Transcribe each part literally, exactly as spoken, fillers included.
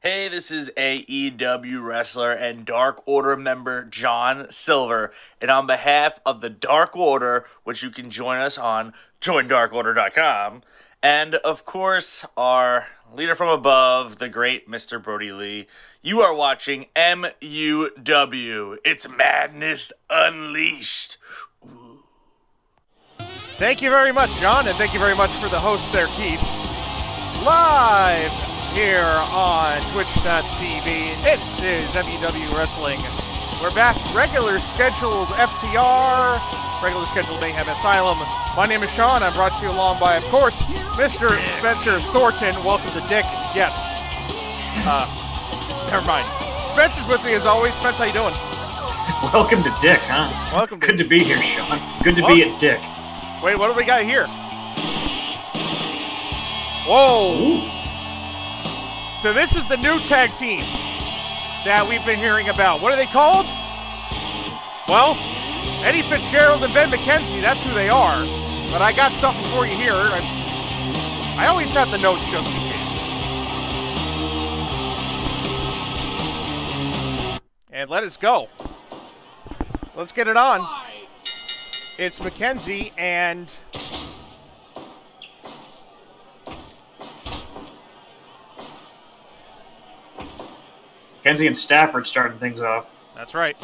Hey, this is A E W wrestler and Dark Order member John Silver, and on behalf of the Dark Order, which you can join us on join dark order dot com, and of course, our leader from above, the great Mister Brody Lee, you are watching M U W. It's Madness Unleashed. Ooh. Thank you very much, John, and thank you very much for the host there, Keith. Live here on Twitch dot T V, this is M U W Wrestling. We're back, regular scheduled F T R, regular scheduled Mayhem Asylum. My name is Sean. I'm brought to you along by, of course, Mister Dick. Spencer Thornton. Welcome to Dick. Yes. Uh, never mind. Spence is with me as always. Spence, how you doing? Welcome to Dick, huh? Welcome to Good to be here, Sean. Good to Welcome. be at Dick. Wait, what do we got here? Whoa! Ooh. So this is the new tag team that we've been hearing about. What are they called? Well, Eddie Fitzgerald and Ben McKenzie, that's who they are. But I got something for you here. I, I always have the notes just in case. And let us go. Let's get it on. It's McKenzie and... Kenzie and Stafford starting things off. That's right.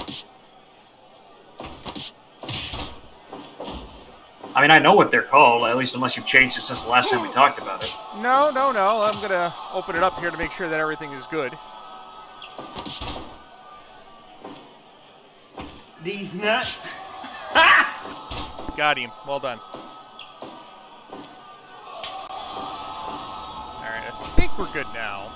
I mean, I know what they're called, at least unless you've changed it since the last time we talked about it. No, no, no. I'm going to open it up here to make sure that everything is good. These nuts. Got him. Well done. All right, I think we're good now.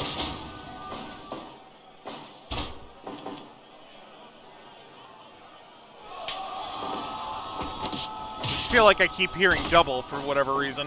I feel like I keep hearing double for whatever reason.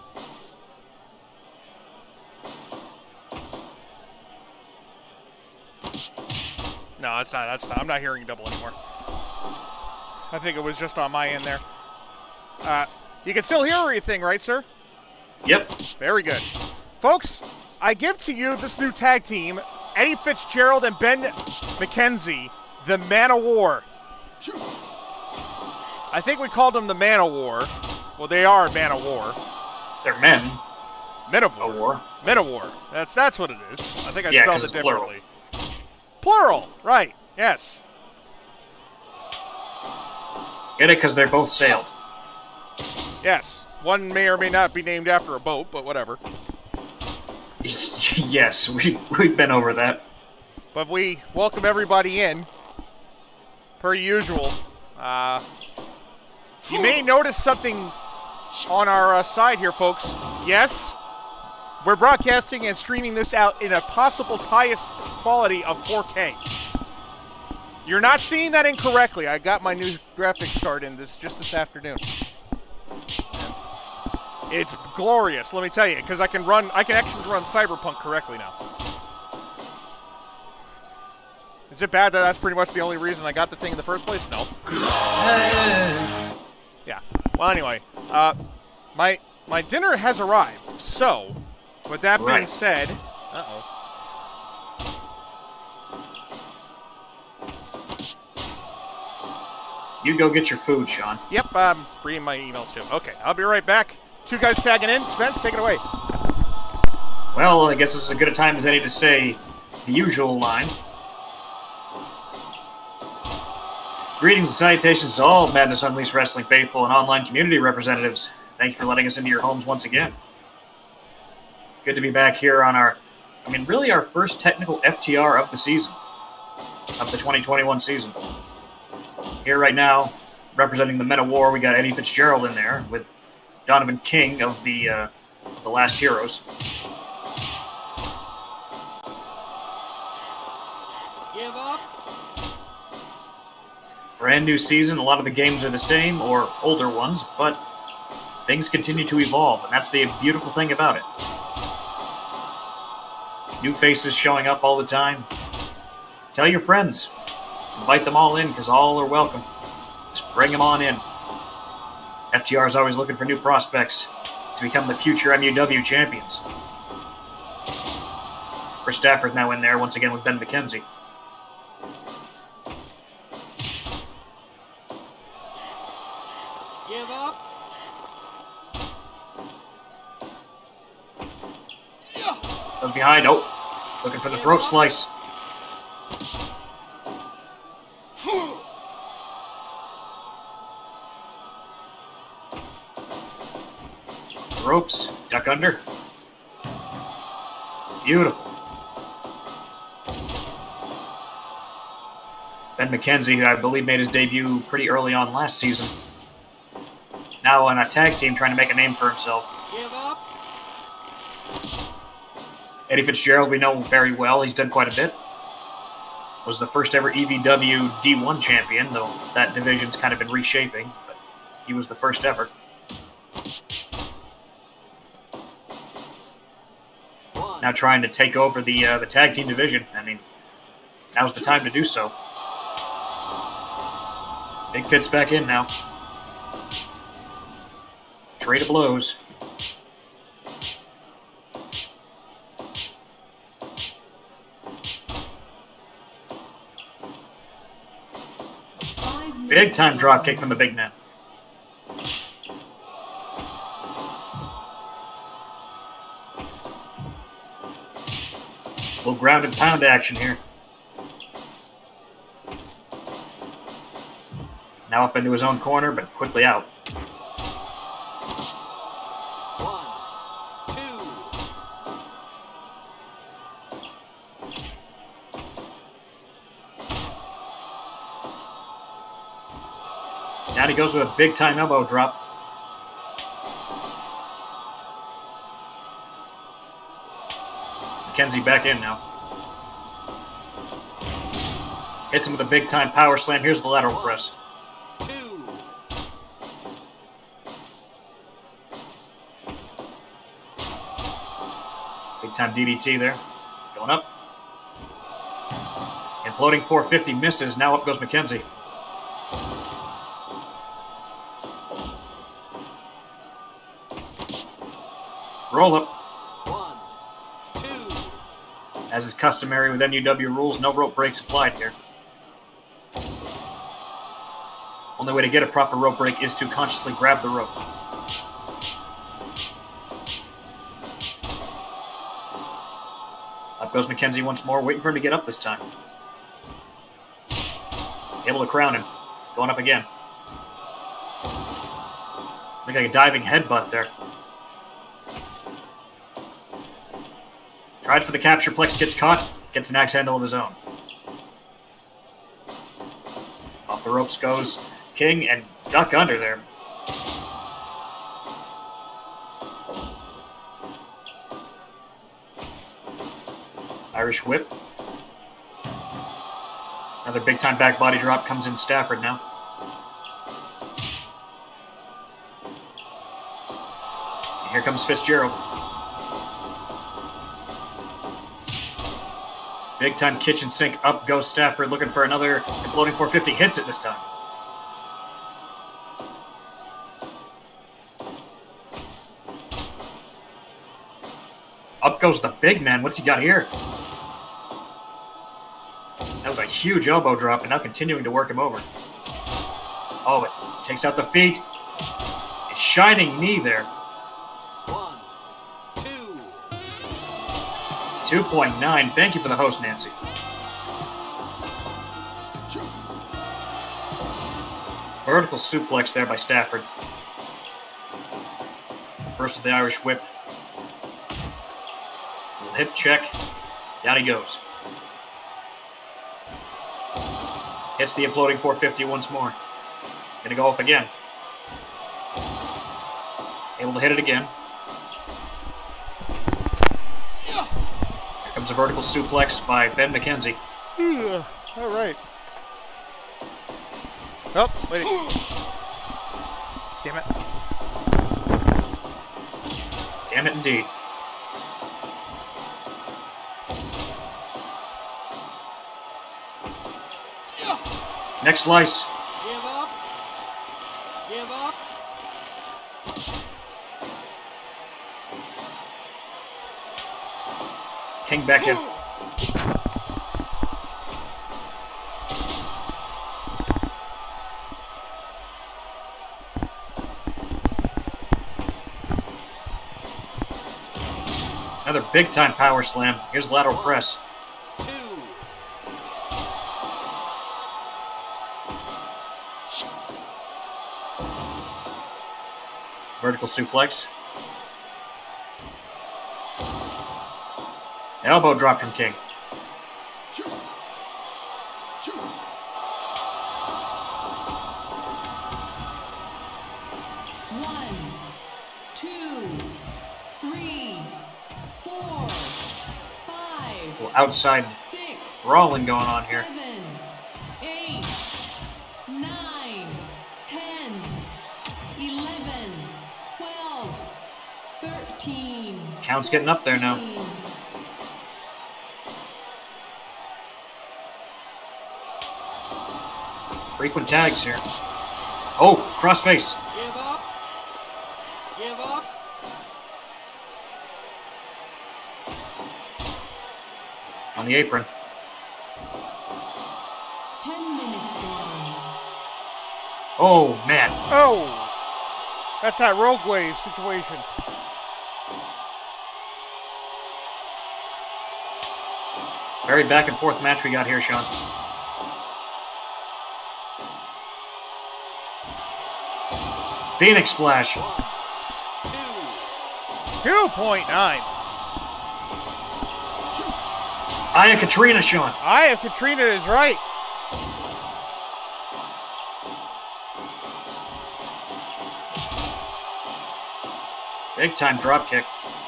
No, that's not. That's not. I'm not hearing double anymore. I think it was just on my end there. Uh, you can still hear everything, right, sir? Yep. Very good. Folks, I give to you this new tag team, Eddie Fitzgerald and Ben McKenzie, the Man of War. I think we called them the Man of War. Well, they are Man of War. They're men. Men of War. A war. Men of War. That's that's what it is. I think I Yeah, spelled 'cause it it's differently. Plural. plural. Right. Yes. Get it? Because they're both sailed. Yes. One may or may not be named after a boat, but whatever. Yes, we, we've been over that. But we welcome everybody in, per usual. Uh, you may notice something on our uh, side here, folks. Yes, we're broadcasting and streaming this out in a possible highest quality of four K. You're not seeing that incorrectly. I got my new graphics card in this just this afternoon. It's glorious, let me tell you, because I can run. I can actually run Cyberpunk correctly now. Is it bad that that's pretty much the only reason I got the thing in the first place? No. Yeah. Well, anyway, uh, my my dinner has arrived. So, with that being Right. said, uh-oh. You go get your food, Sean. Yep, I'm reading my emails too. Okay, I'll be right back. Two guys tagging in. Spence, take it away. Well, I guess this is as good a time as any to say the usual line. Greetings and salutations to all Madness Unleashed Wrestling faithful and online community representatives. Thank you for letting us into your homes once again. Good to be back here on our, I mean, really our first technical F T R of the season, of the twenty twenty-one season. Here right now, representing the Men of War, we got Eddie Fitzgerald in there with Donovan King of the uh, of the Last Heroes. Give up. Brand new season. A lot of the games are the same or older ones, but things continue to evolve, and that's the beautiful thing about it. New faces showing up all the time. Tell your friends. Invite them all in, because all are welcome. Just bring them on in. F T R is always looking for new prospects to become the future M U W champions. Chris Stafford now in there once again with Ben McKenzie. Give up. Goes behind. Oh, looking for the throat slice. Ropes, duck under. Beautiful. Ben McKenzie, who I believe made his debut pretty early on last season. Now on a tag team trying to make a name for himself. Give up. Eddie Fitzgerald we know very well. He's done quite a bit. Was the first ever E V W D one champion, though that division's kind of been reshaping. But he was the first ever. Now trying to take over the uh, the tag team division. I mean, now's the time to do so. Big Fitz back in now. Trade of blows. Big time drop kick from the big man. A little ground and pound action here. Now up into his own corner, but quickly out. One, two. Down he goes with a big time elbow drop. McKenzie back in now. Hits him with a big time power slam. Here's the lateral press. Two. Big time D D T there. Going up. Imploding four fifty misses. Now up goes McKenzie. Roll up. One, two. As is customary with N U W rules, no rope breaks applied here. Only way to get a proper rope break is to consciously grab the rope. Up goes McKenzie once more, waiting for him to get up this time. Able to crown him. Going up again. Look like a diving headbutt there. Tries for the capture plex, gets caught, gets an axe handle of his own. Off the ropes goes King and duck under there. Irish whip. Another big time back body drop comes in Stafford now. And here comes Fitzgerald. Big time kitchen sink. Up goes Stafford looking for another imploding four fifty. Hits it this time. Up goes the big man. What's he got here? That was a huge elbow drop, and now continuing to work him over. Oh, it takes out the feet. A shining knee there. One, two. two point nine. Thank you for the host, Nancy. Vertical suplex there by Stafford. First with the Irish whip. Little hip check. Down he goes. Hits the imploding four fifty once more. Gonna go up again. Able to hit it again. Here comes a vertical suplex by Ben McKenzie. Yeah, all right. Oh, wait. Damn it. Damn it indeed. Next slice. Give up. Give up. King back in. Another big-time power slam. Here's lateral press. Two. Vertical suplex. Elbow drop from King. One, two, three, four, five, Well, outside six, brawling going on here. seven, eight, nine, ten, eleven, twelve, thirteen. Count's getting up there now. fourteen. Frequent tags here. Oh, crossface. Give up. Give up. On the apron. Ten minutes gone. Oh, man. Oh! That's that Rogue Wave situation. Very back and forth match we got here, Sean. Phoenix Splash. Two. two point nine. Aya Katrina, Sean. I have Katrina is right. Big time drop kick.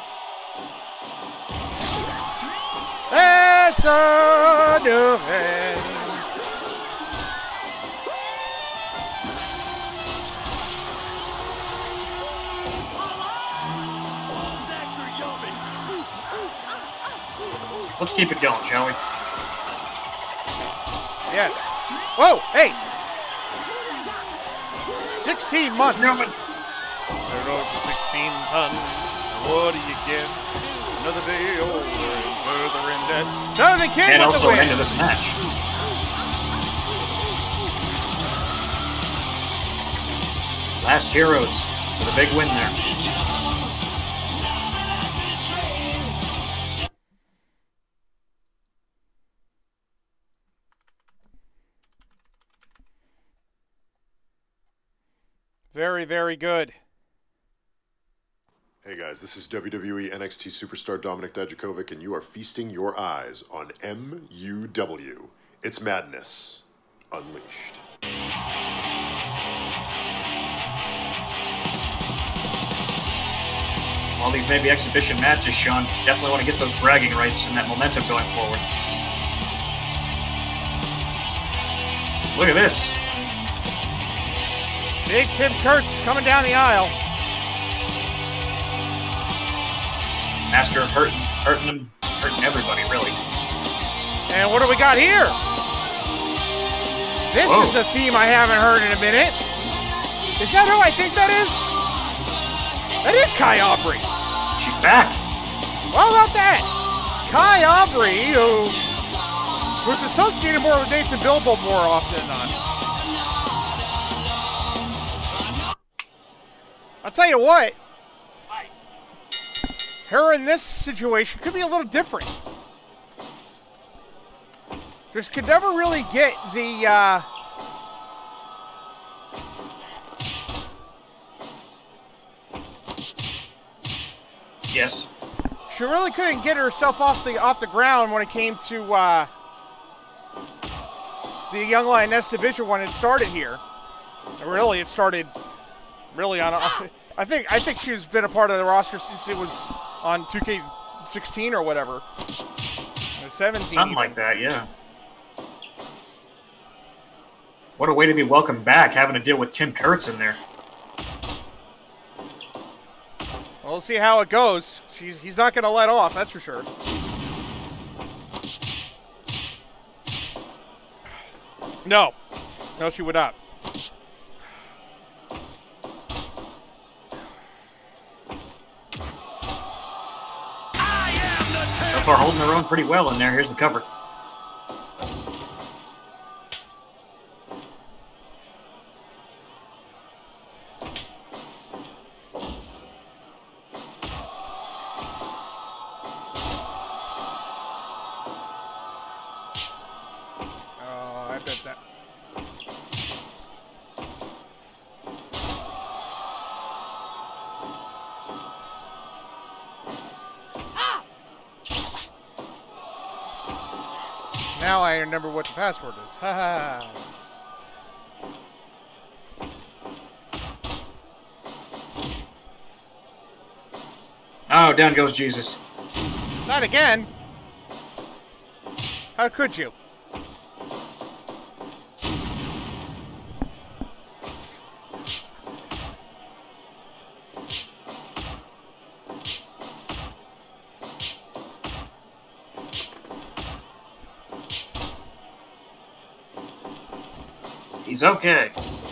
That's a new man. Let's keep it going, shall we? Yes. Whoa, hey. sixteen months. Roman. The road to sixteen tons. What do you get? Another day older and further in debt. Jonathan King And with also the win. into this match. Last Heroes with a big win there. Very, very good. Hey guys, this is W W E N X T superstar Dominic Dijakovic, and you are feasting your eyes on M U W. It's madness unleashed. While these may be exhibition matches, Sean, definitely want to get those bragging rights and that momentum going forward. Look at this. Big Tim Kurtz coming down the aisle. Master of hurting, hurting them, hurting everybody, really. And what do we got here? This Whoa. is a theme I haven't heard in a minute. Is that who I think that is? That is Kai Aubrey. She's back. Well, about that. Kai Aubrey, who was associated more with Nathan Bilbo more often than not. I'll tell you what. Her in this situation could be a little different. Just could never really get the, uh... Yes. She really couldn't get herself off the off the ground when it came to uh, the Young Lioness division when it started here. Really, it started really on. A, I think I think she's been a part of the roster since it was on two K sixteen or whatever, or seventeen. Something like that, yeah. What a way to be welcomed back, having to deal with Tim Kurtz in there. Well, we'll see how it goes. She's he's not going to let off, that's for sure. No, no, she would not. So far holding their own pretty well in there. Here's the cover. Oh, I bet that. Now I remember what the password is. Ha ha. Oh, down goes Jesus. Not again. How could you? He's okay.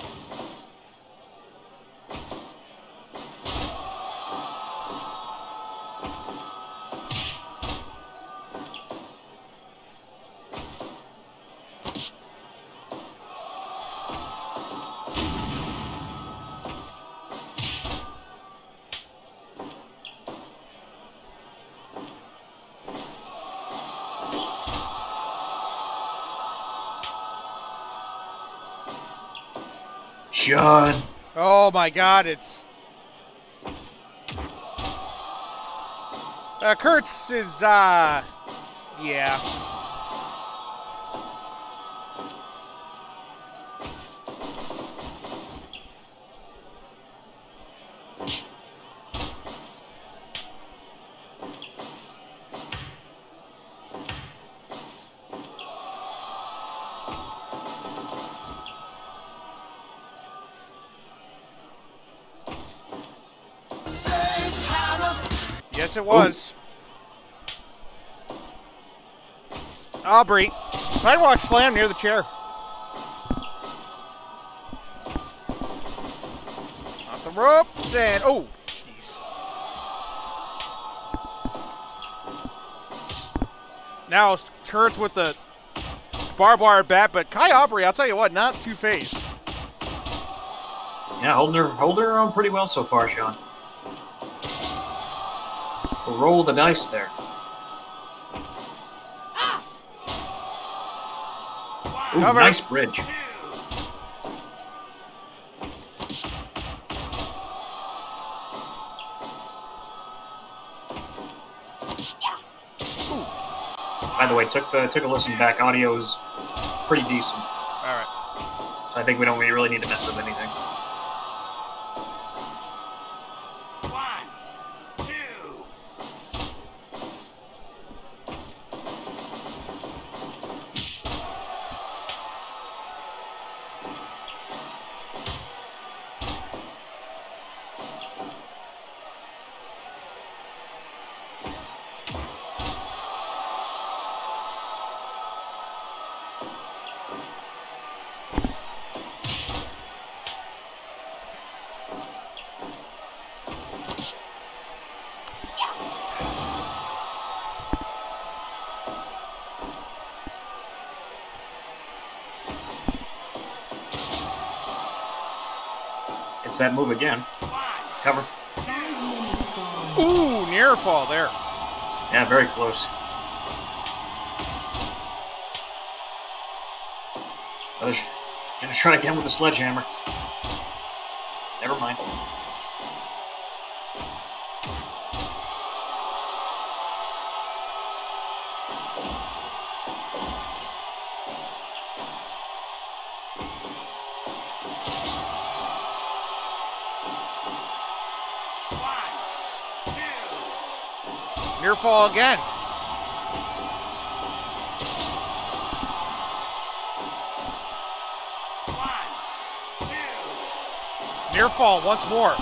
John. Oh my God, it's uh, Kurtz is uh, yeah. Yes, it was. Ooh. Aubrey. Sidewalk slam near the chair. Off the ropes and oh, jeez. Now Kurtz with the barbed wire bat, but Kai Aubrey, I'll tell you what, not two-faced. Yeah, holding her, holding her own pretty well so far, Sean. We'll roll the dice there. Ooh, Cover. Nice bridge. By the way, took the took a listen back. Audio is pretty decent. All right. So I think we don't really need to mess with anything. It's that move again. Cover. Ooh, near fall there. Yeah, very close. Others gonna try again with the sledgehammer. Never mind. Near fall again. Near fall once more.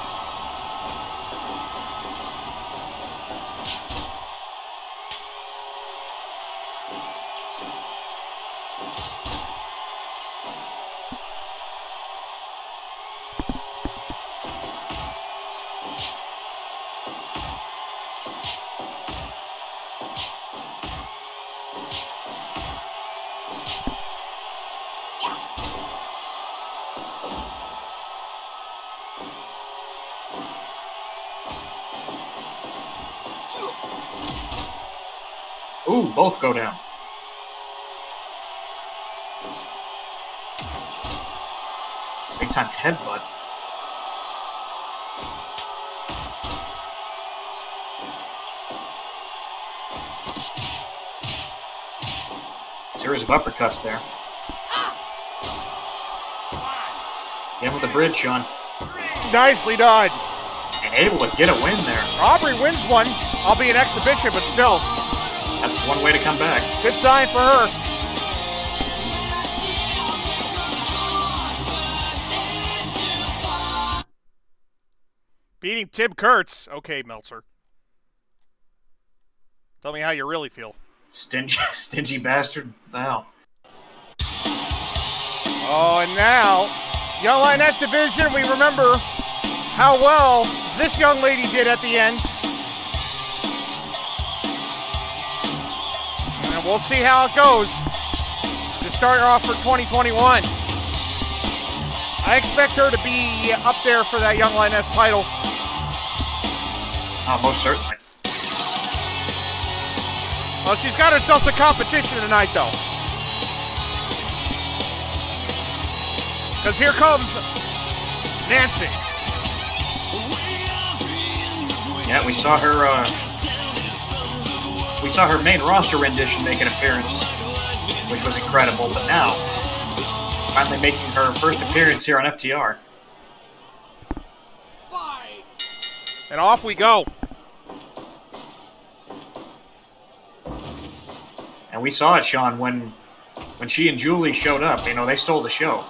Ooh, both go down. Big time headbutt. Series of uppercuts there. Again with the bridge, Sean. Nicely done. And able to get a win there. Aubrey wins one, albeit an exhibition, but still. That's one way to come back. Good sign for her. Beating Tim Kurtz. Okay, Meltzer. Tell me how you really feel. Stingy, stingy bastard. Wow. Oh, and now, Young Lioness Division, we remember how well this young lady did at the end. And we'll see how it goes to start her off for twenty twenty-one. I expect her to be up there for that Young Lioness title. Oh, most certainly. Well, she's got herself some competition tonight, though. Because here comes Nancy. Yeah, we saw her. Uh, we saw her main roster rendition make an appearance, which was incredible. But now, finally making her first appearance here on F T R. And off we go. And we saw it, Sean, when when she and Julie showed up. You know, they stole the show.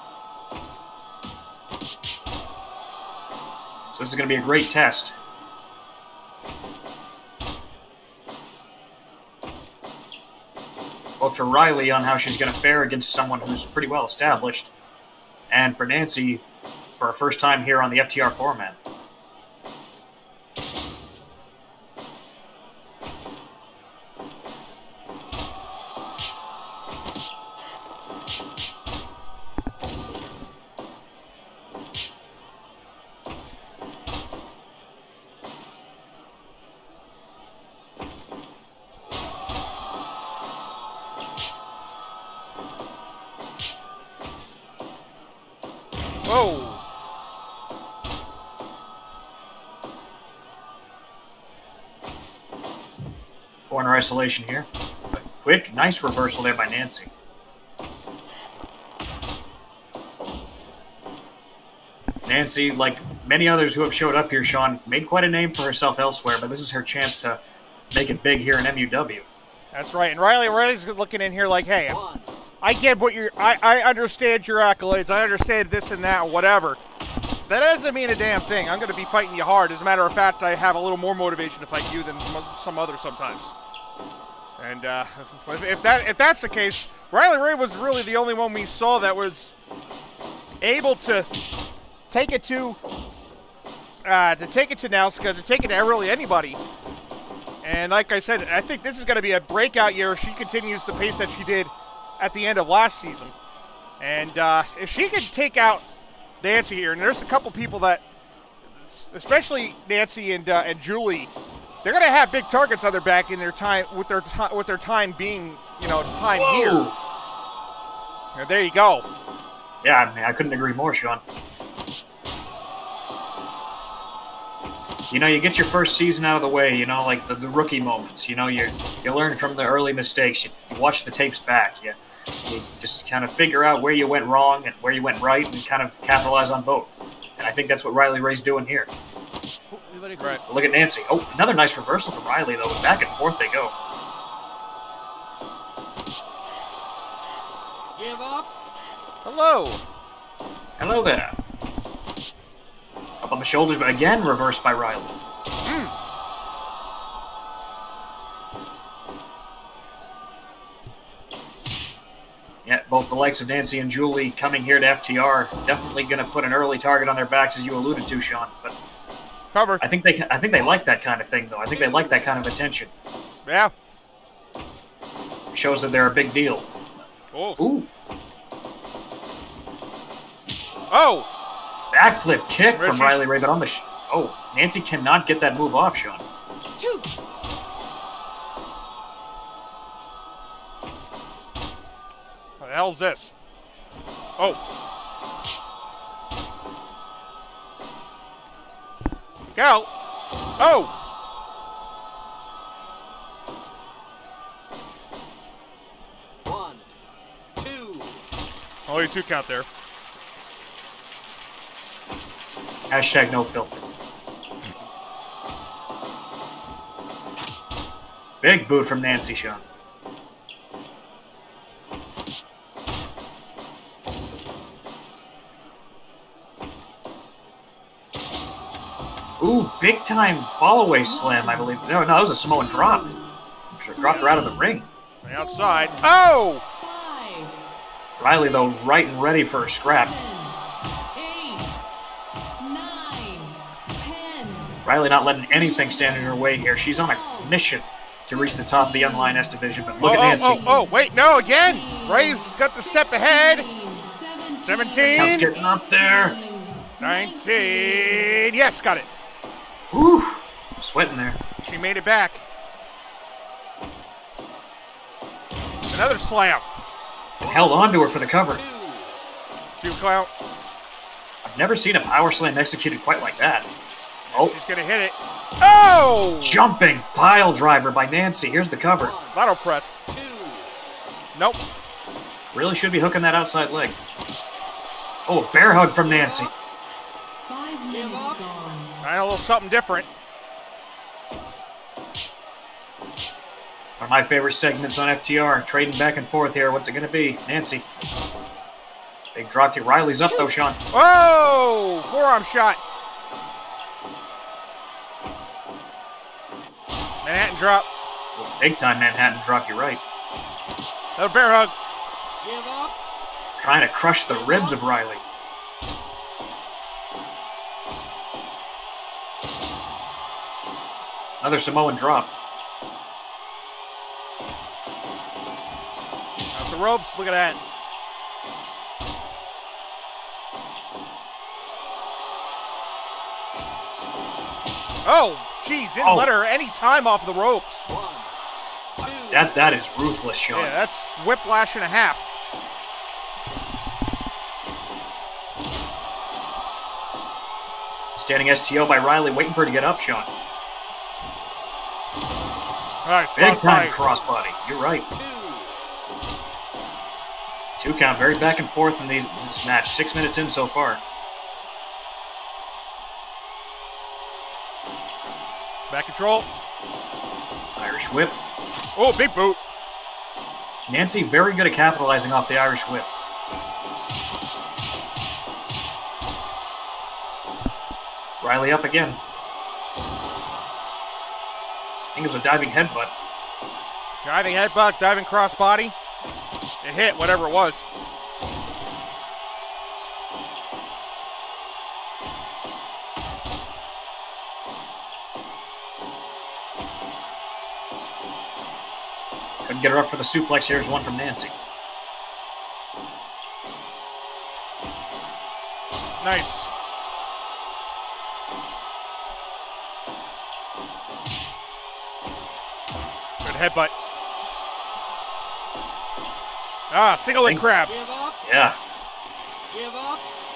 So this is going to be a great test. Both for Riley on how she's going to fare against someone who's pretty well established, and for Nancy for her first time here on the F T R format. Whoa. Corner isolation here. Quick, nice reversal there by Nancy. Nancy, like many others who have showed up here, Sean, made quite a name for herself elsewhere, but this is her chance to make it big here in M U W. That's right. And Riley Riley's looking in here like, hey, I get what you're, I, I understand your accolades. I understand this and that, whatever. That doesn't mean a damn thing. I'm going to be fighting you hard. As a matter of fact, I have a little more motivation to fight you than some others sometimes. And uh, if that if that's the case, Riley Ray was really the only one we saw that was able to take it to uh, to take it to Nauska, to take it to really anybody. And like I said, I think this is going to be a breakout year if she continues the pace that she did at the end of last season. And uh, if she can take out Nancy here, and there's a couple people that, especially Nancy and uh, and Julie, they're going to have big targets on their back in their time with their time with their time being, you know, time Whoa. here. And there you go. Yeah, I mean, I couldn't agree more, Sean. You know, you get your first season out of the way, you know, like the, the rookie moments. You know, you you learn from the early mistakes. You, you watch the tapes back. You, you just kind of figure out where you went wrong and where you went right and kind of capitalize on both. And I think that's what Riley Ray's doing here. Right. Look at Nancy. Oh, another nice reversal from Riley, though. Back and forth they go. Give up. Hello. Hello there. Up on the shoulders, but again reversed by Riley. Mm. Yeah, both the likes of Nancy and Julie coming here to F T R definitely going to put an early target on their backs, as you alluded to, Sean. But Cover. I think they, I think they like that kind of thing, though. I think they like that kind of attention. Yeah. It shows that they're a big deal. Oh. Ooh, Oh. backflip kick from Richie's- Riley Ray, but on the sh oh, Nancy cannot get that move off, Sean. Two. hell's this? Oh. Go. Oh. One, two. Only a two count there. Hashtag no filter. Big boot from Nancy, Sean. Ooh, big time fall away slam, I believe. No, no, that was a Samoan drop. Dropped her out of the ring. Right outside. Oh! Five, Riley, though, right and ready for a scrap. seven, eight, nine, ten. Riley not letting anything stand in her way here. She's on a mission to reach the top of the Unline S division, but look oh, at Nancy. Oh, oh, oh, wait, no, again. Ray's got the step ahead. Count's seventeen. getting up there. nineteen. Yes, got it. Whew, sweating there. She made it back. Another slam. And held on to her for the cover. Two count. I've never seen a power slam executed quite like that. Oh, She's going to hit it. Oh! jumping pile driver by Nancy. Here's the cover. Lateral press. Nope. Really should be hooking that outside leg. Oh, a bear hug from Nancy. Five minutes gone. Trying a little something different. One of my favorite segments on F T R. Trading back and forth here. What's it going to be? Nancy. Big drop kick. Riley's up, though, Sean. Oh! Forearm shot. Manhattan drop. Big time Manhattan drop, you're right. Another bear hug. Give up. Trying to crush the ribs of Riley. Another Samoan drop. Off the ropes. Look at that. Oh, geez. Didn't Oh. let her any time off the ropes. One, two. That, that is ruthless, Sean. Yeah, that's whiplash and a half. Standing S T O by Riley, waiting for her to get up, Sean. Nice. Big time cross crossbody. You're right. Two. Two count, very back and forth in these, this match. Six minutes in so far. Back control. Irish whip. Oh, big boot. Nancy very good at capitalizing off the Irish whip. Riley up again. I think it was a diving headbutt. Diving headbutt, diving crossbody. It hit, whatever it was. Couldn't get her up for the suplex. Here's one from Nancy. Nice. Good headbutt. Ah, single leg crab. Give up. Yeah. Give up.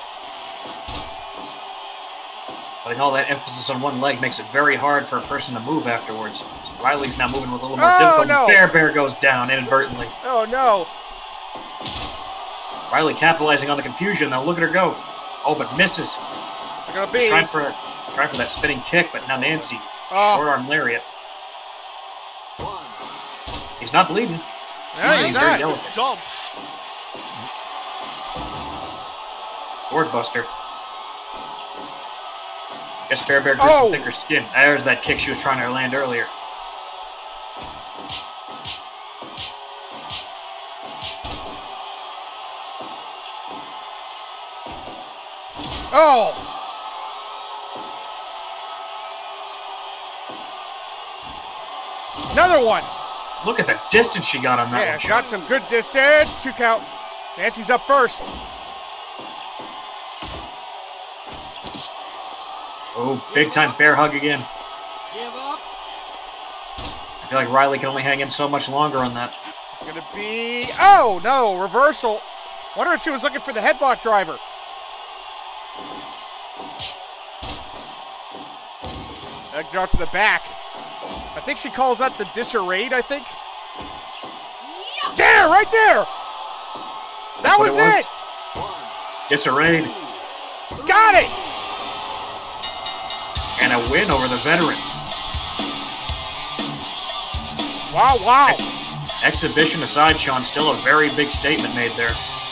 Putting all that emphasis on one leg makes it very hard for a person to move afterwards. Riley's now moving with a little more Oh, difficulty. no. Bear Bear goes down inadvertently. Oh, no. Riley capitalizing on the confusion. Now look at her go. Oh, but misses. What's it going to be? Trying for, trying for that spinning kick, but now Nancy. Oh. Short arm lariat. One. He's not bleeding. Yeah, He's he's very not. delicate. Dump. Board buster. Guess Bear Bear drew Oh. some thicker skin. There's that kick she was trying to land earlier. Oh. Another one. Look at the distance she got on that Yeah, one. got some good distance. Two count. Nancy's up first. Oh, big time bear hug again. Give up. I feel like Riley can only hang in so much longer on that. It's going to be... Oh, no, reversal. Wonder if she was looking for the headlock driver. Leg drop to the back. I think she calls that the disarrayed, I think. There, right there. That was it. it. Disarrayed. Got it. And a win over the veteran. Wow, wow. Ex- exhibition aside, Sean, still a very big statement made there.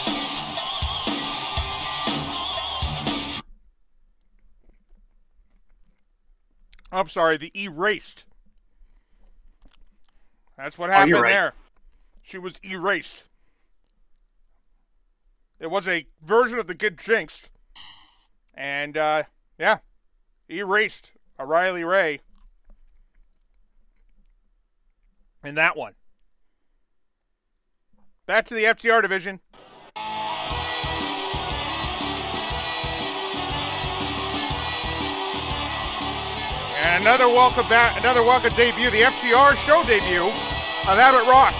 I'm sorry, the erased. That's what happened oh, right. there. She was erased. It was a version of the Good Jinx. And, uh, yeah, erased Riley Ray in that one. Back to the F T R division. And another welcome back, another welcome debut, the F T R show debut of Abbott Ross.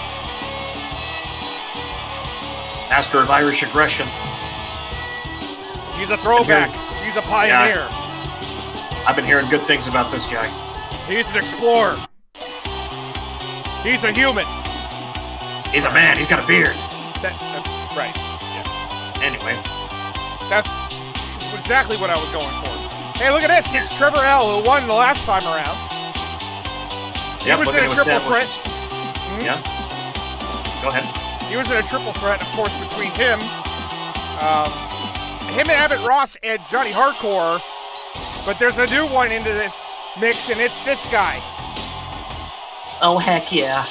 Master of Irish aggression. He's a throwback. He's a pioneer. Yeah. I've been hearing good things about this guy. He's an explorer. He's a human. He's a man. He's got a beard. That, that, right. Yeah. Anyway. That's exactly what I was going for. Hey, look at this. It's Trevor L, who won the last time around. He yep, was in a triple threat. Mm-hmm. Yeah. Go ahead. He was in a triple threat, of course, between him, um, him and Abbott Ross and Johnny Hardcore. But there's a new one into this mix, and it's this guy. Oh, heck yeah.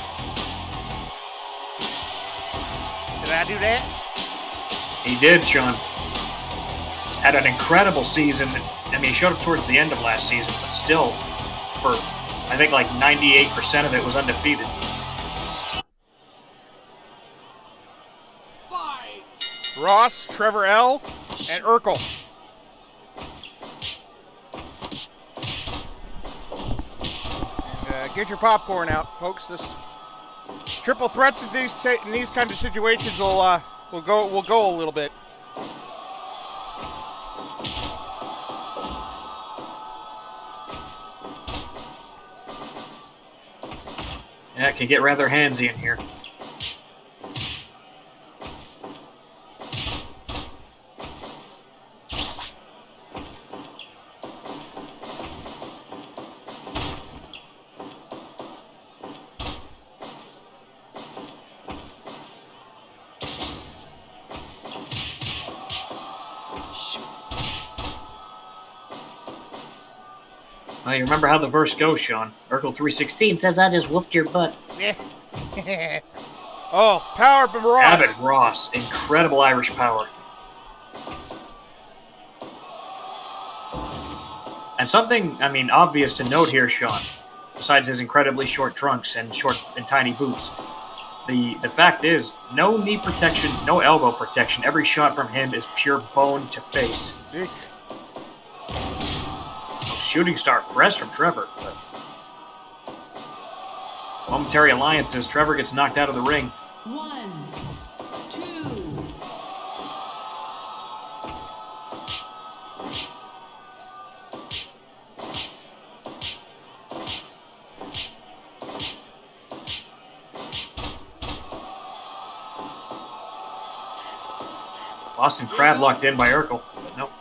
Did I do that? He did, Sean. Had an incredible season. I mean, he showed up towards the end of last season, but still, for, I think, like ninety-eight percent of it was undefeated. Fight. Ross, Trevor L, and Urkel. And, uh, get your popcorn out, folks. This triple threats in these in these kind of situations will uh, will go will go a little bit. Yeah, it can get rather handsy in here. Well, you remember how the verse goes, Sean. Urkel three sixteen says, I just whooped your butt. Oh, power from Ross. Abbott Ross. Incredible Irish power. And something, I mean, obvious to note here, Sean, besides his incredibly short trunks and short and tiny boots, the, the fact is, no knee protection, no elbow protection. Every shot from him is pure bone to face. Eek. Shooting star press from Trevor. But momentary alliances. Trevor gets knocked out of the ring. One, two. Boston Crab locked in by Urkel. But nope.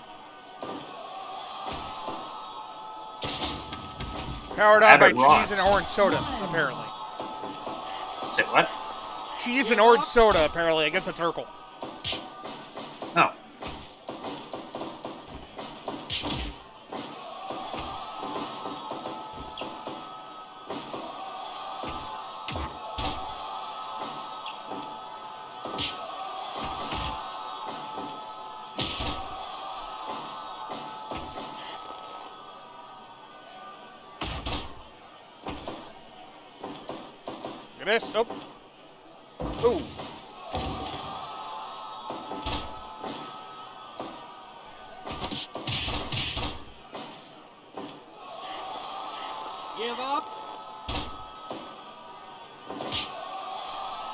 Powered on by Abbott Ross. cheese and orange soda, apparently. Say what? Cheese and orange soda, apparently. I guess that's Urkel. Oh. Look at this. Oh. Ooh. Give up.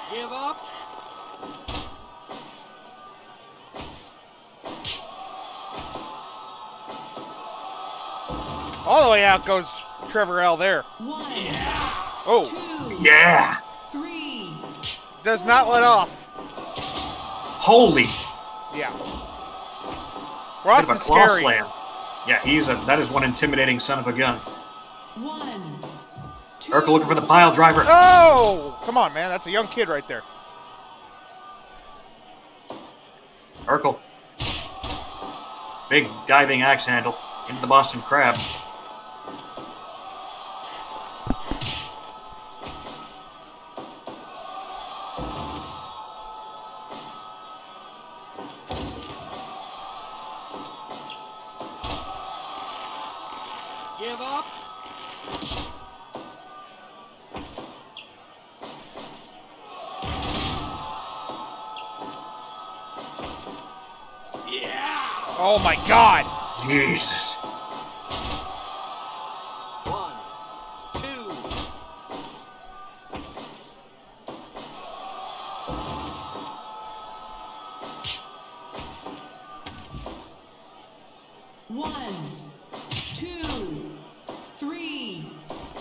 Give up. All the way out goes Trevor L there. One, Oh, two, Yeah. three. does not let off. Holy. Yeah. Bit Ross of a is claw scary. slam. Yeah, he's a that is one intimidating son of a gun. One, two. Urkel looking for the pile driver. Oh, come on, man. That's a young kid right there. Urkel. Big diving axe handle into the Boston Crab. Give up. Yeah. Oh, my God. Jesus. One, two. One, two, three.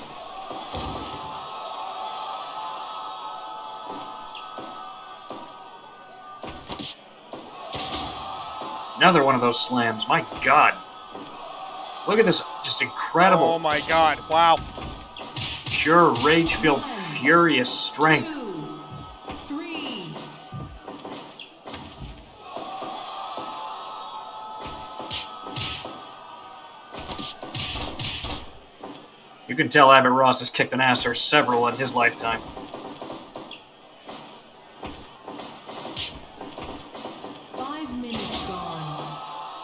Another one of those slams. My God. Look at this just Oh, incredible, my God. Wow. pure rage-filled, furious strength. Two, three. You can tell Abbott Ross has kicked an ass or several in his lifetime. Five minutes gone.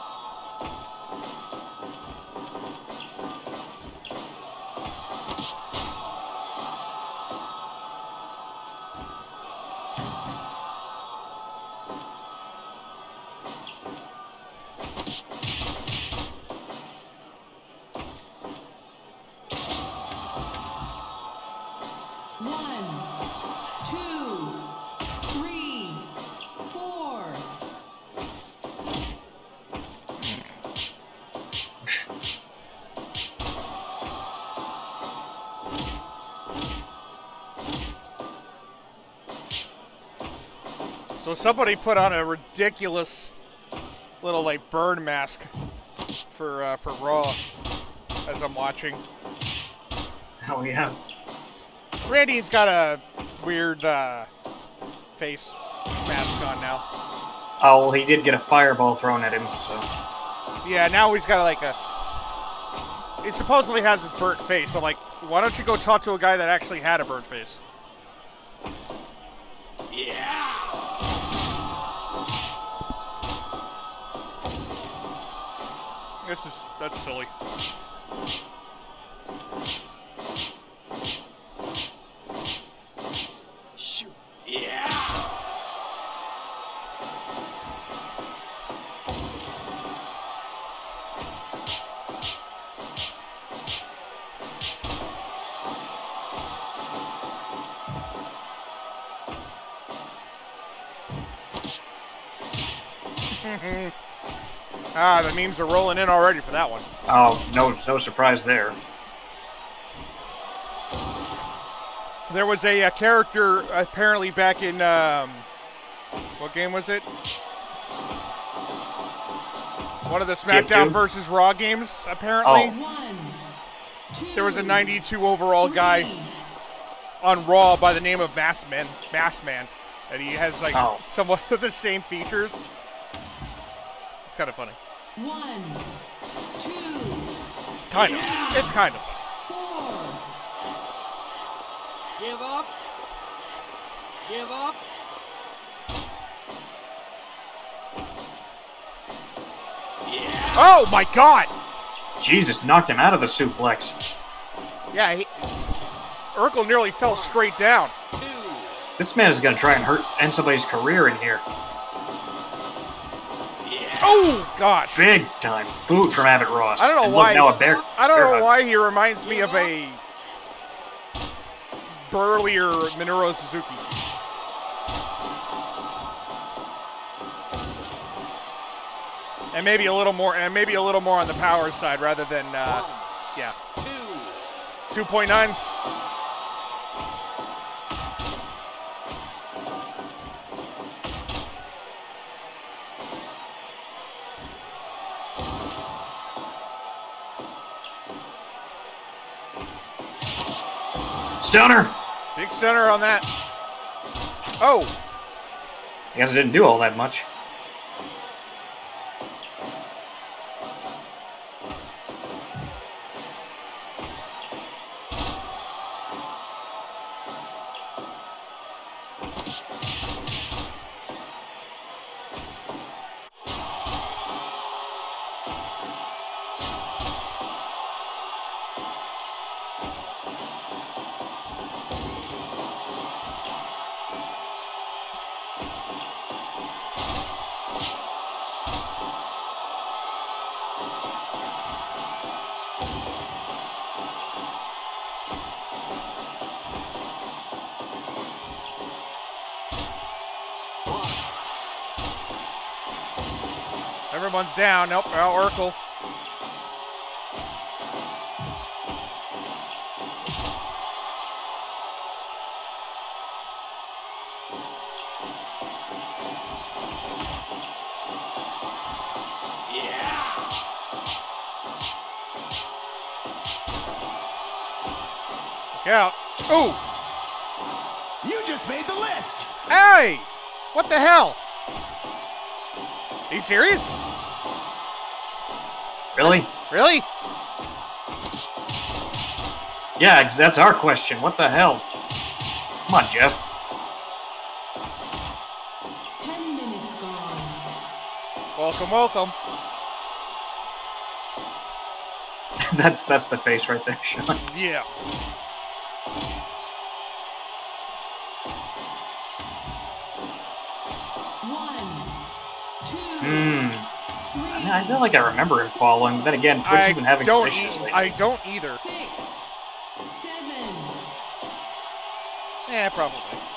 One, two, three, four. So somebody put on a ridiculous little, like, burn mask for, uh, for Raw as I'm watching. Oh, yeah. Randy's got a weird uh, face mask on now. Oh, well, he did get a fireball thrown at him, so. Yeah, now he's got like a. He supposedly has this burnt face. I'm like, why don't you go talk to a guy that actually had a burnt face? Yeah. This is that's silly. Shoot. Yeah. Ah, the memes are rolling in already for that one. Oh, no, no surprise there. There was a, uh character apparently back in um, what game was it? One of the T F two? SmackDown versus Raw games. Apparently, Oh. One, two. there was a ninety-two overall three. guy on Raw by the name of Maskman, Maskman, and he has like Oh. somewhat of the same features. It's kind of funny. One, two, Kind of. It's kind of funny. four. Give up. Give up. Yeah. Oh my God! Jesus, knocked him out of the suplex. Yeah, he, Urkel nearly fell straight down. Two. This man is going to try and hurt end somebody's career in here. Yeah. Oh gosh! Big time boot from Abbott Ross. I don't know and why. Look, now a bear, I don't bear know hug. why he reminds me of a burlier Minoru Suzuki. And maybe a little more, and maybe a little more on the power side rather than, uh, One, yeah. two. two point nine. Stunner! Big stunner on that. Oh! I guess it didn't do all that much. Everyone's down. Nope, oh, Urkel. Look out. Ooh! You just made the list. Hey! What the hell? Are you serious? Really? Really? Yeah, ex- that's our question. What the hell? Come on, Jeff. Ten minutes gone. Welcome, welcome. that's that's the face right there, Sean. Yeah. One, two, Hmm. three, I feel like I remember him following, but then again, Twitch I has been having don't. issues E- lately. I don't either. six, seven. Yeah, probably.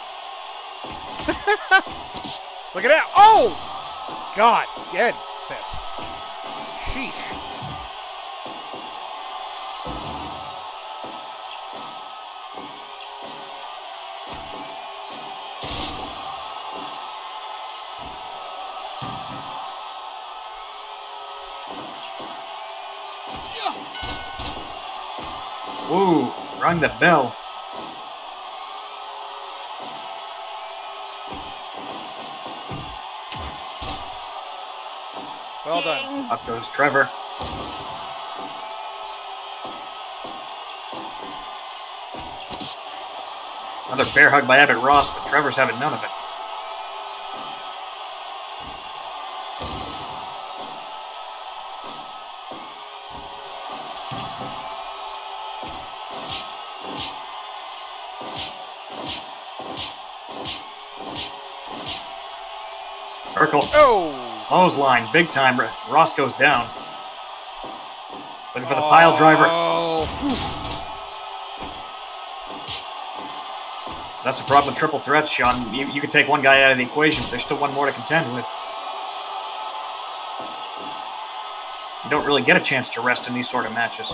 Look at that! Oh! God, get this. Sheesh. Ooh, rang the bell. Well done. Up goes Trevor. Another bear hug by Abbott Ross, but Trevor's having none of it. Urkel. Oh! Clothesline, big time. Ross goes down. Looking for the pile driver. Oh! That's the problem with triple threats, Sean. You, you can take one guy out of the equation, but there's still one more to contend with. You don't really get a chance to rest in these sort of matches.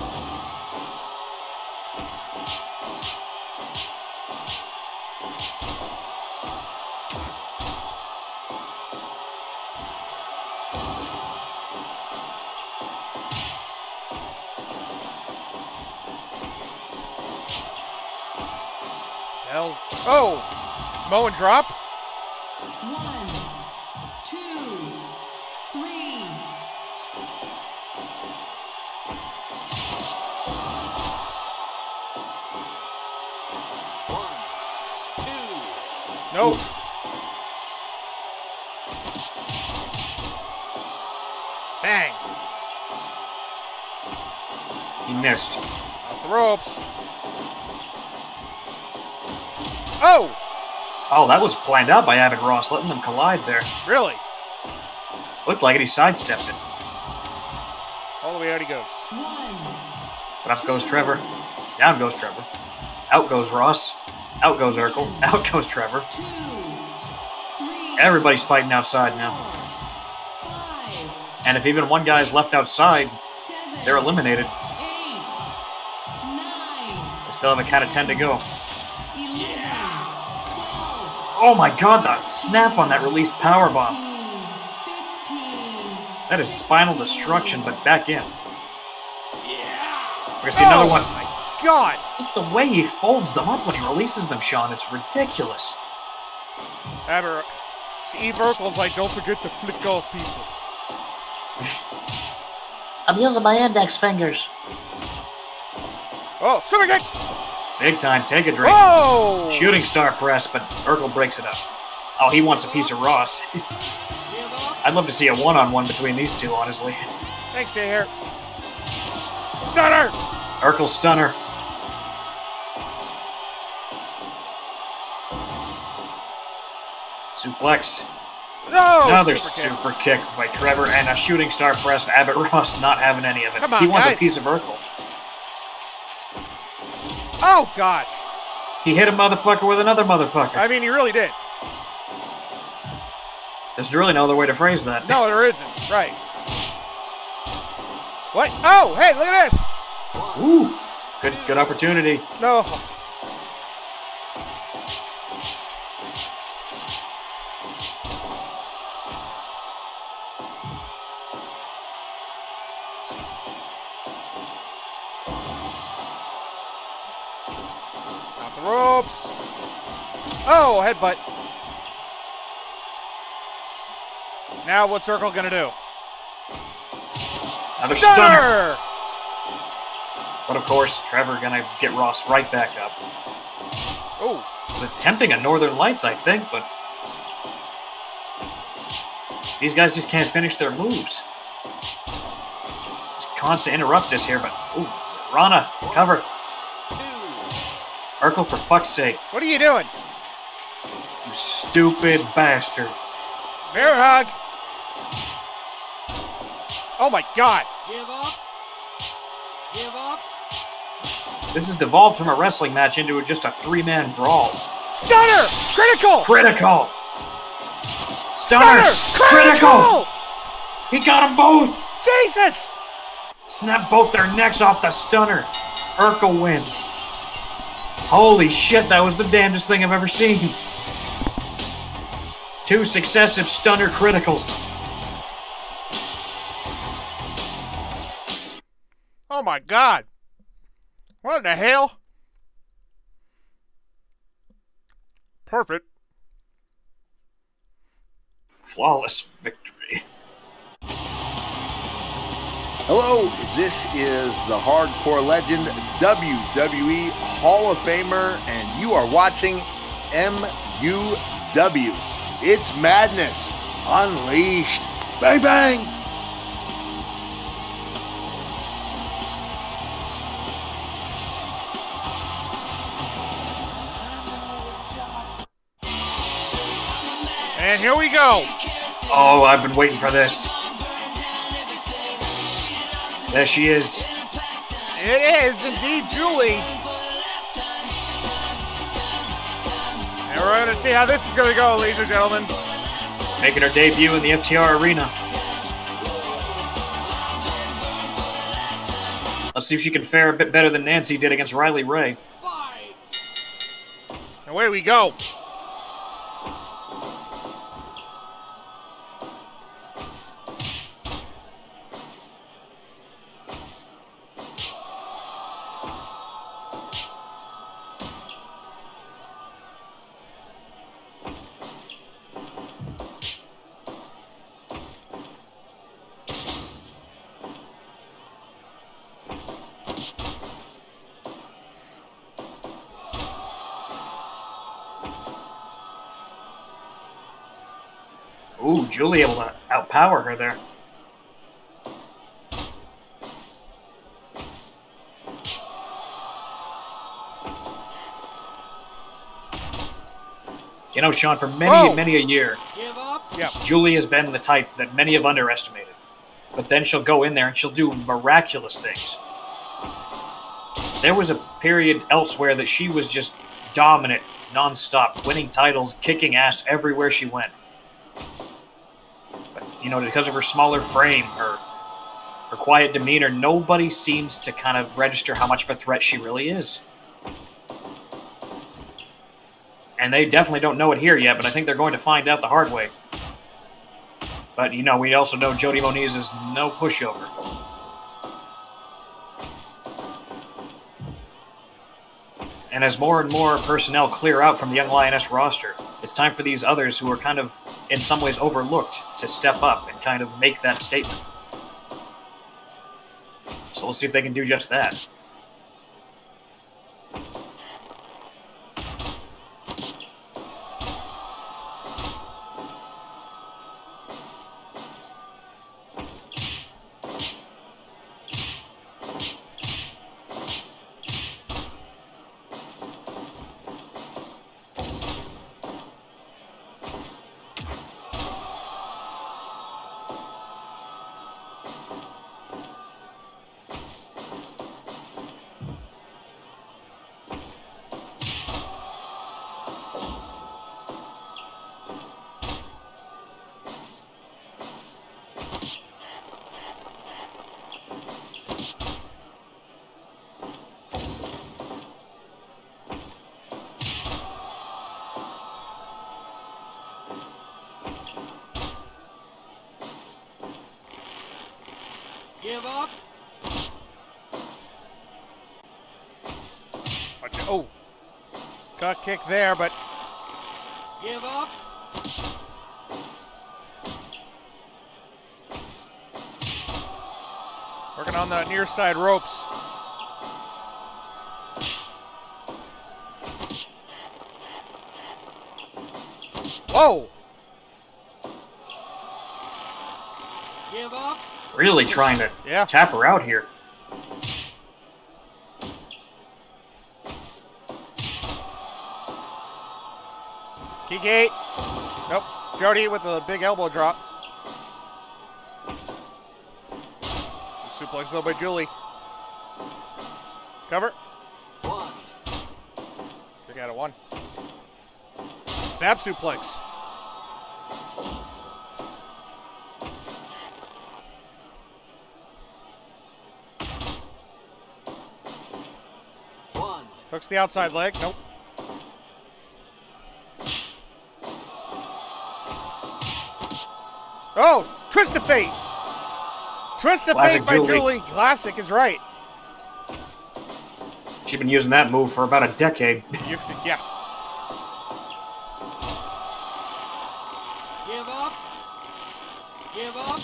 Hell. Oh! Samoan drop? One, two, three. One, two. Nope. Bang! He missed. Off the ropes. Oh! Oh, that was planned out by Abbott Ross, letting them collide there. Really? Looked like it, he sidestepped it. All the way out he goes. One, But up goes Trevor. Down goes Trevor. Out goes Ross. Out goes Urkel. Out goes Trevor. two, three. Everybody's fighting outside now. Four, five, And if even one guy is left outside, seven, they're eliminated. eight, nine, They still have a count of ten to go. eleven, twelve, Oh my god, that snap on that release powerbomb. fifteen, That is spinal destruction, but back in. We're gonna see Oh another one. my God! Just the way he folds them up when he releases them, Sean, is ridiculous. Aber, Eve Urkel's like, don't forget to flick off people. I'm using my index fingers. Oh, super kick! Big time, take a drink. Oh! Shooting star press, but Urkel breaks it up. Oh, he wants a piece of Ross. I'd love to see a one-on-one between these two, honestly. Thanks, Jay Hair. Stunner! Urkel stunner. Suplex. No! Another super kick. super kick by Trevor, and a shooting star press. Abbott Ross not having any of it. Come on, he wants guys. a piece of Urkel. Oh, gosh. He hit a motherfucker with another motherfucker. I mean, he really did. There's really no other way to phrase that. No, there isn't. Right. What? Oh, hey, look at this. Ooh. Good, good opportunity. No. Out the ropes. Oh, headbutt. Now what's Circle gonna do? Another stunner. Stunner! But of course, Trevor gonna get Ross right back up. Oh, Was attempting a Northern Lights, I think, but these guys just can't finish their moves. It's constant interrupt us here, but ooh, Rana, cover. Urkel, for fuck's sake, what are you doing? you stupid bastard. Bear hug. Oh my God. Give up. Give up. This has devolved from a wrestling match into just a three-man brawl. Stunner! Critical! Critical! Stunner! Critical! He got them both! Jesus! Snap both their necks off the stunner. Urkel wins. Holy shit, that was the damnedest thing I've ever seen. Two successive stunner criticals. Oh my God. What in the hell? Perfect. Flawless victory. Hello, this is the Hardcore Legend, W W E Hall of Famer, and you are watching M U W. It's madness unleashed. Bang, bang! And here we go. Oh, I've been waiting for this. There she is. It is indeed Julie. And we're going to see how this is going to go, ladies and gentlemen. Making her debut in the F T R Arena. Let's see if she can fare a bit better than Nancy did against Riley Ray. Away we go. Ooh, Julie able to outpower her there. You know, Sean, for many, Oh. many a year, Give up. Yeah. Julie has been the type that many have underestimated. But then she'll go in there and she'll do miraculous things. There was a period elsewhere that she was just dominant, nonstop, winning titles, kicking ass everywhere she went. But you know, because of her smaller frame, her her quiet demeanor, nobody seems to kind of register how much of a threat she really is. And they definitely don't know it here yet, but I think they're going to find out the hard way. But, you know, we also know Jody Moniz is no pushover. And as more and more personnel clear out from the Young Lioness roster, it's time for these others who are kind of, in some ways, overlooked to step up and kind of make that statement. So we'll see if they can do just that. Give up. Oh, got kicked there, but Give up. working on the near side ropes. Whoa! Give up. Really trying to Yeah. tap her out here. Kick eight. Nope. Jody with the big elbow drop. Suplex though by Julie. Cover. One. Kick out of one. Snap suplex. One. Hooks the outside leg. Nope. Oh, twist of fate. Twist of Classic fate by Julie. Julie. Classic is right. She's been using that move for about a decade. You, yeah. Give up. Give up.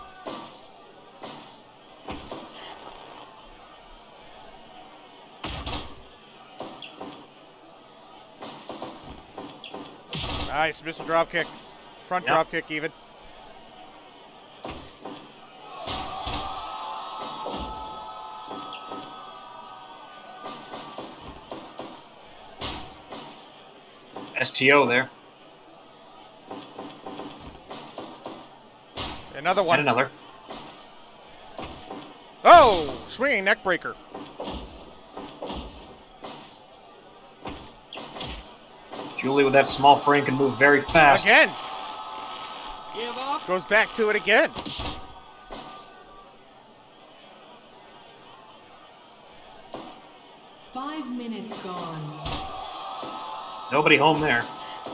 Nice. Missed a drop kick. Front Yep. drop kick even. S T O there. Another one. And another. Oh, swinging neck breaker. Julie with that small frame can move very fast. Again. Give up. Goes back to it again. Five minutes gone. Nobody home there.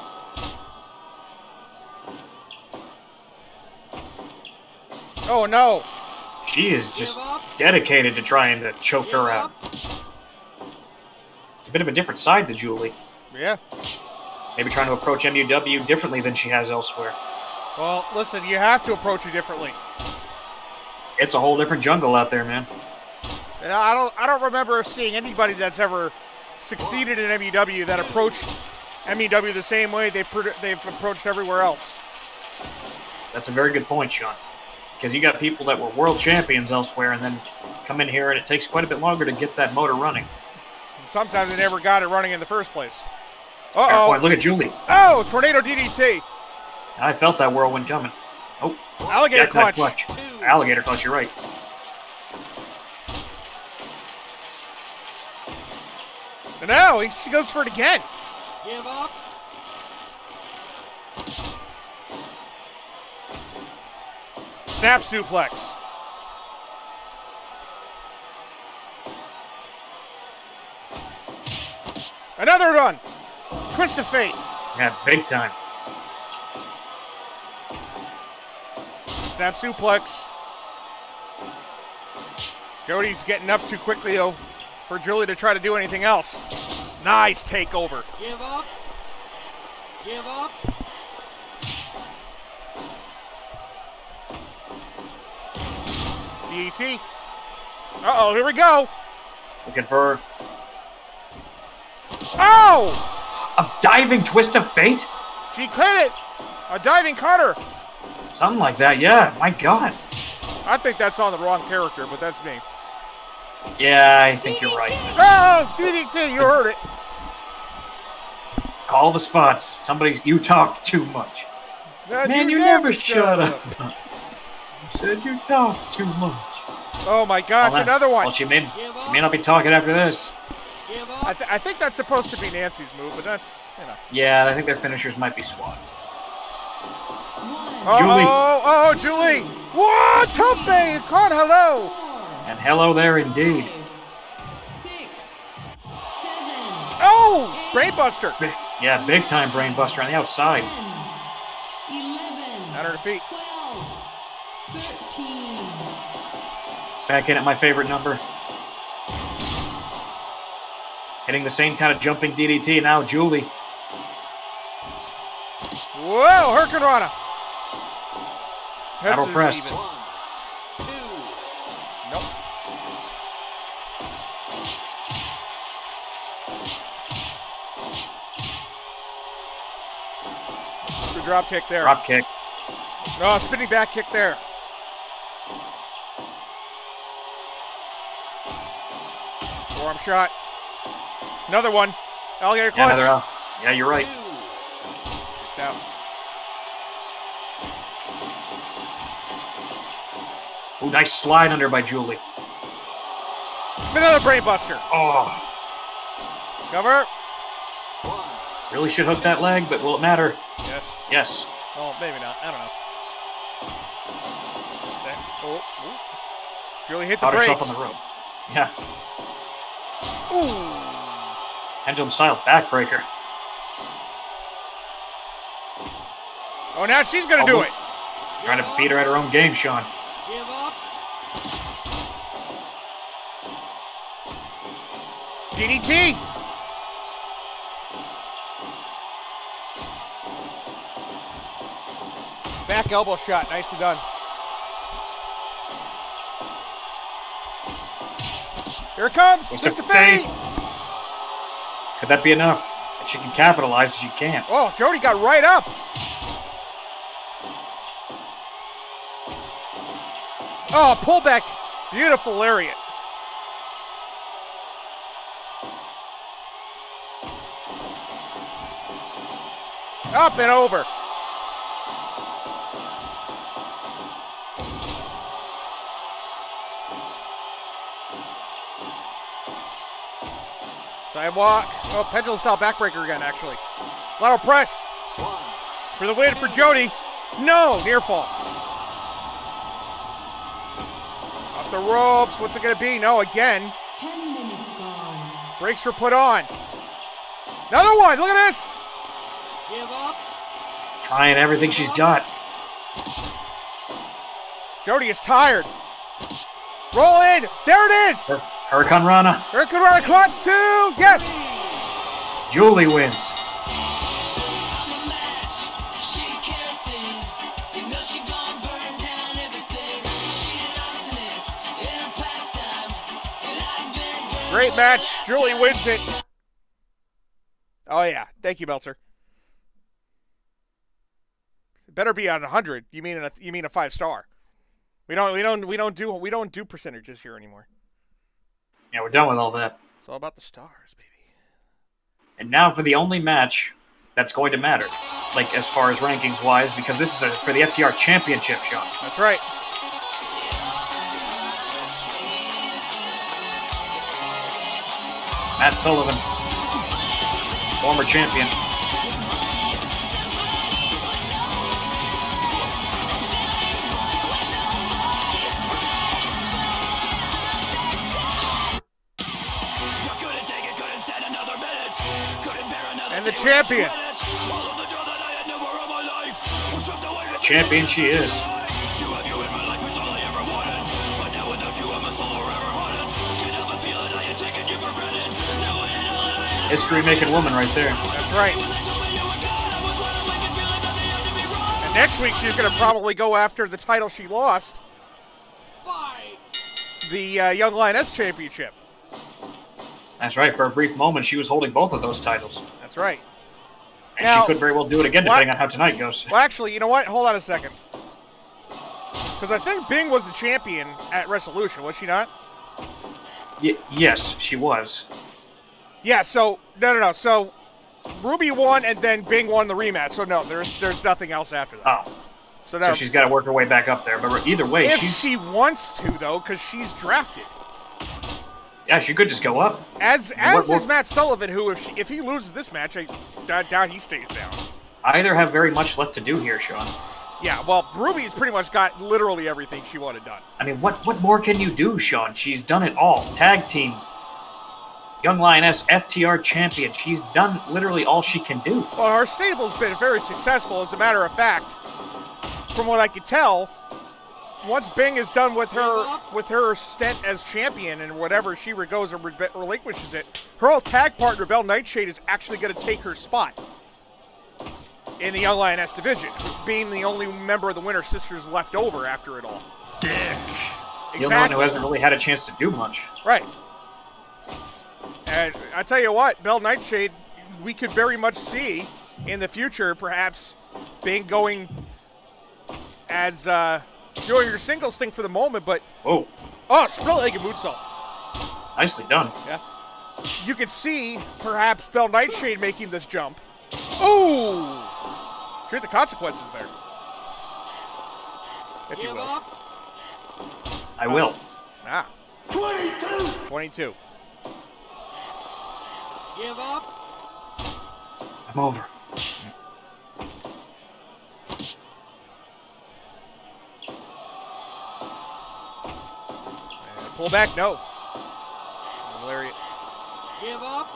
Oh, no. She is just Give up. dedicated to trying to choke Give her out. up. It's a bit of a different side to Julie. Yeah. Maybe trying to approach M U W differently than she has elsewhere. Well, listen, you have to approach it differently. It's a whole different jungle out there, man. And I don't I don't remember seeing anybody that's ever succeeded in M U W that approached M U W the same way they've, pro- they've approached everywhere else. That's a very good point, Sean. Because you got people that were world champions elsewhere and then come in here and it takes quite a bit longer to get that motor running. Sometimes they never got it running in the first place. Fair point. Uh-oh. Look at Julie. Oh, tornado D D T. I felt that whirlwind coming. Oh, Alligator jackknife clutch. clutch. Alligator clutch, you're right. And now he, she goes for it again. Give up. Snap suplex. Another run. Twist of fate. Yeah, big time. Snap suplex. Jody's getting up too quickly, though, for Julie to try to do anything else. Nice takeover. Give up. Give up. D D T. Uh-oh, here we go. Looking for Oh! a diving twist of fate? She caught it. A diving cutter. Something like that, yeah. My God. I think that's on the wrong character, but that's me. Yeah, I think you're right. Oh, D D T, you heard it. Call the spots. Somebody, you talk too much. Man, Man, you, never shut up. You said you talk too much. Oh my gosh, Well, another one. Well, she may, she may not be talking after this. Give I, up. th- I think that's supposed to be Nancy's move, but that's, you know. Yeah, I think their finishers might be swapped. Oh, Julie. oh, oh, Julie. What? Tope, caught hello. And hello there indeed. Six, seven, Oh, brainbuster. Big- Yeah, big time brain buster on the outside. ten, eleven, At her feet. twelve, thirteen. Back in at my favorite number. Hitting the same kind of jumping D D T now, Julie. Whoa, Hurricanrana. Battle pressed. One, two. Nope. Good drop kick there. Drop kick. No, spinning back kick there. Forearm shot. Another one. Alligator Yeah, clutch. another L. Yeah, you're right. Two. Down. Ooh, nice slide under by Julie. Another brainbuster. Oh, Cover. One. really should hook that leg, but will it matter? Yes. Yes. Oh, maybe not. I don't know. Then, oh, oh. Julie hit the Caught herself brakes. on the rope. Yeah. Ooh. Pendulum style backbreaker. Oh, now she's going to do Oh, it. Trying to beat her at her own game, Sean. Give up. D D T. Back elbow shot. Nicely done. Here it comes. Twist Twist of of fate. Could that be enough? If she can capitalize, she can't. Oh, Jody got right up. Oh, pullback. Beautiful lariat. Up and over. Sidewalk. Oh, pendulum style backbreaker again, actually. Lateral press. One. For the win for Jody. No, near fall. Up the ropes. What's it going to be? No, again. Ten minutes gone. Brakes were put on. Another one. Look at this. Give up. Trying everything she's got. Jody is tired. Roll in. There it is. Hur- Hurricane Rana. Hurricane Rana clutch two. Yes. Julie wins. Great match. Julie wins it. Oh yeah. Thank you, Belzer. It better be on a hundred. You mean a you mean a five star? We don't we don't we don't do we don't do percentages here anymore. Yeah, we're done with all that. It's all about the stars, baby. And now for the only match that's going to matter, like as far as rankings wise, because this is a, for the F T R Championship, Sean. That's right. Matt Sullivan, former champion. champion. The champion she is. History-making woman right there. That's right. And next week she's going to probably go after the title she lost, Fight. the uh, Young Lioness Championship. That's right. For a brief moment, she was holding both of those titles. That's right. And Now- she could very well do it again, What? depending on how tonight goes. Well, actually, you know what? Hold on a second. Because I think Bing was the champion at Resolution, was she not? Y- yes, she was. Yeah, so, no, no, no. So, Ruby won, and then Bing won the rematch. So, no, there's there's nothing else after that. Oh, So, now, so she's got to work her way back up there. But either way, if she's she wants to, though, because she's drafted. yeah, she could just go up. As as What- is what- Matt Sullivan, who, if, she, if he loses this match, I doubt, doubt he stays down. Either have very much left to do here, Sean. Yeah, well, Ruby's pretty much got literally everything she wanted done. I mean, what what more can you do, Sean? She's done it all. Tag team, Young Lioness, F T R champion. She's done literally all she can do. Well, her stable's been very successful, as a matter of fact. From what I could tell, once Bing is done with her with her stint as champion and whatever she goes and re- relinquishes it, her old tag partner, Belle Nightshade, is actually going to take her spot in the Young Lioness division, being the only member of the Winter Sisters left over after it all. Dick. Exactly. Young one who hasn't really had a chance to do much. Right. And I tell you what, Belle Nightshade, we could very much see in the future, perhaps, Bing going as uh, doing your singles thing for the moment, but Whoa, oh, split-legged moonsault. nicely done. Yeah. You could see perhaps Belle Nightshade making this jump. Oh! Treat the consequences there. If you Give will. up. I will. Ah. twenty-two. twenty-two. Give up. I'm over. And pull back, no. Lariat. Give up.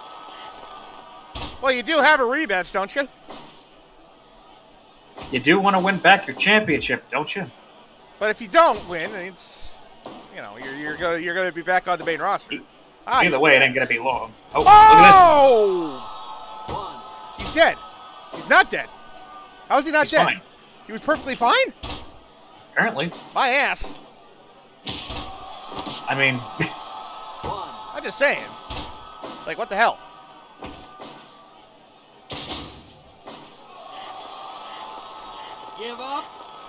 Well, you do have a rematch, don't you? You do want to win back your championship, don't you? But if you don't win, it's, you know, you're you're gonna you're gonna be back on the main roster. Ah, Either way, it ain't gonna be long. Oh, look at Oh! One. He's dead. He's not dead. How is he not this. He's dead? fine. He was perfectly fine. Apparently. My ass. I mean, One. I'm just saying. Like, what the hell? Give up.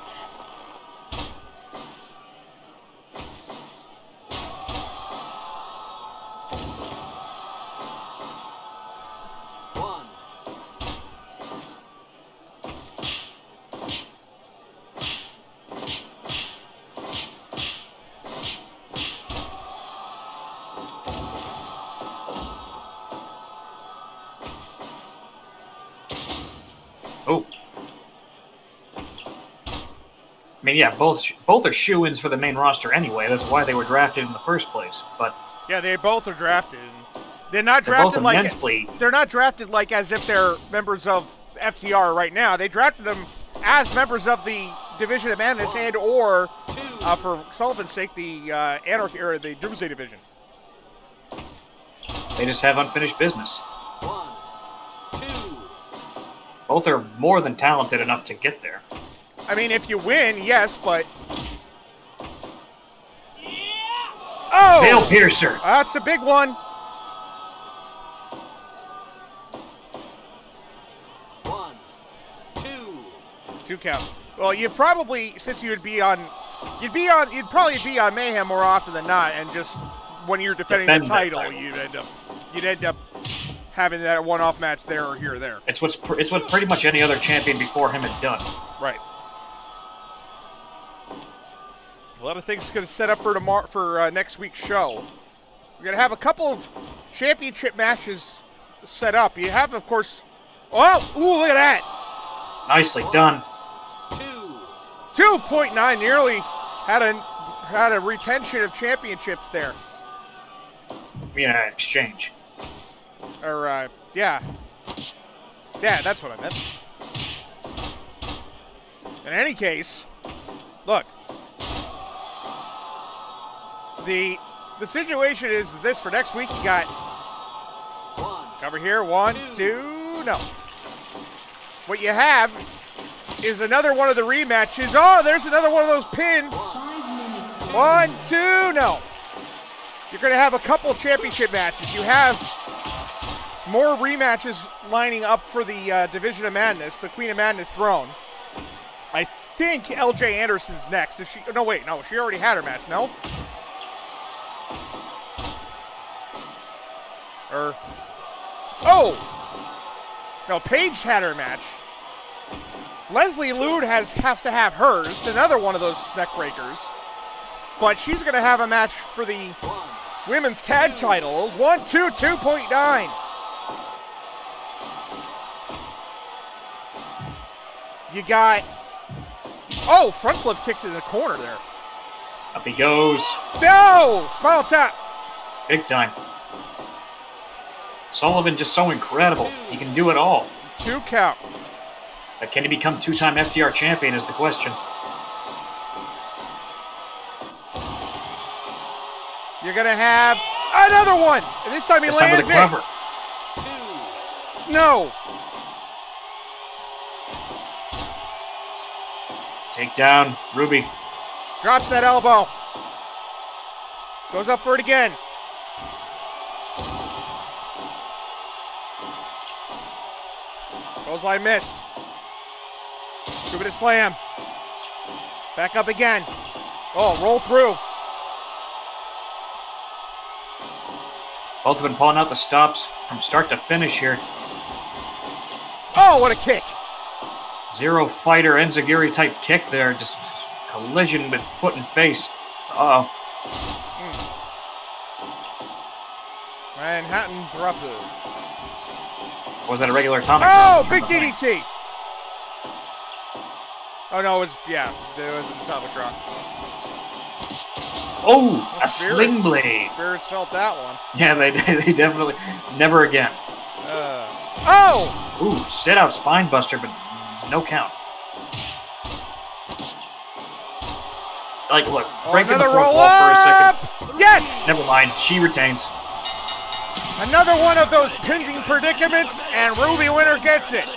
One. oh. I mean, yeah, both both are shoo-ins for the main roster anyway. That's why they were drafted in the first place. But Yeah, they both are drafted. They're not they're drafted both like immensely. they're not drafted like as if they're members of F T R right now. They drafted them as members of the Division of Madness and or Two. uh, for Sullivan's sake, the uh, Anarchy or the Doomsday Division. They just have unfinished business. One. Two. Both are more than talented enough to get there. I mean, if you win, yes, but Yeah. oh, Veil Piercer. that's a big one. One. Two. Two count. Well, you probably, since you would be on, you'd be on, you'd probably be on Mayhem more often than not, and just when you're defending Defend the that title, title. you'd end up, you'd end up having that one-off match there or here or there. It's what's pr- it's what pretty much any other champion before him had done. Right. A lot of things going to set up for tomorrow for uh, next week's show. We're going to have a couple of championship matches set up. You have, of course. Oh, ooh, look at that! Nicely done. Two. two point nine, nearly had a had a retention of championships there. Yeah, exchange. Or uh, yeah, Yeah, that's what I meant. In any case, look. The the situation is this for next week. You got One. cover here. One, two, no. What you have is another one of the rematches. Oh, there's another one of those pins. Five minutes gone. One, two, no. You're going to have a couple championship matches. You have more rematches lining up for the uh, Division of Madness, the Queen of Madness throne. I think L J Anderson's next. Is she? No, wait, no. She already had her match. No. Or, oh, no. Paige had her match. Leslie Lude has has to have hers. Another one of those neck breakers. But she's going to have a match for the One. women's tag titles. One, two, two point nine. You got, oh, front flip kick to the corner there. Up he goes. No! Spinal tap. Big time. Sullivan just so incredible. He can do it all. Two count. But can he become two-time F T R champion is the question. You're going to have another one. And this time he This time lands with a cover. Two. it. No. Take down Ruby. Drops that elbow. Goes up for it again. Clothesline missed. Stupid slam. Back up again. Oh, roll through. Both have been pulling out the stops from start to finish here. Oh, what a kick. Zero fighter Enziguri type kick there. Just collision with foot and face. Uh-oh. Manhattan Drapu. Was that a regular atomic? Oh, drop big from D D behind? T. Oh, no, it was, yeah, it was an atomic drop. Oh, a Spirits- sling blade. Spirits felt that one. Yeah, they they definitely never again. Uh, oh! Ooh, sit out spine buster, but no count. Like, look, Oh, breaking the another fourth roll wall for a up! second. Yes! Never mind, she retains. Another one of those pinning predicaments, and Ruby Winter gets it.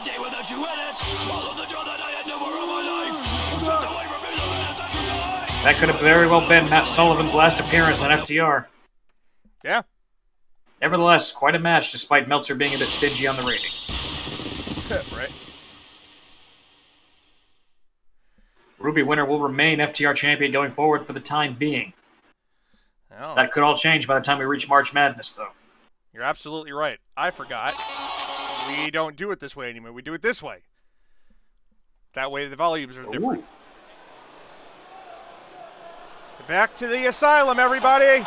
That could have very well been Matt Sullivan's last appearance on F T R. Yeah. Nevertheless, quite a match despite Meltzer being a bit stingy on the rating. Right. Ruby Winter will remain F T R champion going forward for the time being. Oh, That could all change by the time we reach March Madness, though. you're absolutely right. I forgot. We don't do it this way anymore. We do it this way. That way the volumes are different. Ooh. Back to the asylum, everybody.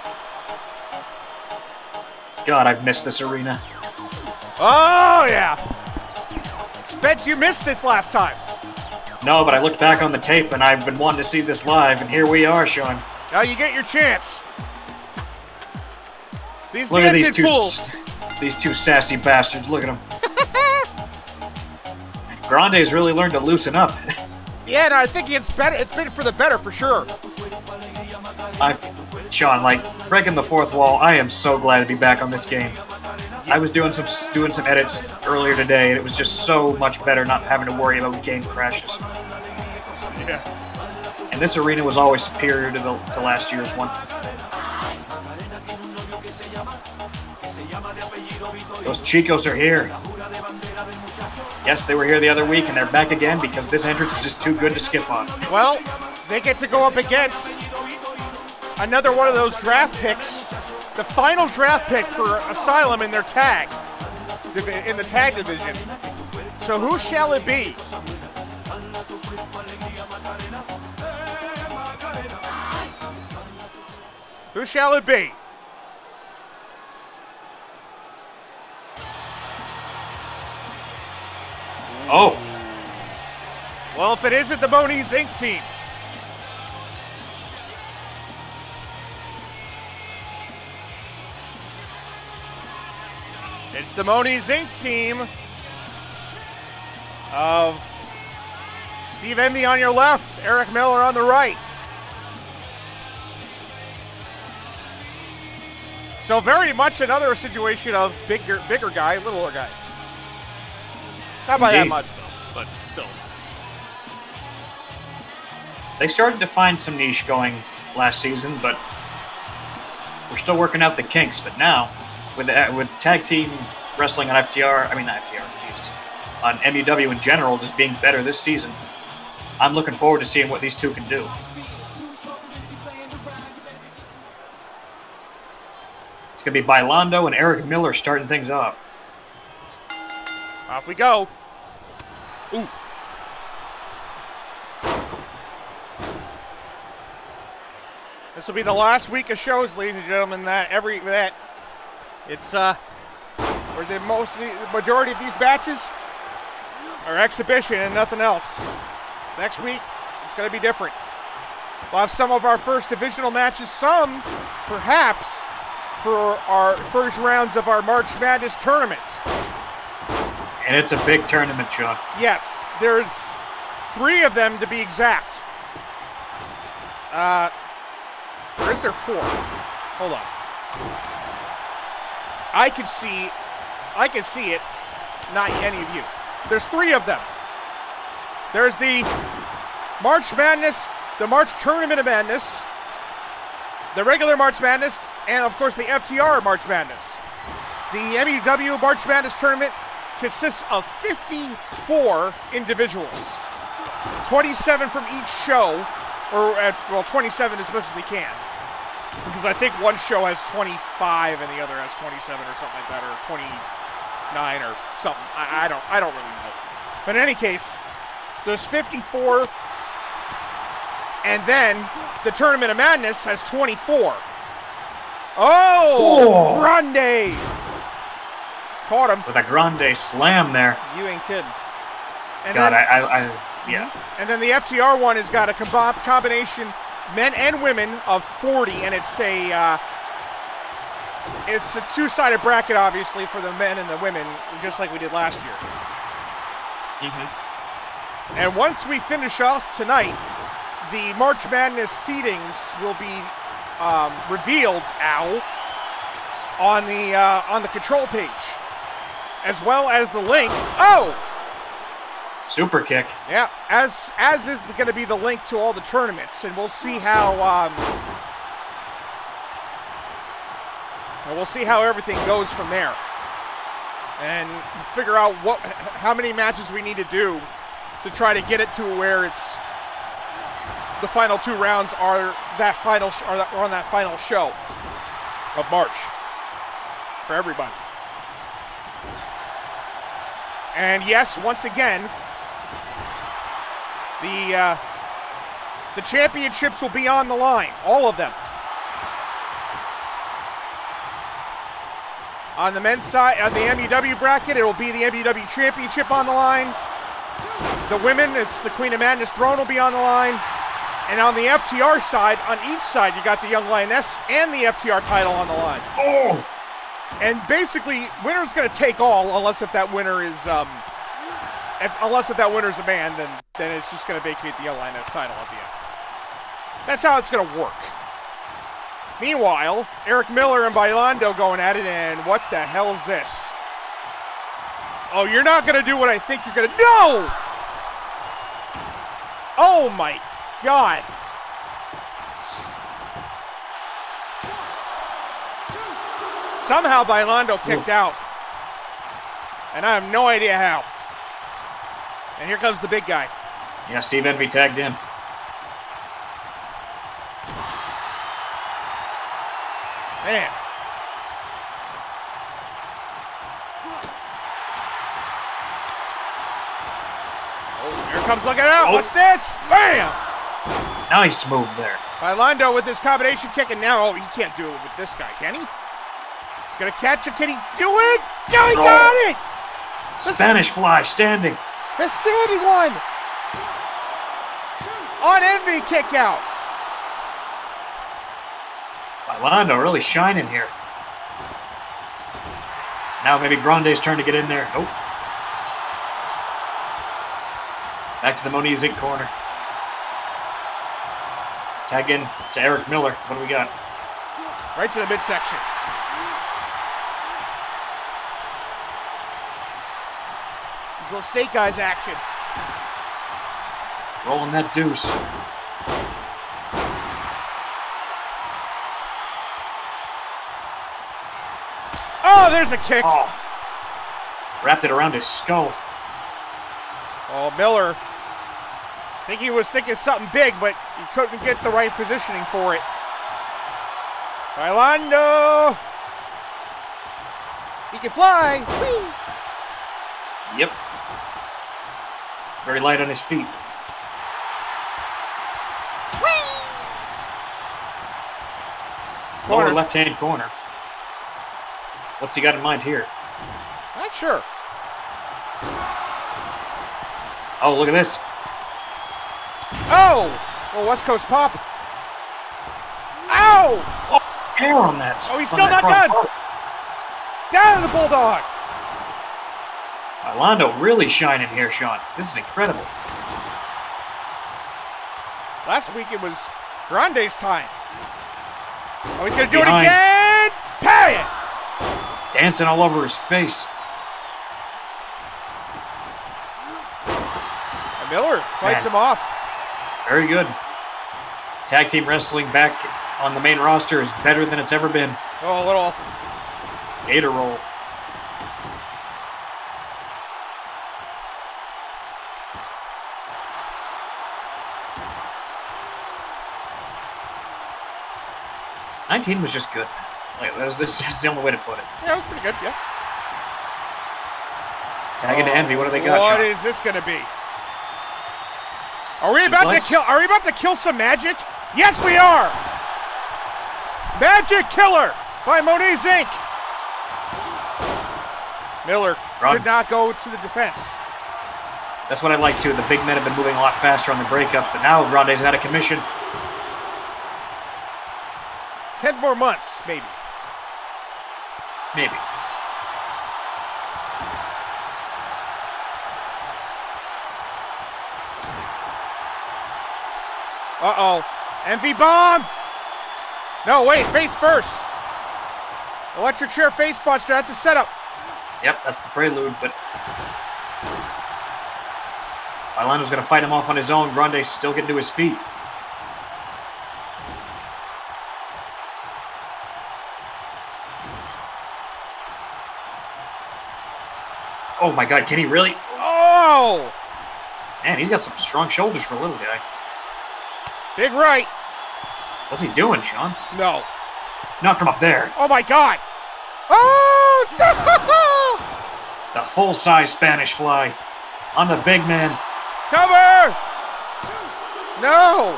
God, I've missed this arena. Oh, yeah. Bet you missed this last time. No, but I looked back on the tape and I've been wanting to see this live, and here we are, Sean. Now you get your chance. These Look at these dancing two, fools. these two sassy bastards. Look at them. Grande's really learned to loosen up. Yeah, no, I think it's better. It's been for the better, for sure. I, Sean, like breaking the fourth wall. I am so glad to be back on this game. I was doing some doing some edits earlier today, and it was just so much better not having to worry about game crashes. Yeah. And this arena was always superior to the to last year's one. Those Chicos are here. Yes, they were here the other week, and they're back again because this entrance is just too good to skip on. Well, they get to go up against another one of those draft picks, the final draft pick for Asylum in their tag, divi- in the tag division. So who shall it be? Who shall it be? Oh, Well, if it isn't the Moniz Incorporated team. It's the Moniz Incorporated team of Steve Envy on your left, Eric Miller on the right. So very much another situation of bigger, bigger guy, littler guy. Not by that Indeed. much though, but still. They started to find some niche going last season, but we're still working out the kinks. But now, with the, with tag team wrestling on F T R, I mean not F T R, Jesus, on M U W in general, just being better this season, I'm looking forward to seeing what these two can do. It's going to be Bailando and Eric Miller starting things off. Off we go. Ooh. This will be the last week of shows, ladies and gentlemen. That every that it's uh, where the most the majority of these matches are exhibition and nothing else. Next week, it's going to be different. We'll have some of our first divisional matches, some perhaps for our first rounds of our March Madness tournaments. And it's a big tournament, Sean. Yes, there's three of them to be exact. Uh, or is there four? Hold on. I can see, I can see it, not any of you. There's three of them. There's the March Madness, the March Tournament of Madness, the regular March Madness, and of course the F T R March Madness. The M U W March Madness Tournament consists of fifty-four individuals, twenty-seven from each show, or at, well, twenty-seven as much as they can, because I think one show has twenty-five and the other has twenty-seven or something like that, or twenty-nine or something. I, I don't, I don't really know. But in any case, there's fifty-four, and then the Tournament of Madness has twenty-four. Oh, Oh. Grande! Caught him. With a grande slam there. You ain't kidding. And God, then, I, I, I, yeah. and then the F T R one has got a combo- combination, men and women, of forty, and it's a uh, it's a two-sided bracket, obviously, for the men and the women, just like we did last year. Mm-hmm. And once we finish off tonight, the March Madness seedings will be um, revealed, ow, on the uh, on the control page, as well as the link. Oh, Super kick. yeah, as as is going to be the link to all the tournaments, and we'll see how um, and we'll see how everything goes from there, and figure out what how many matches we need to do to try to get it to where it's the final two rounds are that final sh- are, that, are on that final show of March for everybody. And yes, once again, the uh, the championships will be on the line, all of them. On the men's side, on the M U W bracket, it will be the M U W Championship on the line. The women, it's the Queen of Madness throne will be on the line. And on the F T R side, on each side, you got the Young Lioness and the F T R title on the line. Oh! And basically, winner's going to take all, unless if that winner is, um, if, unless if that winner's a man, then then it's just going to vacate the Young Lioness title at the end. That's how it's going to work. Meanwhile, Eric Miller and Bailando going at it, and what the hell is this? Oh, you're not going to do what I think you're going to. No! Oh my God. Somehow Bailando kicked out. And I have no idea how. And here comes the big guy. Yeah, Steve Envy tagged in. Man. Oh, here comes looking out. Oh. Watch this. Bam! Nice move there. Bailando with his combination kick, and now, oh, he can't do it with this guy, can he? He's gonna catch it. Can he do it? No, he Oh. got it! Spanish fly standing. The standing one! On Envy kick out. Bailando really shining here. Now maybe Grande's turn to get in there. Oh. Back to the Moniz Incorporated corner. Tag in to Eric Miller. What do we got? Right to the midsection. These little snake eyes action. Rolling that deuce. Oh, there's a kick. Oh. Wrapped it around his skull. Oh, Miller. I think he was thinking something big, but he couldn't get the right positioning for it. Bailando. He can fly. Whee! Yep. Very light on his feet. Lower Corner. left-hand corner. What's he got in mind here? Not sure. Oh, look at this. Oh! Well, West Coast pop. Ow! Oh, air on that. Oh, he's on still that not cross done. bar. Down to the Bulldog. Orlando really shining here, Sean. This is incredible. Last week it was Grande's time. Oh, he's going to do Behind. it again. Pay it. Dancing all over his face. And Miller fights Man. him off. Very good. Tag team wrestling back on the main roster is better than it's ever been. Oh, a little. Gator roll. nineteen was just good. Like, this, this is the only way to put it. Yeah, it was pretty good, yeah. Tag into Envy. What do they got, What Sean? is this going to be? Are we about to Suplex? kill? Are we about to kill some magic? Yes, we are. Magic Killer by Moniz Incorporated. Miller Run. did not go to the defense. That's what I like, too. The big men have been moving a lot faster on the breakups, but now Grande's out of commission. Ten more months, maybe. Maybe. Uh-oh. M V bomb. No, wait, face first. Electric chair face buster. That's a setup. Yep, that's the prelude, but Orlando's going to fight him off on his own. Grande's still getting to his feet. Oh my God, can he really? Oh! Man, he's got some strong shoulders for a little guy. Big right. What's he doing, Sean? No. Not from up there. Oh my God. Oh! Stop! The full-size Spanish fly on the big man. Cover! No!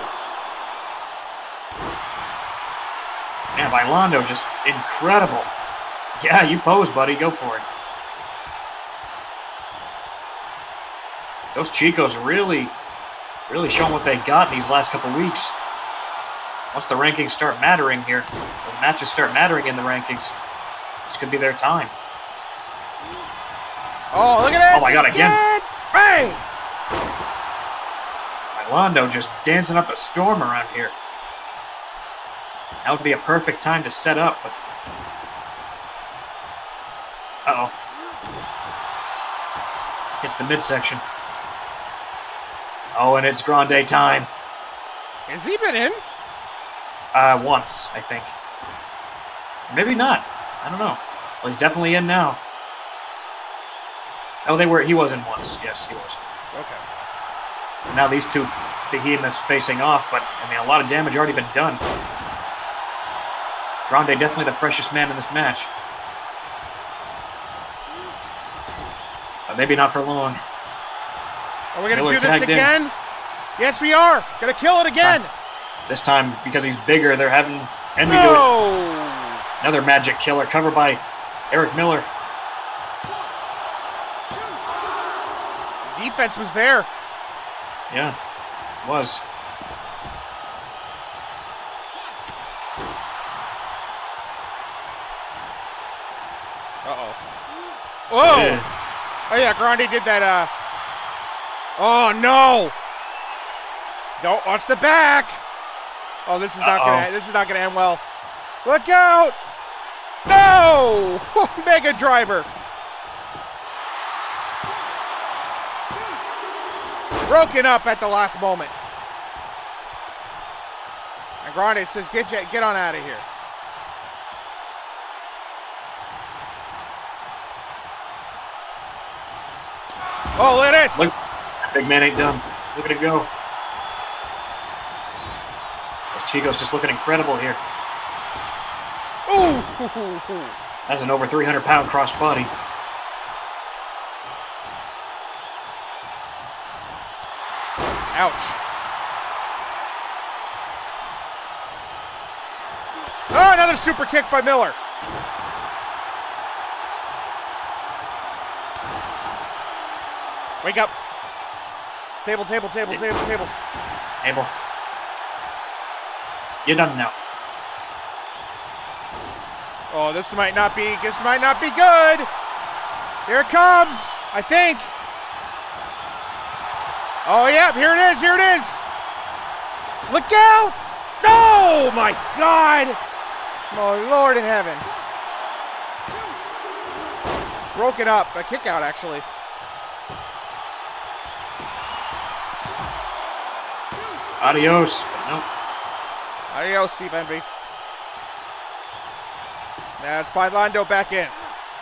Man, Bailando just incredible. Yeah, you pose, buddy. Go for it. Those Chicos really, really showing what they got in these last couple weeks. Once the rankings start mattering here, the matches start mattering in the rankings, this could be their time. Oh, look at this! Oh my God, again. Bang! Bailando just dancing up a storm around here. That would be a perfect time to set up, but... Uh-oh. It's the midsection. Oh, and it's Grande time. Has he been in? Uh, once, I think. Maybe not. I don't know. Well, he's definitely in now. Oh, they were. He was in once. Yes, he was. Okay. And now these two behemoths facing off, but, I mean, a lot of damage already been done. Grande definitely the freshest man in this match. But maybe not for long. Are we going to Miller do this tagged in. again? Yes, we are. Going to kill it again. Time- This time, because he's bigger, they're having Envy do it. No! Another magic killer covered by Eric Miller. Defense was there. Yeah, was. Uh-oh. Whoa! Yeah. Oh, yeah, Grande did that, uh... Oh, no! Don't watch the back! Oh, this is not Uh-oh. gonna this is not gonna end well. Look out! No! Mega driver! Broken up at the last moment. And Grande says, get, you, get on out of here. Oh, look at this. Look, big man ain't done. Look at it go. This Chico's just looking incredible here. Ooh. That's an over three hundred pound cross body. Ouch. Oh, another super kick by Miller. Wake up. Table, table, table, table, table. Abel. You're done now. Oh, this might not be, this might not be good. Here it comes, I think. Oh, yeah, here it is, here it is. Look out. Oh, my God. Oh, Lord in heaven. Broken up, a kick out, actually. Adios. But no. Adios, Steve Envy. That's Bailando back in.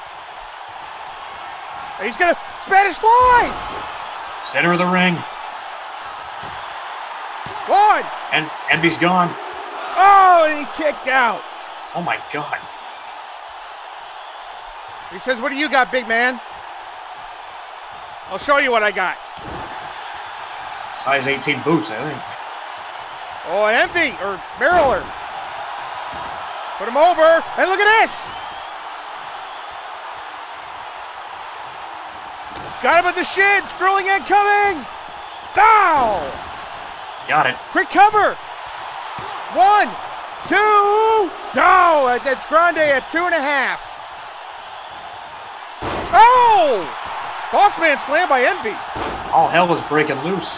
And he's gonna Spanish fly! Center of the ring. One! And Envy's gone. Oh, and he kicked out. Oh my God. He says, what do you got, big man? I'll show you what I got. Size eighteen boots, I think. Oh, an Envy, or Barreler. Put him over, and look at this! Got him at the shins, thrilling incoming! Down! Got it. Quick cover! One, two, no! That's Grande at two and a half. Oh! Bossman slam by Envy. All hell was breaking loose.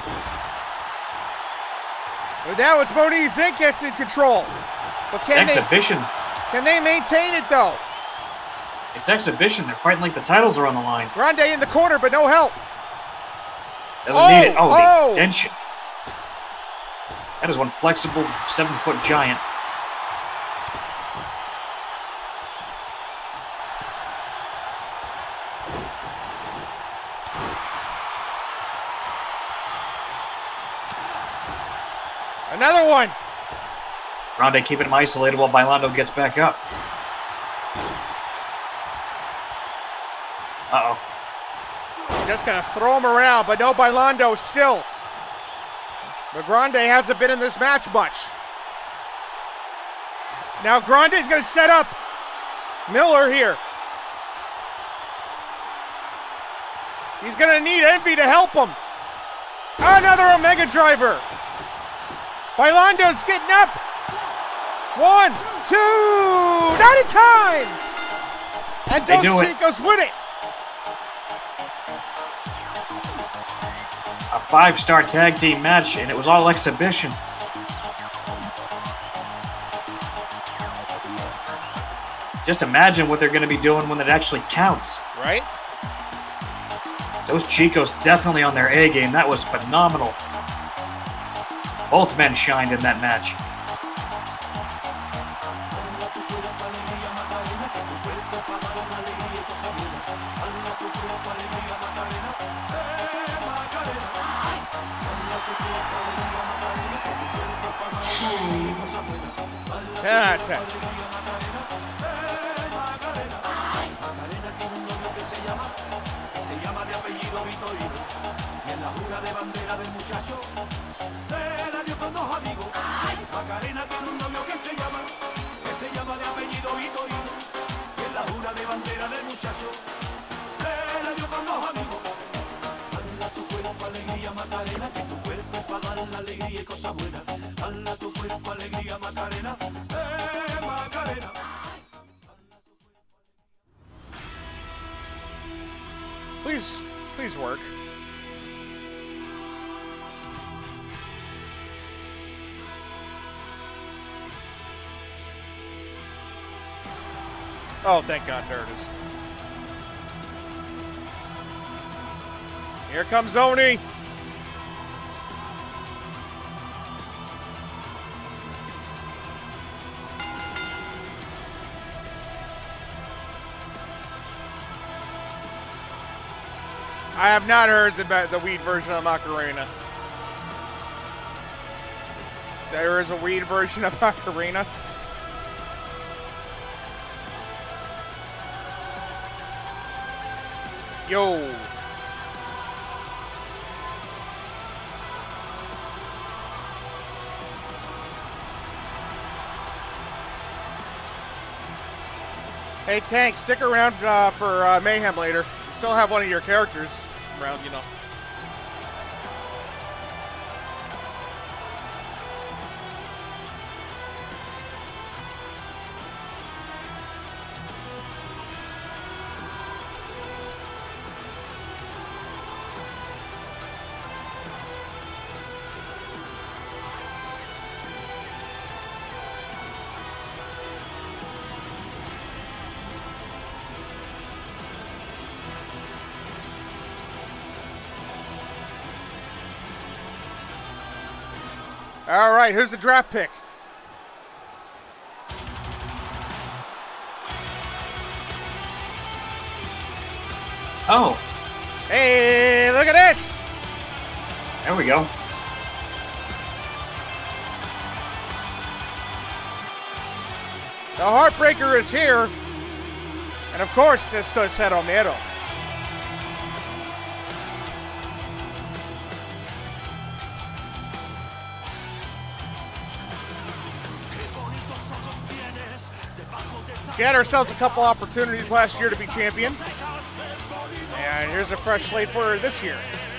But now it's Moniz Inc gets in control. But can they, Exhibition. can they maintain it though? It's exhibition. They're fighting like the titles are on the line. Grande in the corner, but no help. Doesn't Oh, need it. Oh, oh. the extension. That is one flexible seven-foot giant. Another one. Grande keeping him isolated while Bailando gets back up. Uh-oh. Just gonna throw him around, but no Bailando still. But Grande hasn't been in this match much. Now Grande's gonna set up Miller here. He's gonna need Envy to help him. Another Omega driver. Bailando's getting up. One, two, not in time. And They Dos do it. Chicos win it. A five-star tag team match, and it was all exhibition. Just imagine what they're going to be doing when it actually counts. Right? Those Chicos definitely on their A game. That was phenomenal. Both men shined in that match. ten out of ten. Please, please work. Oh, thank God. There it is. Here comes Oni. I have not heard the the weed version of Macarena. There is a weed version of Macarena. Yo. Hey, Tank, stick around uh, for uh, Mayhem later. You still have one of your characters around, you know. All right, who's the draft pick? Oh, Hey, look at this! there we go. The Heartbreaker is here. And of course, esto es Romero. We had ourselves a couple opportunities last year to be champion. And here's a fresh slate for this year.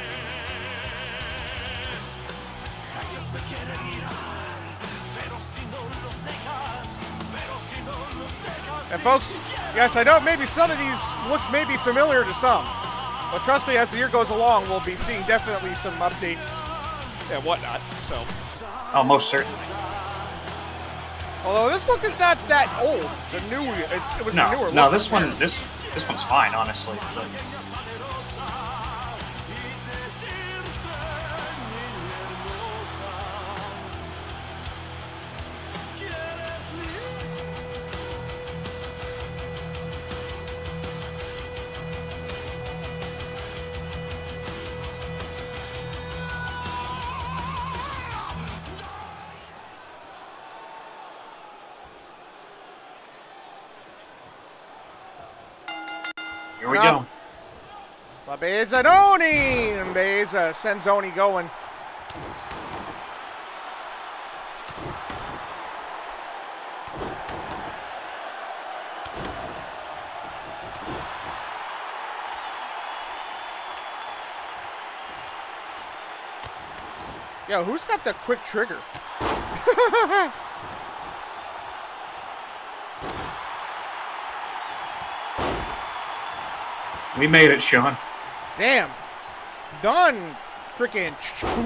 And folks, yes, I know maybe some of these looks may be familiar to some. But trust me, as the year goes along, we'll be seeing definitely some updates and whatnot. So, Oh, most certainly. although this look is not that old. It's a new, it's, it was a newer No, look. no, this one, this, this one's fine, honestly. But here we go. La Bezzanoni! And Beza sends Oni going. Yo, who's got the quick trigger? We made it, Sean. Damn. Done. Freaking.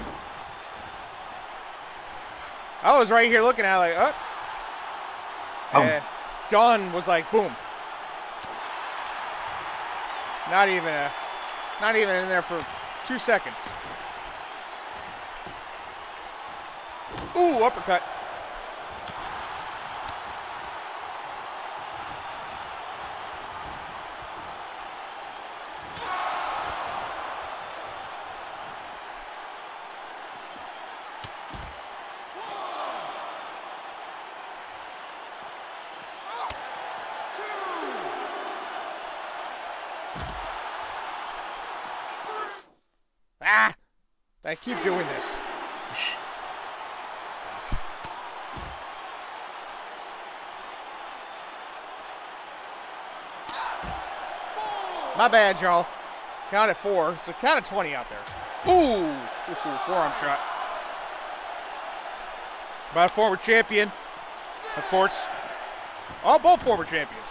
I was right here looking at it like, oh. Oh. And Dunn was like, boom. Not even a, not even in there for two seconds. Ooh, uppercut. Ah! I keep doing this. My bad, y'all. Count at four. It's a count of twenty out there. Ooh! Ooh, ooh, forearm shot. By a former champion, of course. All both former champions.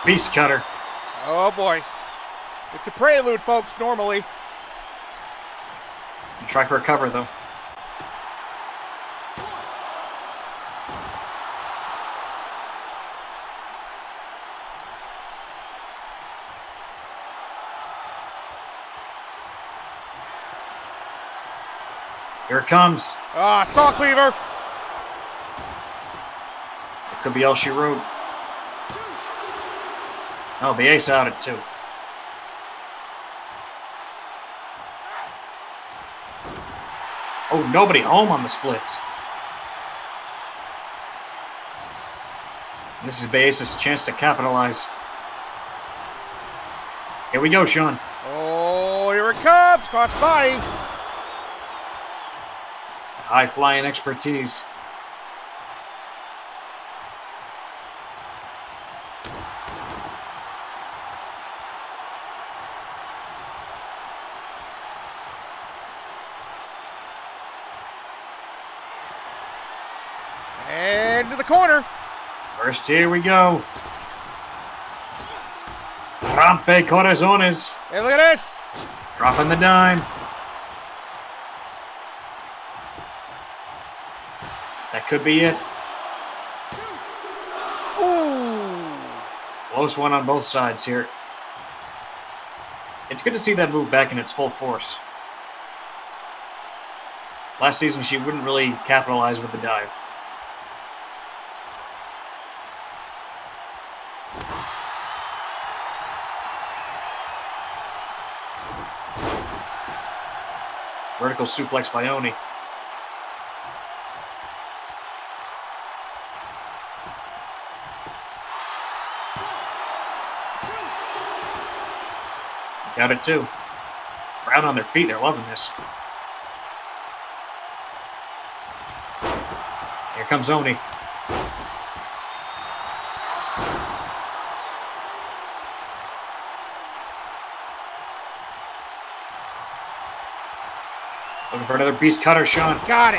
Beast cutter. Oh boy. It's a prelude, folks, normally. Try for a cover, though. Here it comes. Ah, saw cleaver. It could be all she wrote. Oh, the ace out at two. Oh, nobody home on the splits. This is Baez's chance to capitalize. Here we go, Sean. Oh, here it comes. Cross body. High flying expertise. And to the corner. First, here we go. Rampe corazones. Hey, look at this. Dropping the dime. That could be it. Ooh. Close one on both sides here. It's good to see that move back in its full force. Last season, she wouldn't really capitalize with the dive. Vertical suplex by Oni. Got it too. Brown on their feet, they're loving this. Here comes Oni. Looking for another beast cutter, Sean. Got it.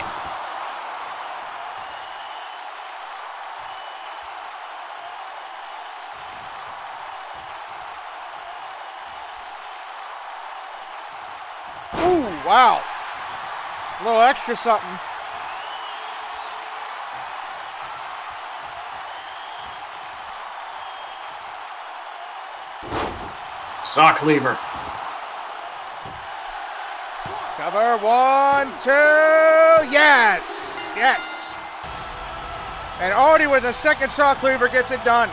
Ooh, wow. A little extra something. Sock lever. Cover, one, two, yes, yes. And Oni with a second saw cleaver gets it done.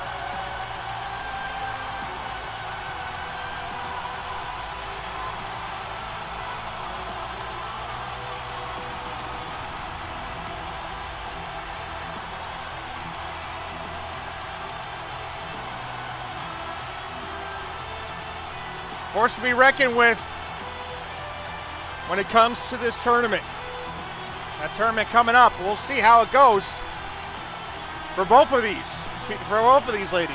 Force to be reckoned with when it comes to this tournament. That tournament coming up, we'll see how it goes for both of these, for both of these ladies.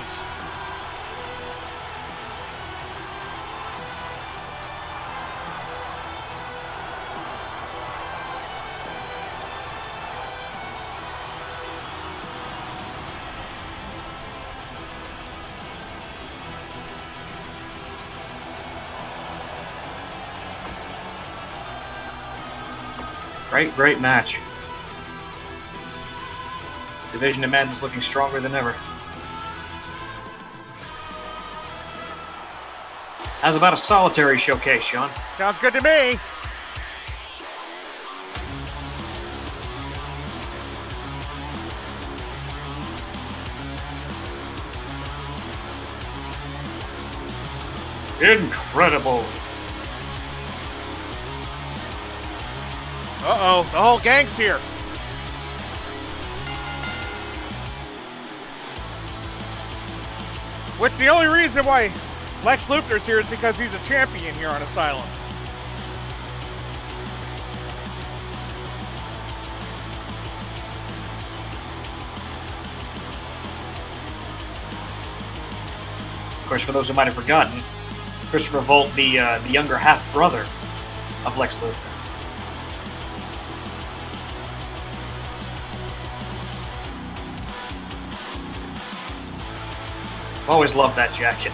Great, great match. Division of Madness looking stronger than ever. How's about a solitary showcase, Sean? Sounds good to me. Incredible. Uh-oh, the whole gang's here. Which the only reason why Lex Luthor's here is because he's a champion here on Asylum. Of course, for those who might have forgotten, Christopher Volt, the uh, the younger half-brother of Lex Luthor. Always loved that jacket.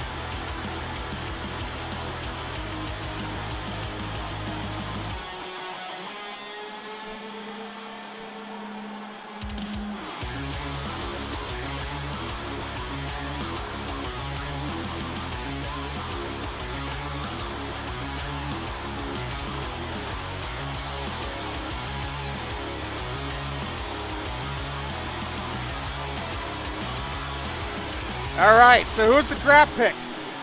All right, so who's the draft pick?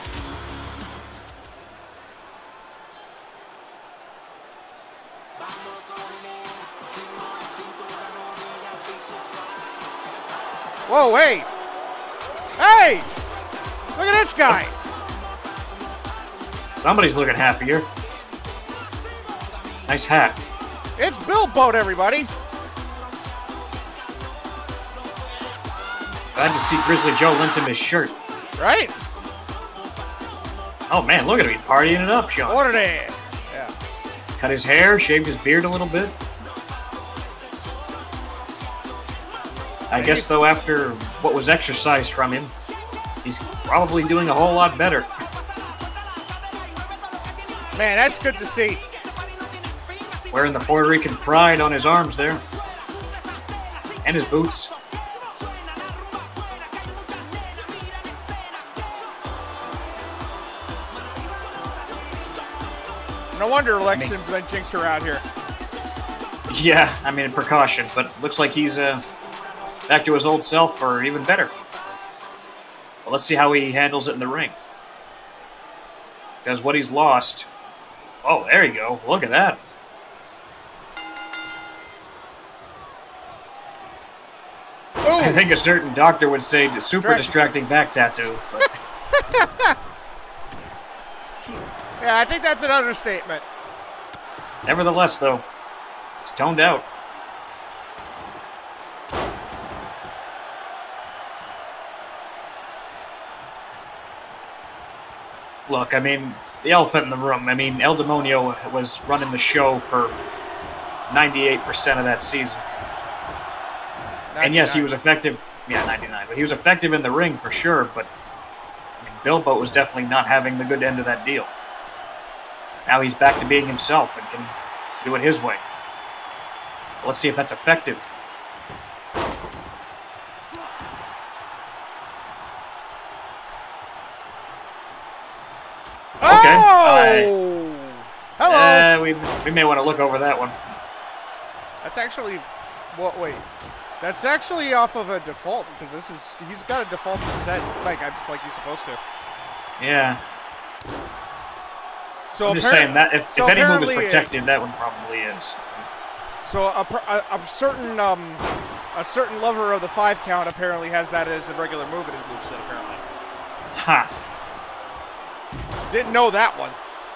Whoa, hey! Hey! Look at this guy! Somebody's looking happier. Nice hat. It's Bill Boat, everybody! Glad to see Grizzly Joe lent him his shirt. Right? Oh man, look at him. He's partying it up, Sean. What a day! Yeah. Cut his hair, shaved his beard a little bit. I guess, though, after what was exercised from him, he's probably doing a whole lot better. Man, that's good to see. Wearing the Puerto Rican pride on his arms there. And his boots. No wonder Lex I mean- and Jinx are out here. Yeah, I mean, precaution, but looks like he's uh, back to his old self, or even better. Well, let's see how he handles it in the ring. Because what he's lost... Oh, there you go. Look at that. I Ooh! think a certain doctor would say super Distract- distracting back tattoo. But Yeah, I think that's an understatement. nevertheless, though, he's toned out. Look, I mean, the elephant in the room. I mean, El Demonio was running the show for ninety-eight percent of that season. And yes, he was effective. Yeah, ninety-nine. But he was effective in the ring for sure. But I mean, Bilbo was definitely not having the good end of that deal. Now he's back to being himself and can do it his way. Let's see if that's effective. Okay. Oh! Hello! Uh, we, we may want to look over that one. That's actually, what? Wait, that's actually off of a default because this is he's got a default set like like he's supposed to. Yeah. So I'm just appar- saying that if, so if any move is apparently, uh, protected, that one probably is. So a, per- a, a certain um a certain lover of the five count apparently has that as a regular move in his moveset apparently. Ha. Didn't know that one.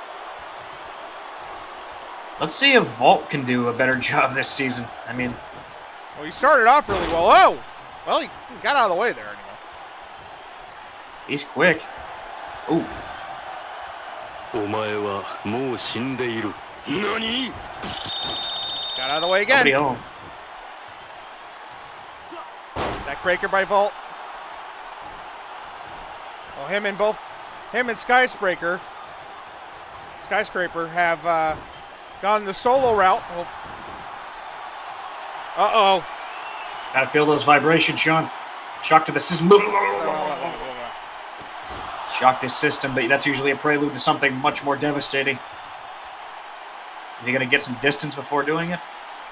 Let's see if Vault can do a better job this season. I mean, Well, he started off really well. Oh, well he, he got out of the way there anyway. he's quick. Ooh. お前はもう死んでいる。何？ Got out of the way again. Nobody home. Neckbreaker by Vault. Well, him and both, him and Skyscraper, Skyscraper have uh, gone the solo route. Well, uh-oh. Gotta feel those vibrations, Sean. Shock to the system. Shock this system, but that's usually a prelude to something much more devastating. Is he gonna get some distance before doing it?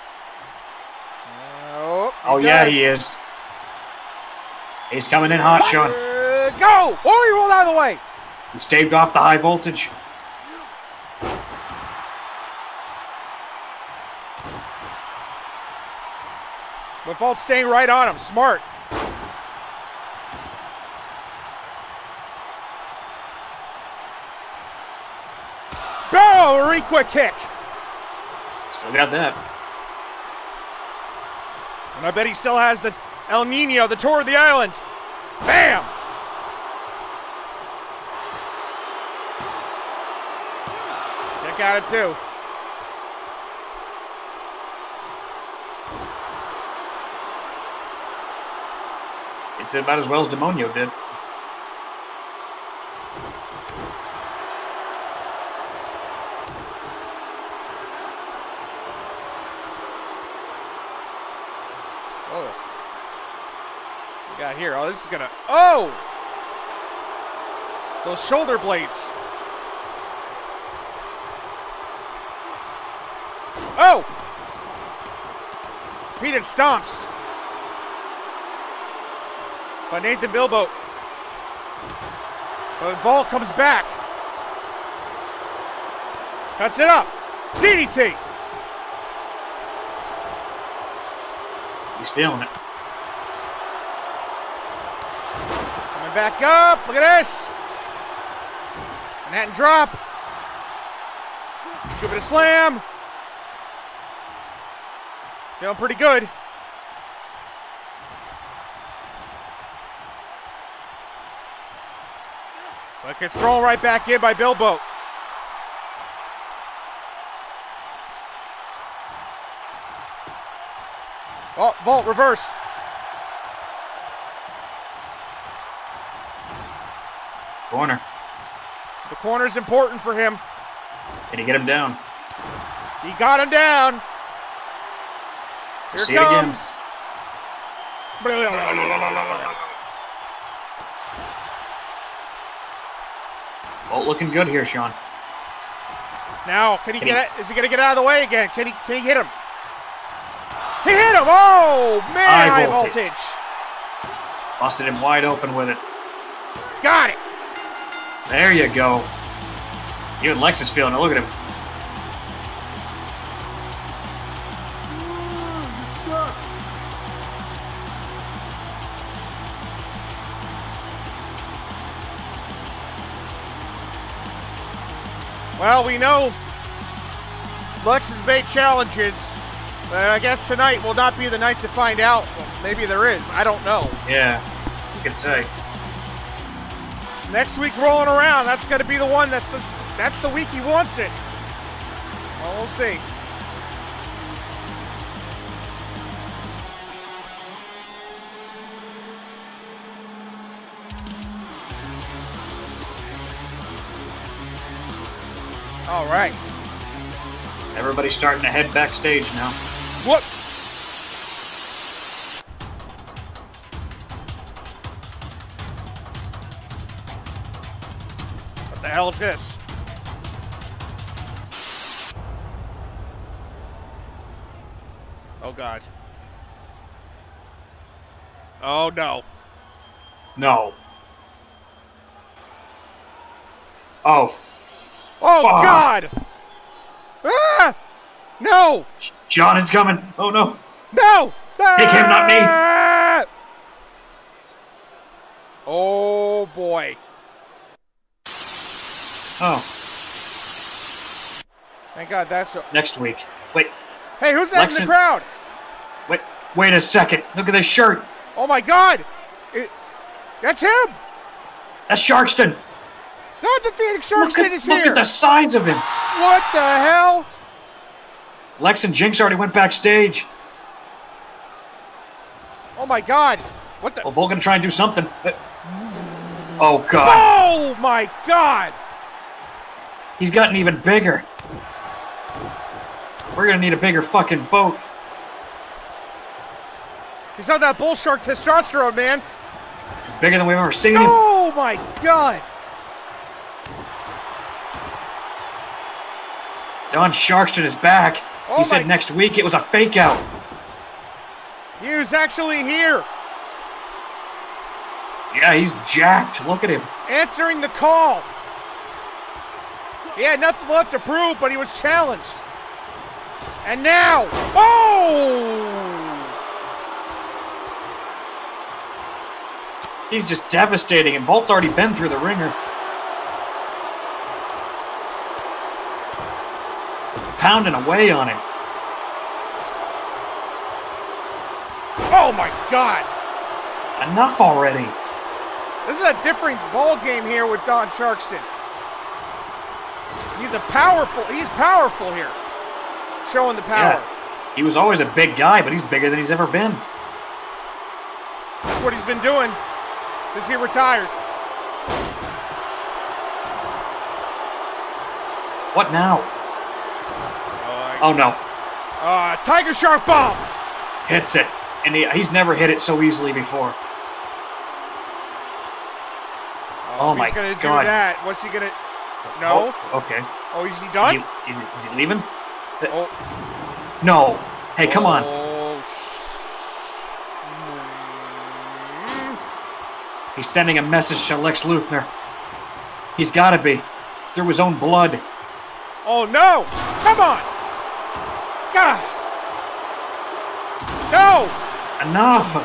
Oh, Oh yeah, he is. He's coming in hot, Sean. Uh, go! Oh, he rolled out of the way. He staved off the high voltage. But Vault staying right on him. Smart. Boom! Very quick kick. Still got that. And I bet he still has the El Nino, the tour of the island. Bam! Kick out it too. It's about as well as Demonio did. here. Oh, this is gonna. Oh! Those shoulder blades. Oh! Repeated stomps. By Nathan Bilbo. But Vault comes back. Cuts it up. D D T. He's feeling it. Coming back up. Look at this. Manhattan drop. Scoop it a slam. Feeling pretty good. But gets thrown right back in by Bilbo. Oh, Vault reversed. Corner. The corner's important for him. Can he get him down? He got him down. Here See it comes. It again. Bolt looking good here, Sean. Now, can he Can get he- it? Is he going to get out of the way again? Can he Can he hit him? He hit him! Oh, man, High high voltage. voltage. Busted him wide open with it. Got it. There you go. Even Lex is feeling it. Look at him. Well, we know Lex's bait challenges. But I guess tonight will not be the night to find out. Well, maybe there is. I don't know. Yeah, you could say. Next week rolling around, that's going to be the one that's that's the week he wants it. Well, we'll see. All right. Everybody's starting to head backstage now. What? What the hell is this? Oh, God. Oh, no. No. Oh, Oh, Fuck. God! Ah! No! John is coming. Oh, no. No! Pick him, not me. Ah! Oh, boy. Oh, Thank God that's a... next week. Wait, Hey, who's that in Lexington- the crowd? wait, wait a second. Look at this shirt. Oh, my God! It... That's him! That's Sharkston. No, the Phoenix Look Sharkston at, is look here! at the sides of him. What the hell? Lex and Jinx already went backstage. Oh, my God. What the... Well, Volk gonna try and do something. Uh, Oh, God. Oh, my God! He's gotten even bigger. We're gonna need a bigger fucking boat. He's on that bull shark testosterone, man. He's bigger than we've ever seen him. Oh, my God! Don Sharkston is back. Oh He said my- next week it was a fake out. He was actually here, Yeah, he's jacked. Look at him. answering the call. He had nothing left to prove, but he was challenged. And now, oh! He's just devastating, and Volt's already been through the ringer. Pounding away on him. Oh my God! Enough already. This is a different ball game here with Don Sharkston. He's a powerful. He's powerful here, showing the power. Yeah. He was always a big guy, but he's bigger than he's ever been. That's what he's been doing since he retired. What now? Uh, Oh, no. uh, Tiger Shark bomb. Hits it. And he, he's never hit it so easily before. Oh if my he's gonna do God. that, what's he gonna? No. Oh, okay. Oh, is he Is done? he, is, he, is he leaving? Oh. No. Hey, come on. Oh, sh- He's sending a message to Lex Luthor. He's got to be. Through his own blood. Oh no! Come on! God! No! Enough!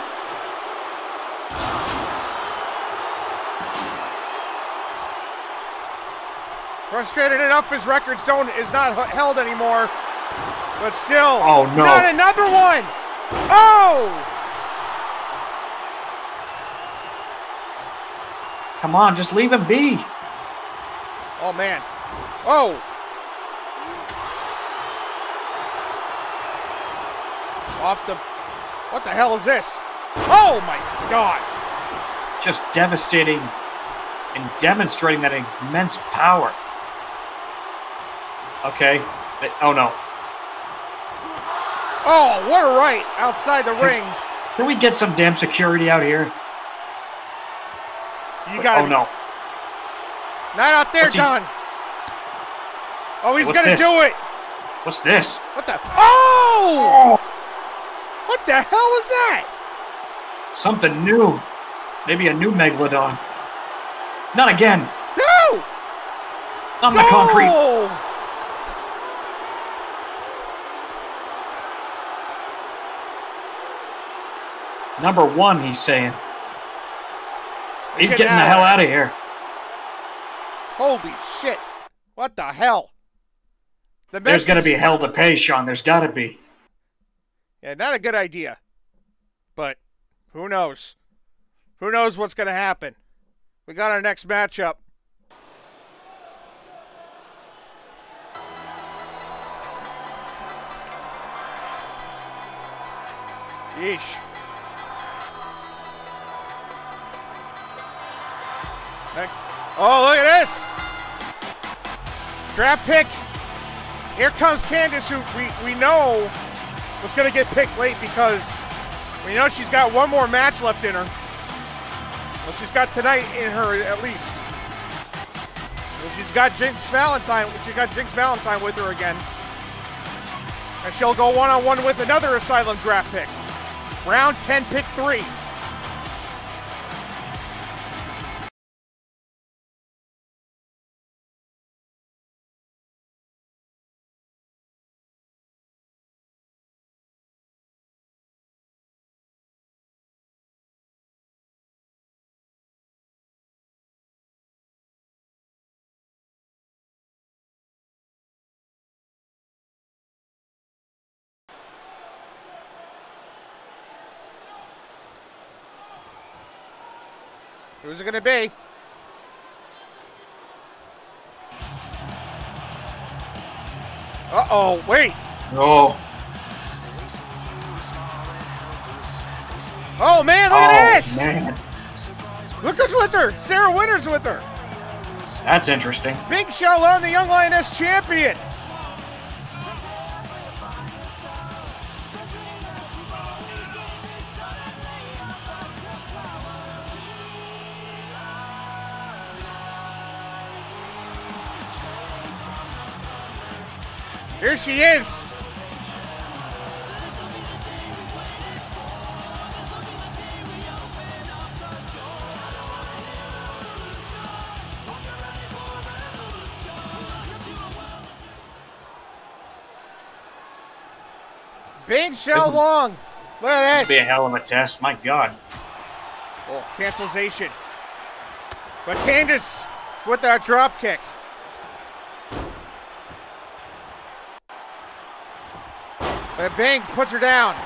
Frustrated enough his records don't is not h- held anymore. But still. Oh no. Not another one! Oh! Come on, just leave him be. Oh man. Oh! Off the. What the hell is this? Oh my God! Just devastating and demonstrating that immense power. Okay. Oh no. Oh, what a right outside the Can- ring. Can we get some damn security out here? You got Oh no. Not out there, What's he- Don. Oh, he's What's gonna this? do it. What's this? What the? Oh! What the hell was that? Something new. Maybe a new Megalodon. Not again. No! On the concrete. Goal! Number one, he's saying. He's Get getting the out hell of out of here. Holy shit! What the hell? The There's message- going to be hell to pay, Sean. There's got to be. Yeah, not a good idea. But who knows? Who knows what's going to happen? We got our next matchup. Yeesh. Heck. Oh, look at this! Draft pick. Here comes Candice, who we, we know was going to get picked late because we know she's got one more match left in her. Well, she's got tonight in her at least. And she's got Jinx Valentine. She's got Jinx Valentine with her again. And she'll go one-on-one with another Asylum draft pick. Round ten, pick three. Who's it going to be? Uh-oh, wait. Oh. Oh, man, look oh, at this. man. Look who's with her. Sarah Winter's with her. That's interesting. Big Charlotte, the Young Lioness champion. Here she is. Big Shell Long. Look at This would be a this. hell of a test. My God. Oh, cancellation. But Candice with that drop kick. But Bing puts her down.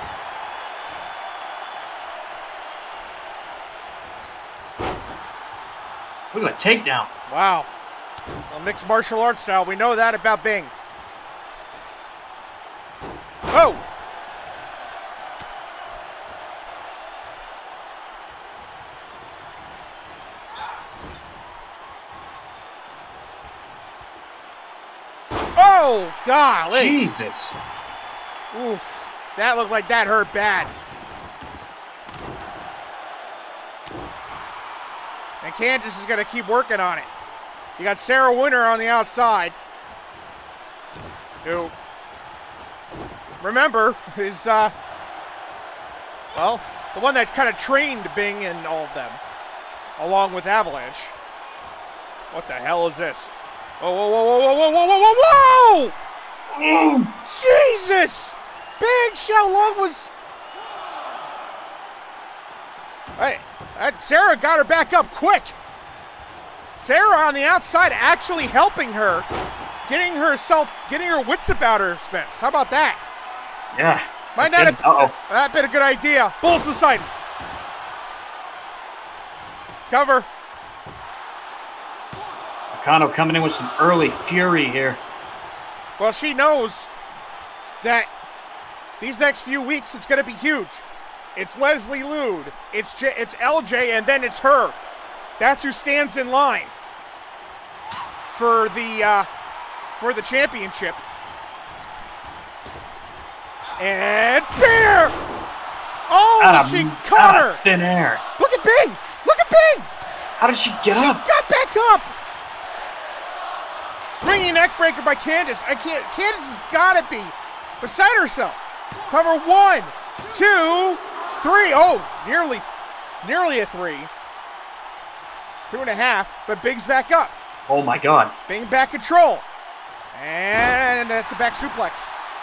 Look at the takedown. Wow. Well, mixed martial arts style. We know that about Bing. Oh! Oh, golly. Jesus. Oof. That looked like that hurt bad. And Candice is going to keep working on it. You got Sarah Winter on the outside, who, remember, is, uh, well, the one that kind of trained Bing and all of them, along with Avalanche. What the hell is this? Whoa, whoa, whoa, whoa, whoa, whoa, whoa, whoa, whoa! Jesus! Big Xiao Long was... Hey, that Sarah got her back up quick. Sarah on the outside actually helping her, getting herself, getting her wits about her, Spence. How about that? Yeah. Might not have, Uh-oh. that been a good idea. Bulls to the side. Cover. Nakano coming in with some early fury here. Well, she knows that these next few weeks it's going to be huge. It's Leslie Lude, it's J, it's L J, and then it's her. That's who stands in line for the uh, for the championship. And Bear! Oh, Out of, she caught out her! of thin air. Look at Bing! Look at Bing! How did she get She up? got back up! Springing neck breaker by Candice. I can't. Candice has got to be beside herself. Cover one, two, three. Oh, nearly, nearly a three. Two and a half, but Bing's back up. Oh my God. Bing back control. And that's a back suplex.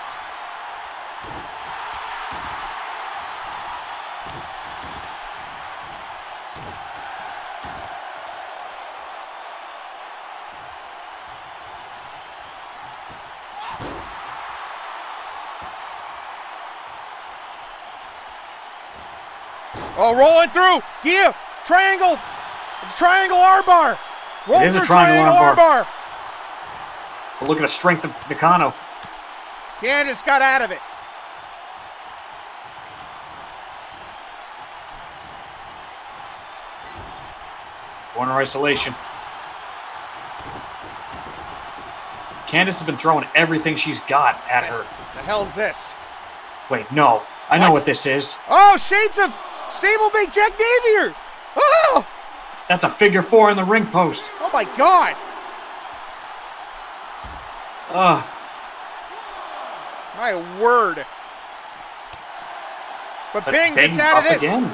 Oh, rolling through. Gia, triangle. It's triangle R-bar. Roll It is a through triangle armbar. R-bar. But look at the strength of Nakano. Candice got out of it. Corner isolation. Candice has been throwing everything she's got at her. The hell's this? Wait, no. I know What? what this is. Oh, shades of stablemate Jack Nazier. Oh, That's a figure four in the ring post. oh my God. Ugh. My word. But, But Bing gets out up of this. again.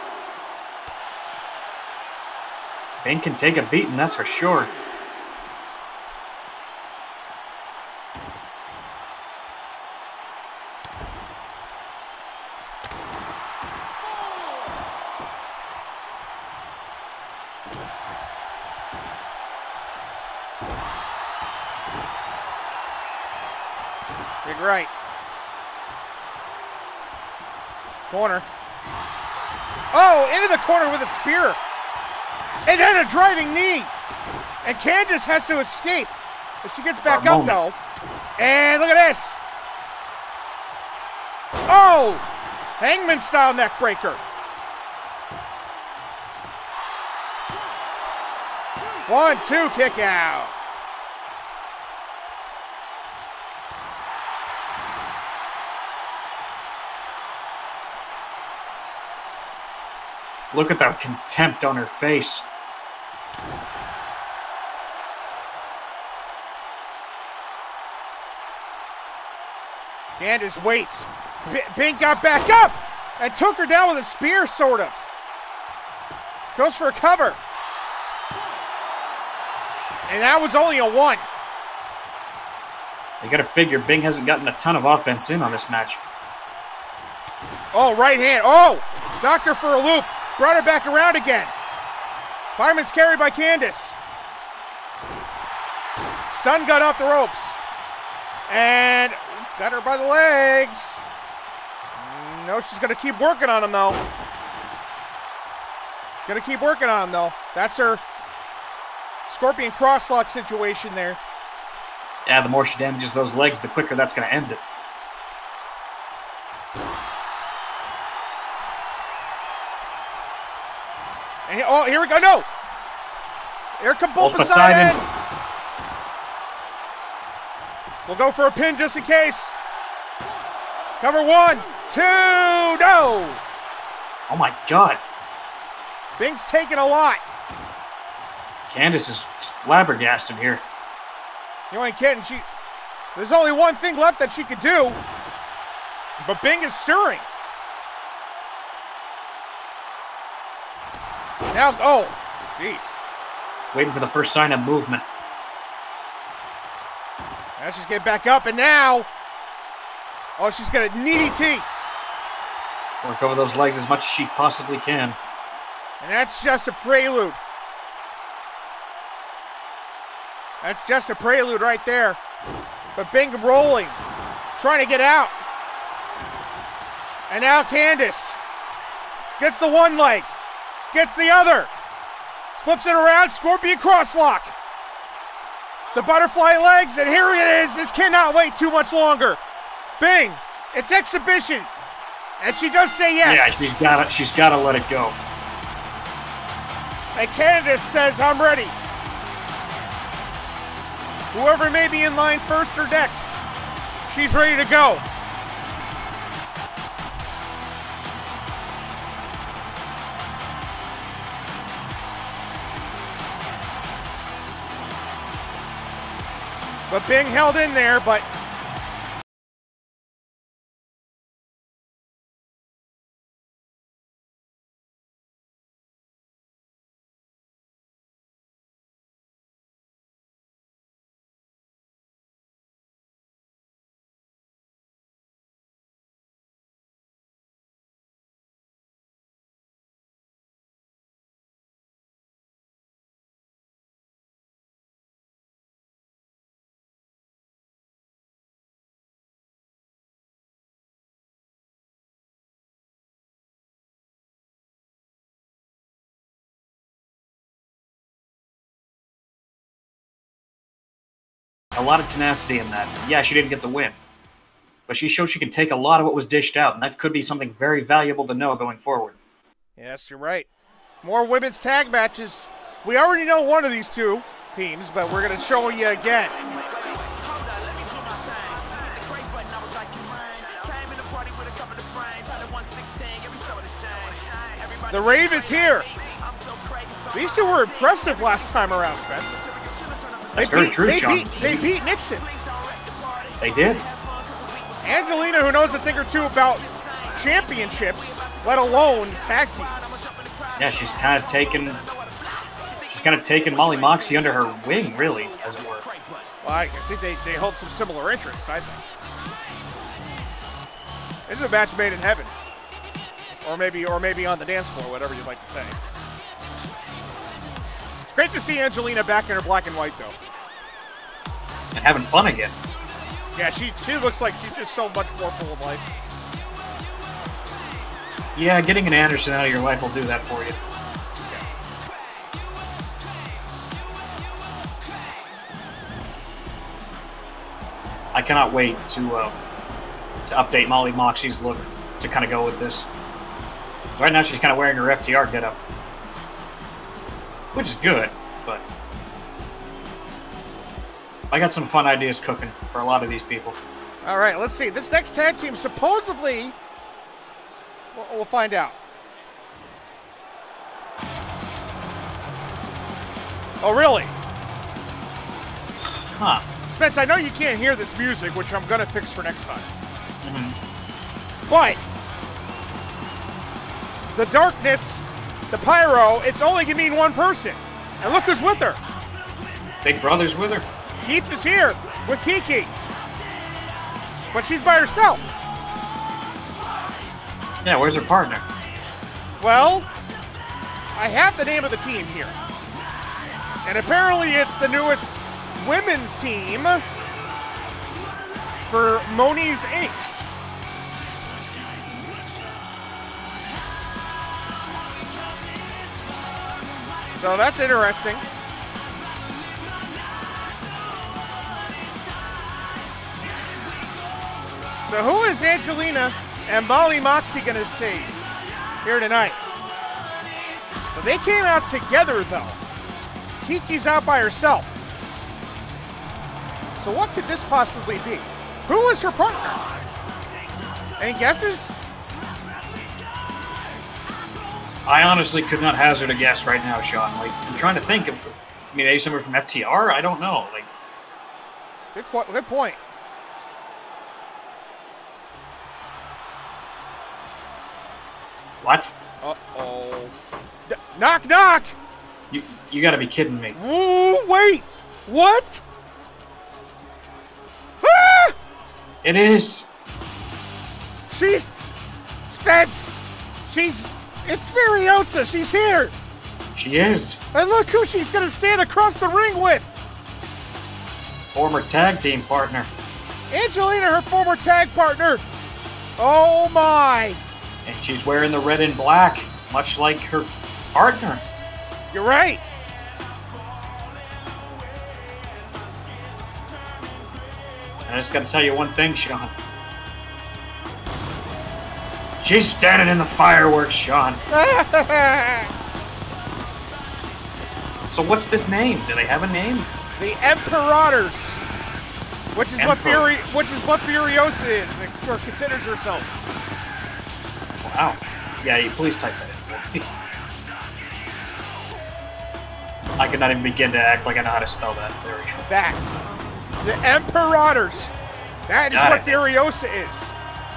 Bing can take a beating, that's for sure. Big right. Corner. Oh, into the corner with a spear. And then a driving knee. And Candice has to escape. But she gets back For a up, though. And look at this. Oh! Hangman style neck breaker. One, two, kick out. Look at that contempt on her face. Candice waits. B- Bing got back up and took her down with a spear, sort of. Goes for a cover. And that was only a one. You gotta figure Bing hasn't gotten a ton of offense in on this match. Oh, right hand. Oh, knocked her for a loop. Brought her back around again. Fireman's carry by Candice. Stun gun off the ropes. And got her by the legs. No, she's going to keep working on him, though. Going to keep working on him, though. That's her Scorpion crosslock situation there. Yeah, the more she damages those legs, the quicker that's gonna end it. And, oh, here we go. No. Here come Bull Bull Poseidon. Poseidon. We'll go for a pin just in case. Cover one, two, no. Oh my God. Bing's taking a lot. Candice is flabbergasted here. You ain't kidding. She, there's only one thing left that she could do, but Bing is stirring. Now, oh, jeez. Waiting for the first sign of movement. Now she's getting back up, and now, oh, she's got a knee D T. Work over those legs as much as she possibly can. And that's just a prelude. That's just a prelude right there. But Bing rolling, trying to get out. And now Candice gets the one leg, gets the other. Flips it around, Scorpion crosslock. The butterfly legs, and here it is. This cannot wait too much longer. Bing, it's exhibition. And she does say yes. Yeah, she's got to, she's got to let it go. And Candice says, I'm ready. Whoever may be in line first or next, she's ready to go. But Bing held in there, but a lot of tenacity in that. Yeah, she didn't get the win, but she showed she can take a lot of what was dished out, and that could be something very valuable to know going forward. yes, you're right. More women's tag matches. We already know one of these two teams, but we're going to show you again. The Rave is here. These two were impressive last time around, Spence. They That's very beat, true, they John. Beat, they beat Nixon. They did. Angelina, who knows a thing or two about championships, let alone tag teams. Yeah, she's kind of taken. She's kind of taken Molly Moxley under her wing, really, as it were. Well, I think they, they hold some similar interests, I think. This is a match made in heaven. Or maybe or maybe on the dance floor, whatever you'd like to say. It's great to see Angelina back in her black and white, though. And having fun again. Yeah, she, she looks like she's just so much more full of life. Yeah, getting an Anderson out of your life will do that for you. I cannot wait to uh, to update Molly Moxley's look to kind of go with this. Right now she's kind of wearing her F T R getup, which is good, but I got some fun ideas cooking for a lot of these people. All right, let's see. This next tag team supposedly, we'll, we'll find out. Oh, really? Huh. Spence, I know you can't hear this music, which I'm going to fix for next time. Mm-hmm. But the darkness, the pyro, it's only going to mean one person. And look who's with her. Big Brother's with her. Keith is here with Kiki. But she's by herself. Yeah, where's her partner? Well, I have the name of the team here. And apparently it's the newest women's team for Moniz Incorporated. So that's interesting. So who is Angelina and Molly Moxley going to see here tonight? So they came out together, though. Kiki's out by herself. So what could this possibly be? Who is her partner? Any guesses? I honestly could not hazard a guess right now, Sean. Like, I'm trying to think of I mean, maybe somebody from F T R? I don't know. Like, Good, qu- good point. what? Uh-oh. D- knock, knock! You you got to be kidding me. Ooh, wait! What? Ah! It is. She's... Spence! She's... It's Furiosa! She's here! She is. And look who she's gonna stand across the ring with! Former tag team partner. Angelina, her former tag partner! Oh my! And she's wearing the red and black, much like her partner. You're right! And I just got to tell you one thing, Sean. She's standing in the fireworks, Sean. So what's this name? Do they have a name? The Emperators! Which is what Emperor. Fury, which is what Furiosa is, or considers herself. Wow. Yeah, you please type that in for me. I could not even begin to act like I know how to spell that. There we go. That. The Emperators. That is Got what it. Furiosa is.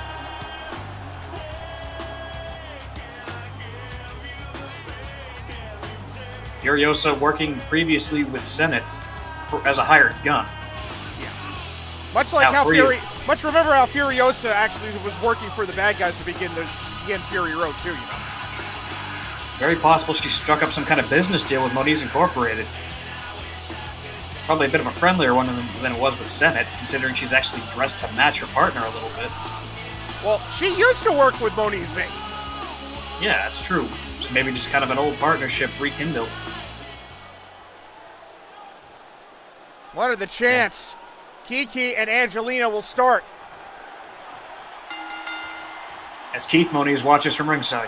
Furiosa working previously with Senate for, as a hired gun. Much like Now, how for you- Fury, much remember how Furiosa actually was working for the bad guys to begin the begin Fury Road too, you know. Very possible she struck up some kind of business deal with Moniz Incorporated. Probably a bit of a friendlier one than, than it was with Senate, considering she's actually dressed to match her partner a little bit. Well, she used to work with Moniz Incorporated. Yeah, that's true. So maybe just kind of an old partnership rekindled. What are the chance? Kiki and Angelina will start. As Keith Moniz watches from ringside.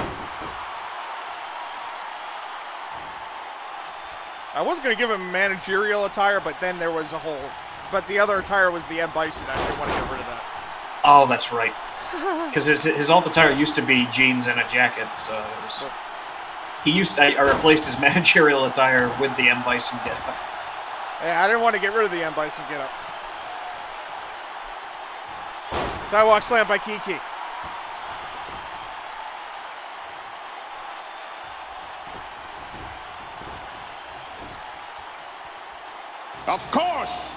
I was going to give him managerial attire, but then there was a whole... But the other attire was the M. Bison. I didn't want to get rid of that. Oh, that's right. Because his, his alt attire used to be jeans and a jacket, so it was... He used to... I, I replaced his managerial attire with the M. Bison getup. Yeah, I didn't want to get rid of the M. Bison get up. Sidewalk slam by Kiki. Of course!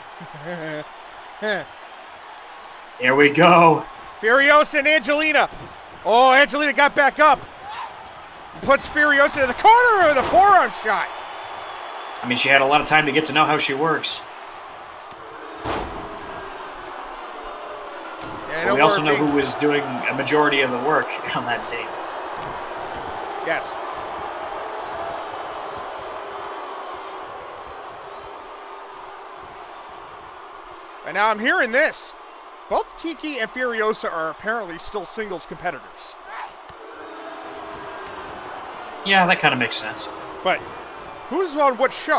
Here we go. Furiosa and Angelina. Oh, Angelina got back up. Puts Furiosa in the corner with a forearm shot. I mean, she had a lot of time to get to know how she works. Yeah, But no we also know worry. who was doing a majority of the work on that tape. Yes. And now I'm hearing this. Both Kiki and Furiosa are apparently still singles competitors. Yeah, that kind of makes sense. But who's on what show?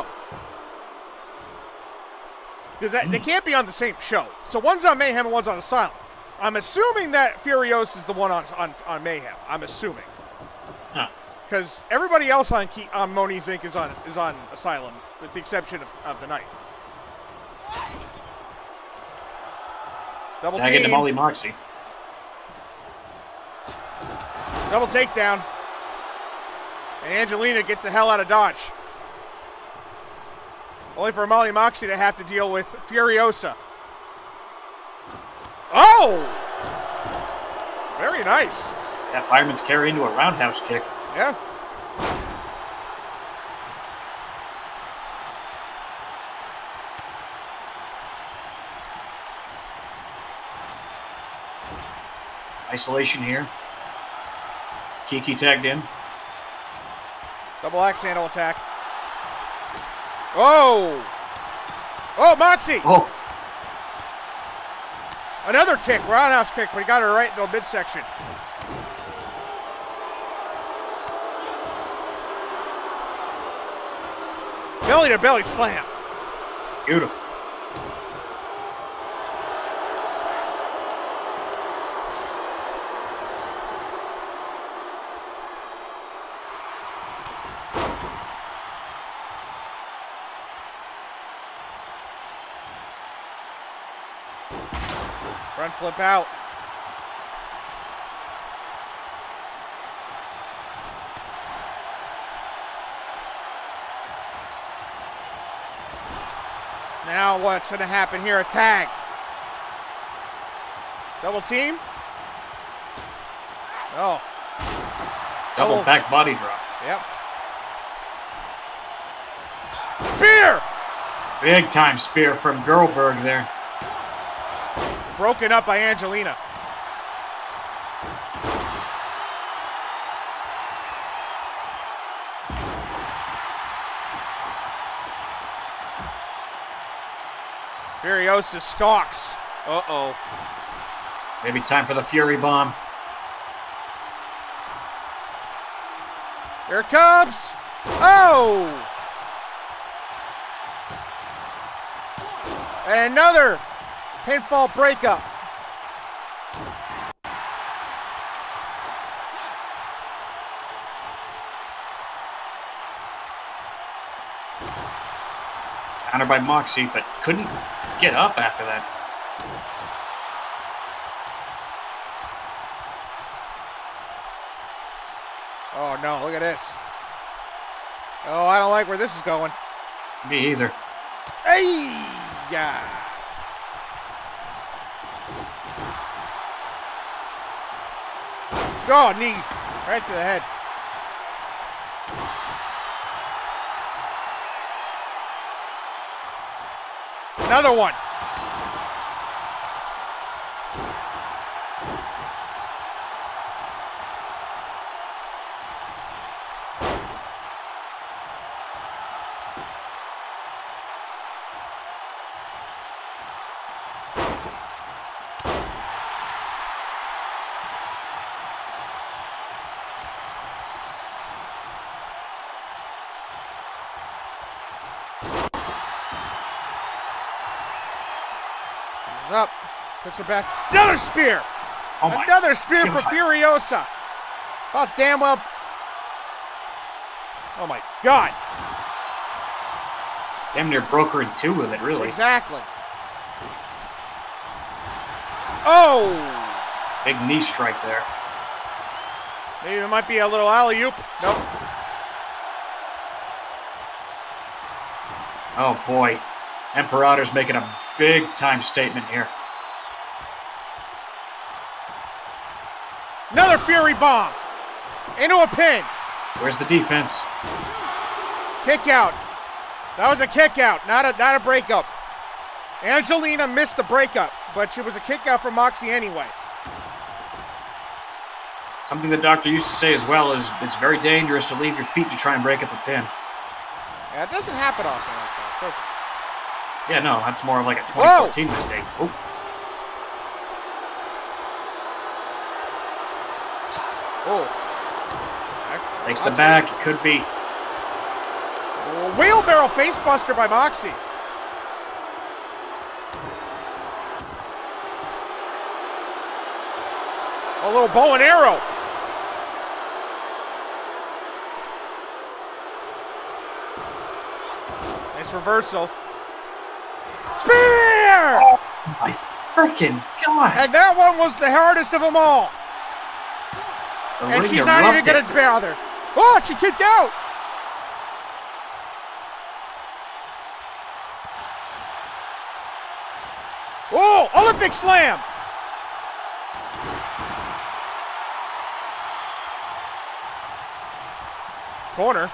Because they can't be on the same show. So one's on Mayhem and one's on Asylum. I'm assuming that Furiosa is the one on, on, on Mayhem. I'm assuming. Huh. Because everybody else on Key, on Moniz Incorporated is on is on Asylum, with the exception of, of the Night. Double Tag team. into Molly Moxie. Double takedown. And Angelina gets the hell out of Dodge. Only for Molly Moxie to have to deal with Furiosa. Oh! Very nice. That fireman's carry into a roundhouse kick. Yeah. Isolation here. Kiki tagged in. Double axe handle attack. Oh! Oh, Moxie! Oh, Another kick, roundhouse kick, but he got her right in the midsection. Belly to belly slam. beautiful. Front flip out. Now what's going to happen here? A tag. Double team? Oh. Double, Double. back body drop. Yep. Spear! Big time spear from Goldberg there. Broken up by Angelina. Furiosa stalks. Uh-oh. Maybe time for the Fury Bomb. Here it comes. Oh! And another pinfall breakup. Countered by Moxie, but couldn't get up after that. Oh no, look at this. Oh, I don't like where this is going. Me either. Hey! Yeah. Oh, knee. Right to the head. Another one. Up, puts her back. Another spear. Oh my Another spear for God. Furiosa. Oh, damn well. Oh my God. Damn near broke her in two with it, really. Exactly. Oh. Big knee strike there. Maybe it might be a little alley-oop. Nope. Oh boy. Imperator's making a big time statement here. Another Fury Bomb. Into a pin. Where's the defense? Kick out. That was a kick out, not a not a breakup. Angelina missed the breakup, but it was a kick out from Moxie anyway. Something the doctor used to say as well is it's very dangerous to leave your feet to try and break up a pin. Yeah, it doesn't happen often like that, does it? Yeah, no, that's more like a twenty fourteen mistake. Oh. Oh. Takes the back. It could be. Oh, wheelbarrow facebuster by Moxie. A little bow and arrow. Nice reversal. Spear! Oh my freaking God. And that one was the hardest of them all. The And ring she's not even erupted. going to bother. Oh, she kicked out. Oh, Olympic slam. Corner.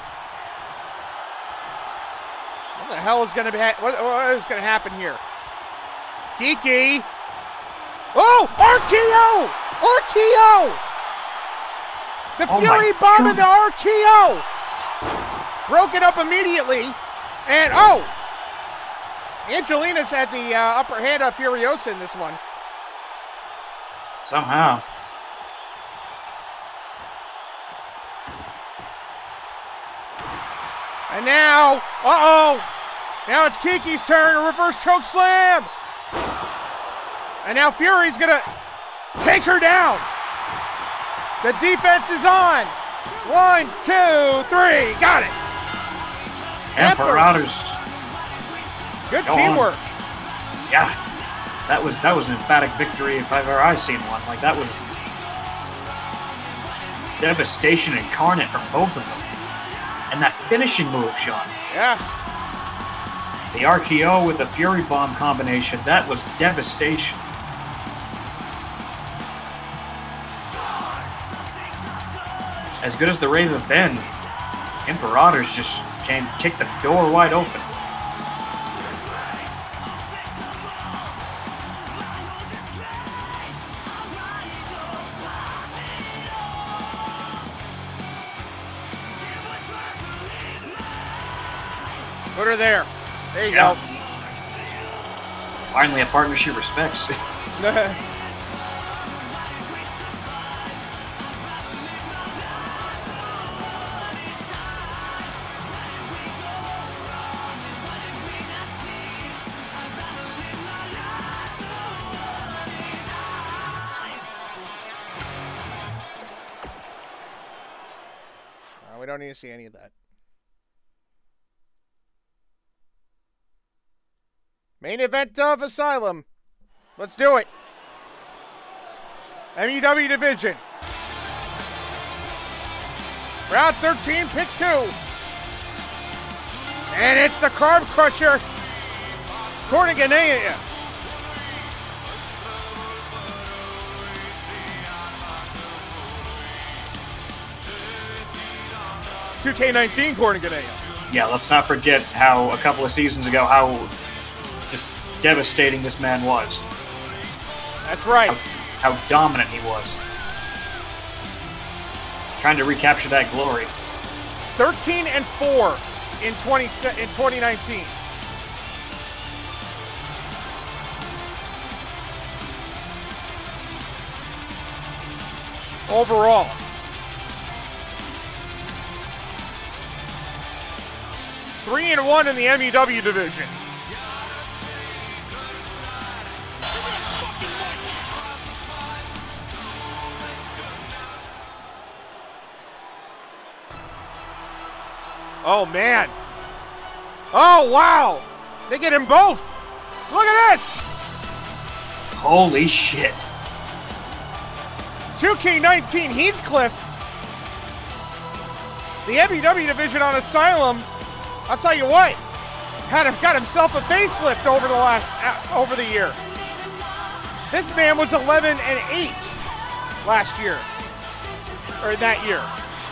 What the hell is going to be? Ha what, what is going to happen here? Kiki. Oh, R K O! R K O! The Oh Fury my Bomb and the God. R K O! Broken up immediately. And, oh! Angelina's had the uh, upper hand on Furiosa in this one. Somehow. And now, uh-oh! Now it's Kiki's turn, a reverse choke slam! And now Fury's gonna take her down. The defense is on. One, two, three, got it. Imperator's. Good Go on. teamwork. Yeah. That was that was an emphatic victory if I've ever I've seen one. Like, that was devastation incarnate from both of them. And that finishing move, Sean. Yeah. The R K O with the Fury Bomb combination, that was devastation. As good as the Raven have been, Imperator's just came, kicked the door wide open. Put her there. There you Yeah. Finally, a partner she respects. go. Uh, we don't need to see any of that. Main event of Asylum. Let's do it. M E W division. Round thirteen, pick two. And it's the Carb Crusher, Corniganea. two K nineteen Corniganea. Yeah, let's not forget how a couple of seasons ago, how just devastating this man was. That's right. How, how dominant he was. Trying to recapture that glory. thirteen and four in twenty in twenty nineteen. Overall. Three and one in the M E W division. Oh, man. Oh, wow. They get him both. Look at this. Holy shit. two K nineteen Heathcliff. The M E W division on Asylum, I'll tell you what, had got himself a facelift over the last uh, over the year. This man was eleven and eight last year, or that year.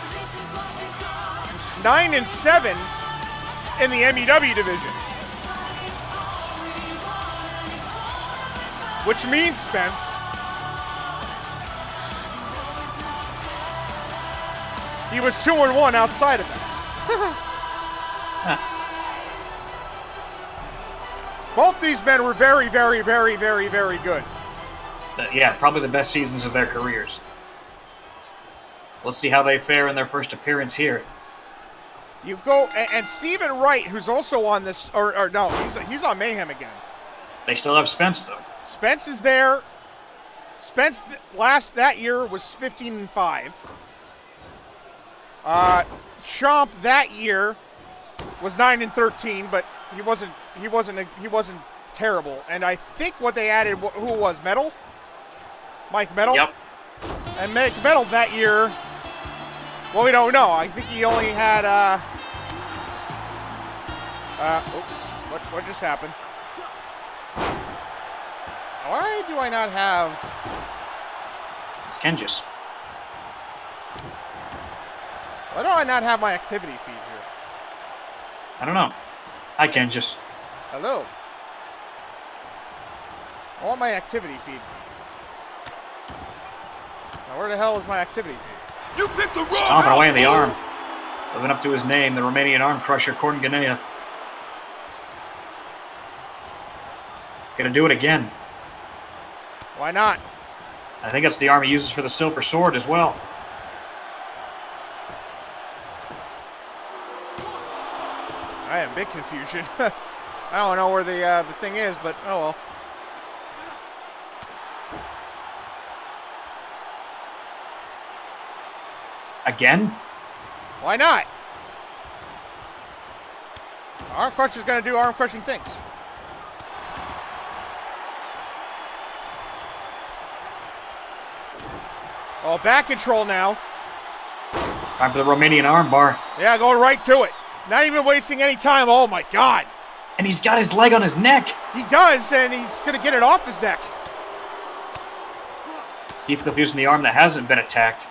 nine and seven in the M E W division. Which means, Spence, he was two and one outside of that. Both these men were very, very, very, very, very good. Uh, yeah, probably the best seasons of their careers. Let's see how they fare in their first appearance here. You go, and, and Stephen Wright, who's also on this, or, or no, he's he's on Mayhem again. They still have Spence, though. Spence is there. Spence th- last that year was fifteen and five. Uh, Chomp that year was nine and thirteen, but he wasn't he wasn't a, he wasn't terrible. And I think what they added, wh- who was Metal, Mike Metal. Yep. And Mike Metal that year. Well, we don't know. I think he only had. Uh, uh, oh, what what just happened? Why do I not have? It's Kenjis. Why do I not have my activity feed here? I don't know. Hi, Kenjis. Hello. I want my activity feed. Now, where the hell is my activity feed? You picked the wrong Stomping away in the house, arm. Living up to his name, the Romanian arm crusher, Corniganea. Gonna do it again. Why not? I think that's the arm he uses for the silver sword as well. I am big confusion. I don't know where the uh, the thing is, but oh well. Again? Why not? Arm crusher's gonna do arm crushing things. Oh, back control now. Time for the Romanian armbar. Yeah, going right to it. Not even wasting any time. Oh, my God. And he's got his leg on his neck. He does, and he's going to get it off his neck. Heathcliff using the arm that hasn't been attacked.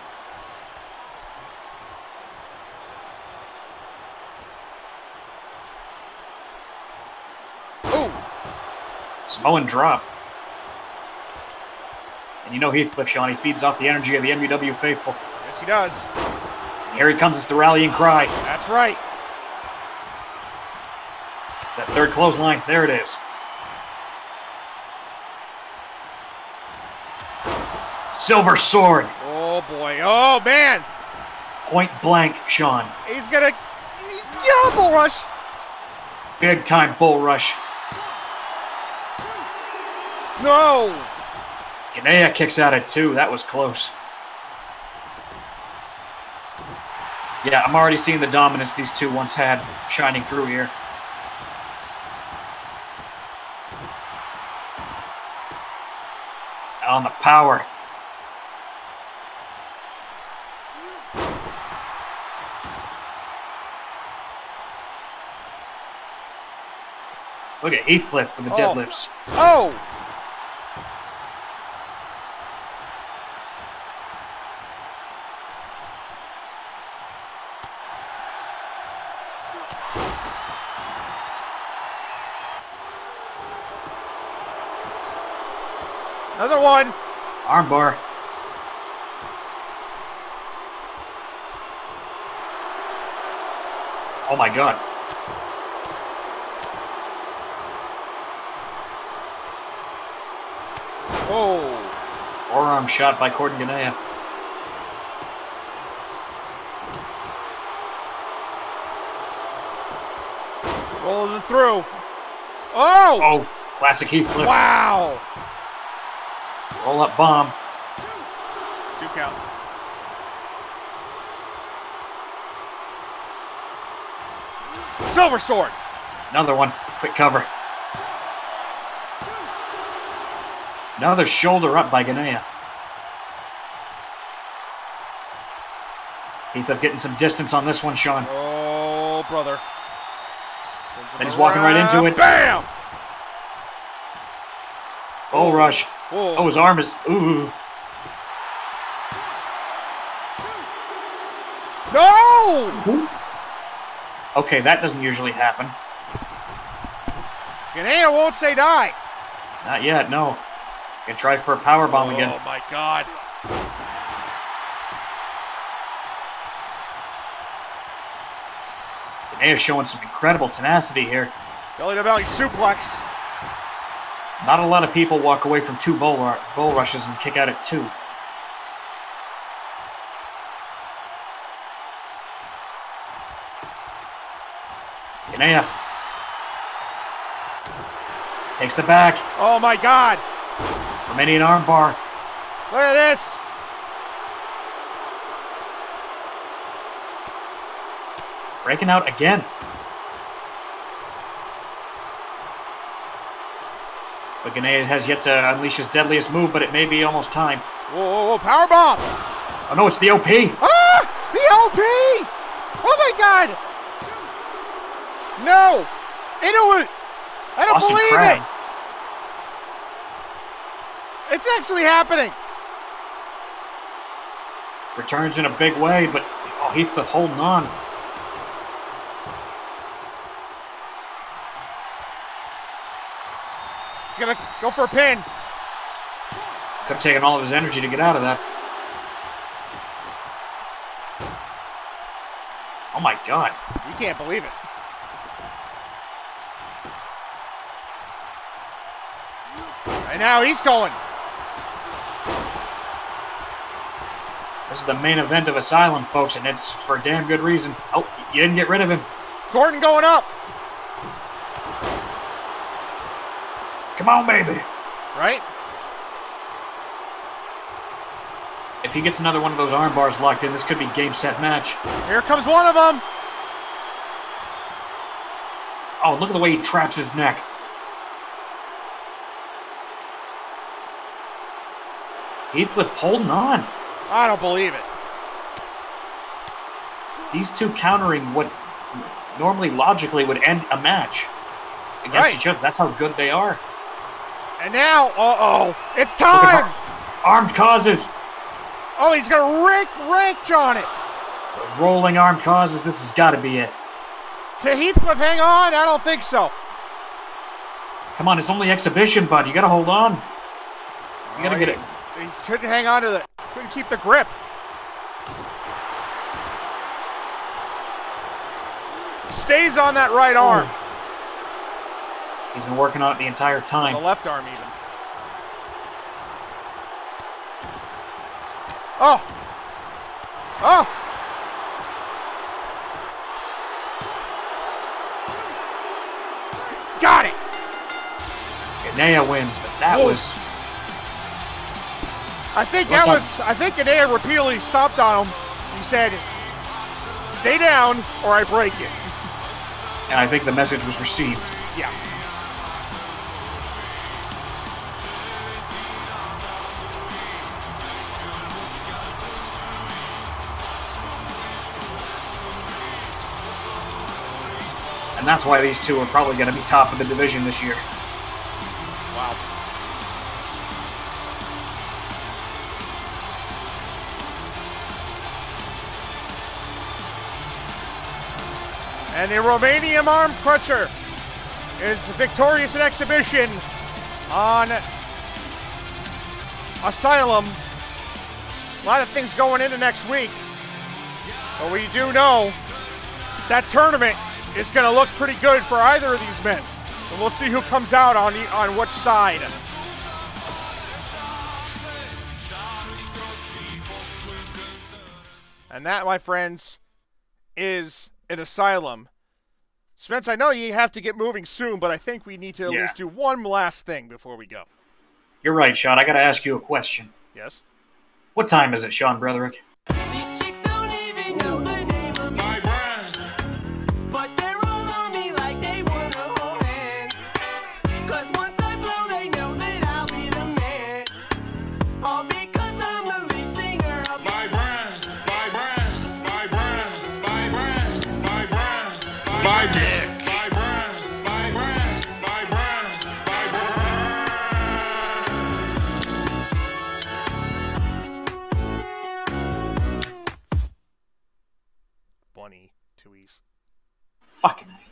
Ooh. Samoan drop. And you know Heathcliff, Sean, he feeds off the energy of the M U W faithful. Yes, he does. And here he comes, it's the rallying cry. That's right. It's that third clothesline. There it is. Silver sword. Oh, boy. Oh, man. Point blank, Sean. He's going to... Yeah, bull rush. Big time bull rush. No. Ganea kicks out at two. That was close. Yeah, I'm already seeing the dominance these two once had shining through here. On the power. Look at Heathcliff for the Oh. deadlifts. Oh. Another one. Armbar. Oh my God. Oh. Forearm shot by Gordon Ganea. Rolling it through. Oh. Oh, classic Heathcliff. Wow. Roll up bomb. Two count. Silver sword. Another one. Quick cover. Another shoulder up by Ganea. Heathcliff getting some distance on this one, Sean. Oh, brother. Then he's walking right into it. Bam! Bull rush. Whoa. Oh, his arm is... Ooh. No! Okay, that doesn't usually happen. Ganea won't say die. Not yet, no. Gonna try for a power bomb Oh, again. my God. Ganea showing some incredible tenacity here. Belly to belly suplex. Not a lot of people walk away from two bull, ru- bull rushes and kick out at two. Ganea takes the back. Oh, my God. Romanian armbar. Look at this. Breaking out again. But Ganea has yet to unleash his deadliest move, but it may be almost time. Whoa, whoa, whoa. Power bomb. Oh no, it's the O P. Ah! The O P! Oh, my God. No. Into it. I don't Austin believe Crab. it. It's actually happening. Returns in a big way, but oh, Heathcliff holding on. He's going to go for a pin. Could have taken all of his energy to get out of that. Oh my God. You can't believe it. And now he's going. This is the main event of Asylum, folks, and it's for a damn good reason. Oh, you didn't get rid of him. Gordon going up. Come on, baby. Right? If he gets another one of those arm bars locked in, this could be game, set, match. Here comes one of them. Oh, look at the way he traps his neck. Heathcliff holding on. I don't believe it. These two countering what normally logically would end a match against Right. each other. That's how good they are. And now, uh-oh, it's Look at time! how- Armed causes. Oh, he's gonna rank, rank on it! Rolling armed causes. This has got to be it. Can Heathcliff hang on? I don't think so. Come on, it's only exhibition, bud. You got to hold on. You got to Oh, get he, it. He couldn't hang on to the, couldn't keep the grip. Stays on that right arm. He's been working on it the entire The time. left arm even. Oh! Oh! Got it! Naya wins, but that Whoa. was I think What's that up? was, I think Anaya repeatedly stopped on him. He said, stay down or I break it. and I think the message was received. Yeah. And that's why these two are probably going to be top of the division this year. Wow. And the Romanian Arm Crusher is victorious in exhibition on Asylum. A lot of things going into next week. But we do know that tournament is going to look pretty good for either of these men. And we'll see who comes out on, the, on which side. And that, my friends, is an Asylum. Spence, I know you have to get moving soon, but I think we need to at Yeah. least do one last thing before we go. You're right, Sean. I got to ask you a question. Yes? What time is it, Sean Broderick? These chicks don't even know the name of my brand, but they're all on me like they wanna hold hands. Cause once I blow, they know that I'll be the man. All because I'm the lead singer of my brand, my brand, my brand, my brand, my brand, my dick, my brand, my brand, my brand, my brand. Bunny, two E's. Fucking A.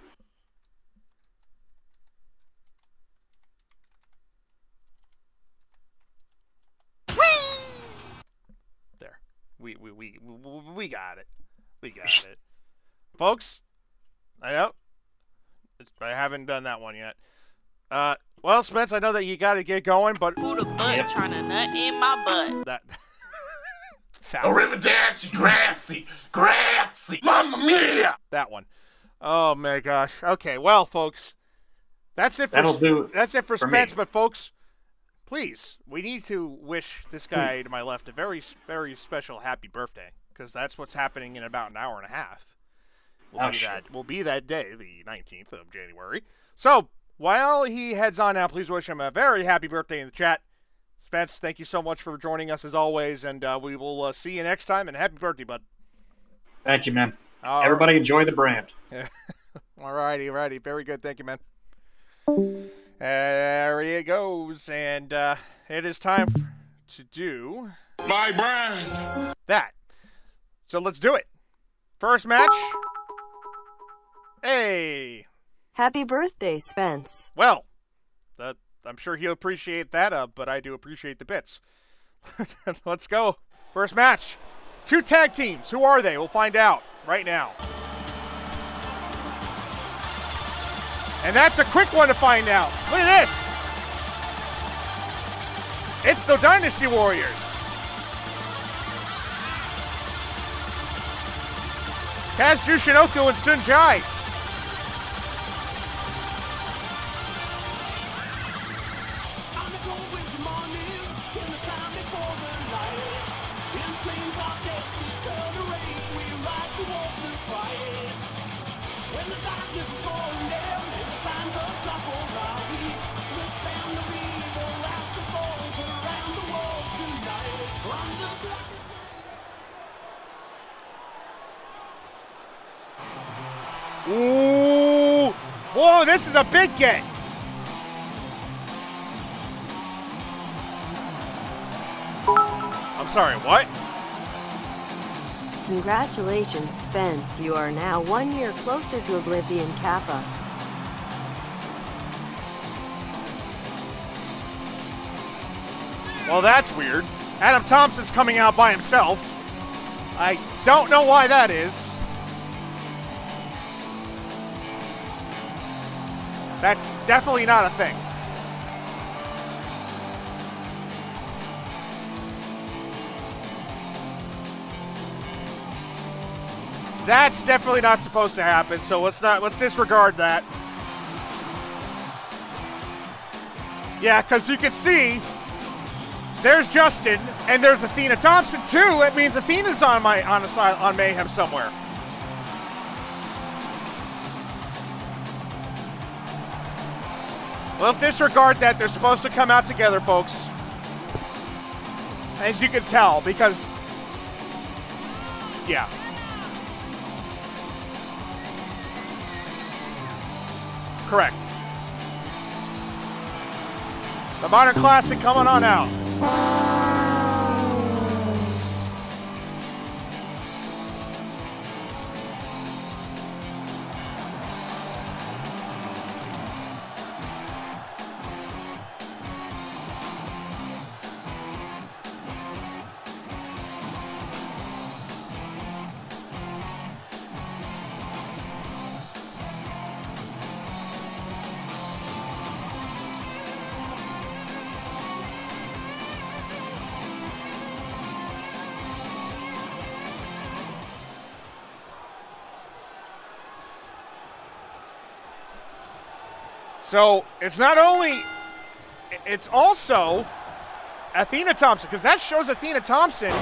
There. We, we, we, we, we got it. We got it. Folks, I know. It's, I haven't done that one yet. Uh, well, Spence, I know that you got to get going, but Who the butt Yep. trying to nut in my butt? that... that, Arrivederci, grazie, grazie, mamma mia! that one. Oh, my gosh. Okay, well, folks, that's it for, That'll do it that's it for for Spence, me. but folks, please, we need to wish this guy to my left a very, very special happy birthday, because that's what's happening in about an hour and a half. Will, Oh, be, shit. that, will be that day, the nineteenth of January. So, while he heads on now, please wish him a very happy birthday in the chat. Spence, thank you so much for joining us as always, and uh, we will uh, see you next time, and happy birthday, bud. Thank you, man. All Everybody enjoy the brand. All righty, righty. Very good. Thank you, man. There he goes. And uh, it is time f- to do My brand! that. So let's do it. First match. Hey. Happy birthday, Spence. Well, that, I'm sure he'll appreciate that, uh, but I do appreciate the bits. Let's go. First match. Two tag teams. Who are they? We'll find out right now. And that's a quick one to find out. Look at this. It's the Dynasty Warriors. Kazuchika Shinoku and Sunjai. Whoa, this is a big get. I'm sorry, what? Congratulations, Spence. You are now one year closer to Oblivion Kappa. Well, that's weird. Adam Thompson's coming out by himself. I don't know why that is. That's definitely not a thing. That's definitely not supposed to happen, so let's not let's disregard that. Yeah, because you can see there's Justin and there's Athena Thompson too. That means Athena's on my on a side on Mayhem somewhere. Let's disregard that. They're supposed to come out together, folks. As you can tell, because yeah. Correct. The Modern Classic coming on out. So it's not only, it's also Athena Thompson, because that shows Athena Thompson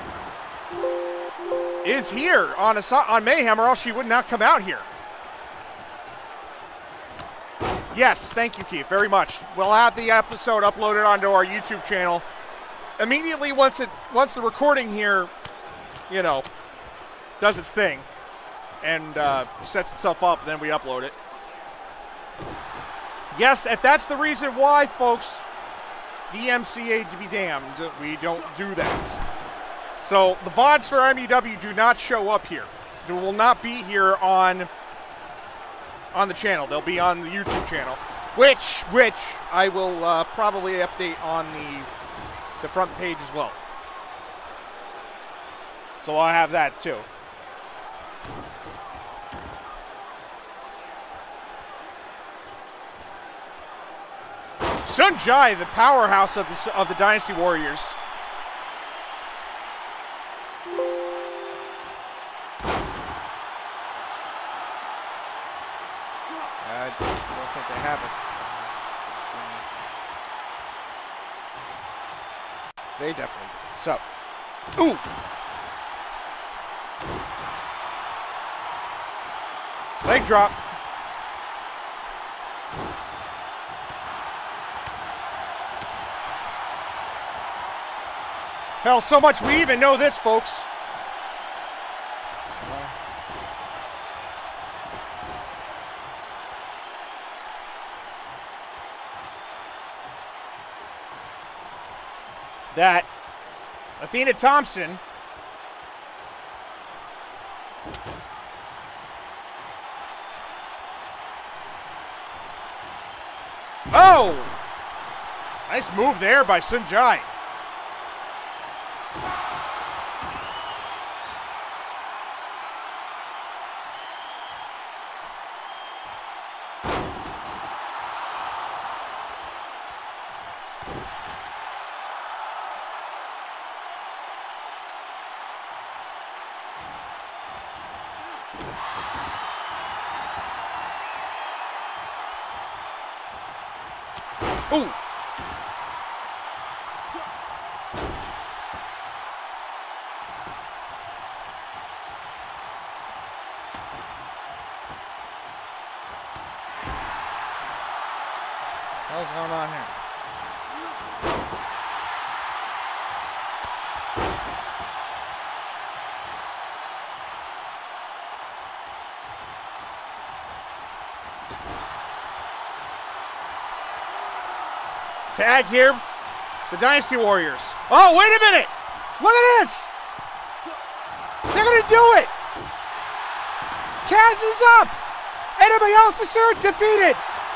is here on a, on Mayhem, or else she would not come out here. Yes, thank you, Keith, very much. We'll have the episode uploaded onto our YouTube channel immediately once it once the recording here, you know, does its thing and uh, sets itself up. Then we upload it. Yes, if that's the reason why, folks, D M C A to be damned, we don't do that. So the V O Ds for M E W do not show up here. They will not be here on on the channel. They'll be on the YouTube channel, which which I will uh, probably update on the the front page as well. So I'll have that too. Sun Jai, the powerhouse of the of the Dynasty Warriors. I don't think they have it. They definitely do. So, ooh. Leg drop. Hell, so much we even know this, folks. That Athena Thompson oh! Nice move there by Sun Jai. Ooh. What's going on here? Tag here. The Dynasty Warriors. Oh, wait a minute. Look at this. They're going to do it. Kaz is up. Enemy officer defeated.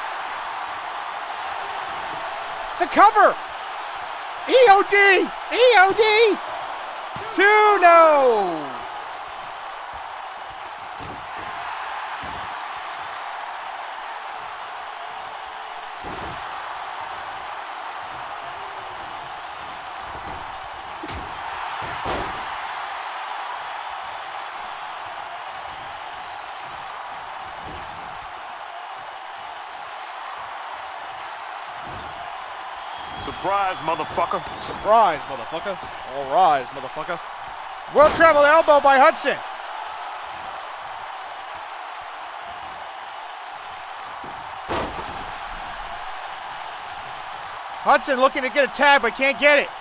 The cover. E O D. E O D. Two, no. Surprise, motherfucker. Surprise, motherfucker. All rise, motherfucker. World Travel Elbow by Hudson. Hudson looking to get a tag, but can't get it.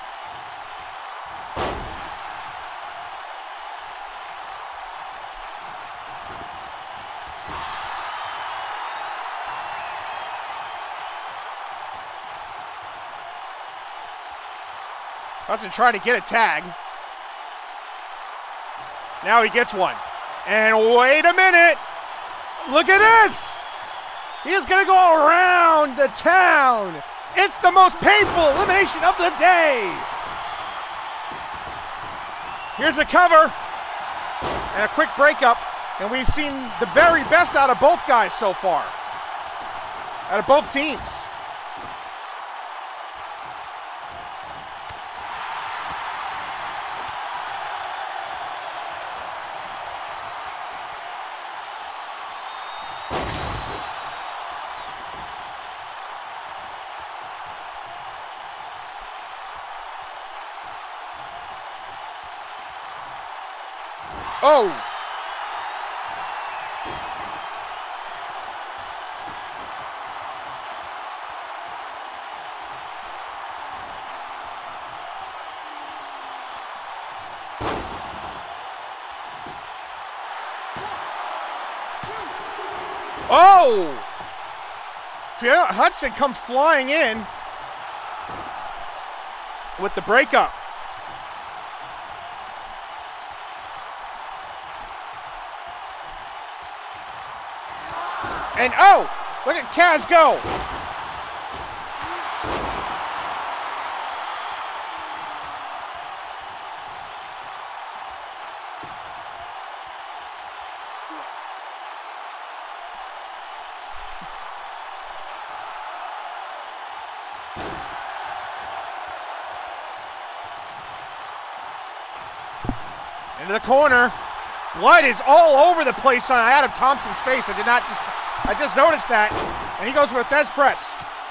Hudson trying to get a tag. Now he gets one. And wait a minute. Look at this. He's going to go around the town. It's the most painful elimination of the day. Here's a cover and a quick breakup. And we've seen the very best out of both guys so far. Out of both teams. Oh! Oh! Hudson comes flying in with the breakup. And oh, look at Kaz go. Into the corner. Blood is all over the place on Adam Thompson's face. I did not just, I just noticed that. And he goes for a Thez press.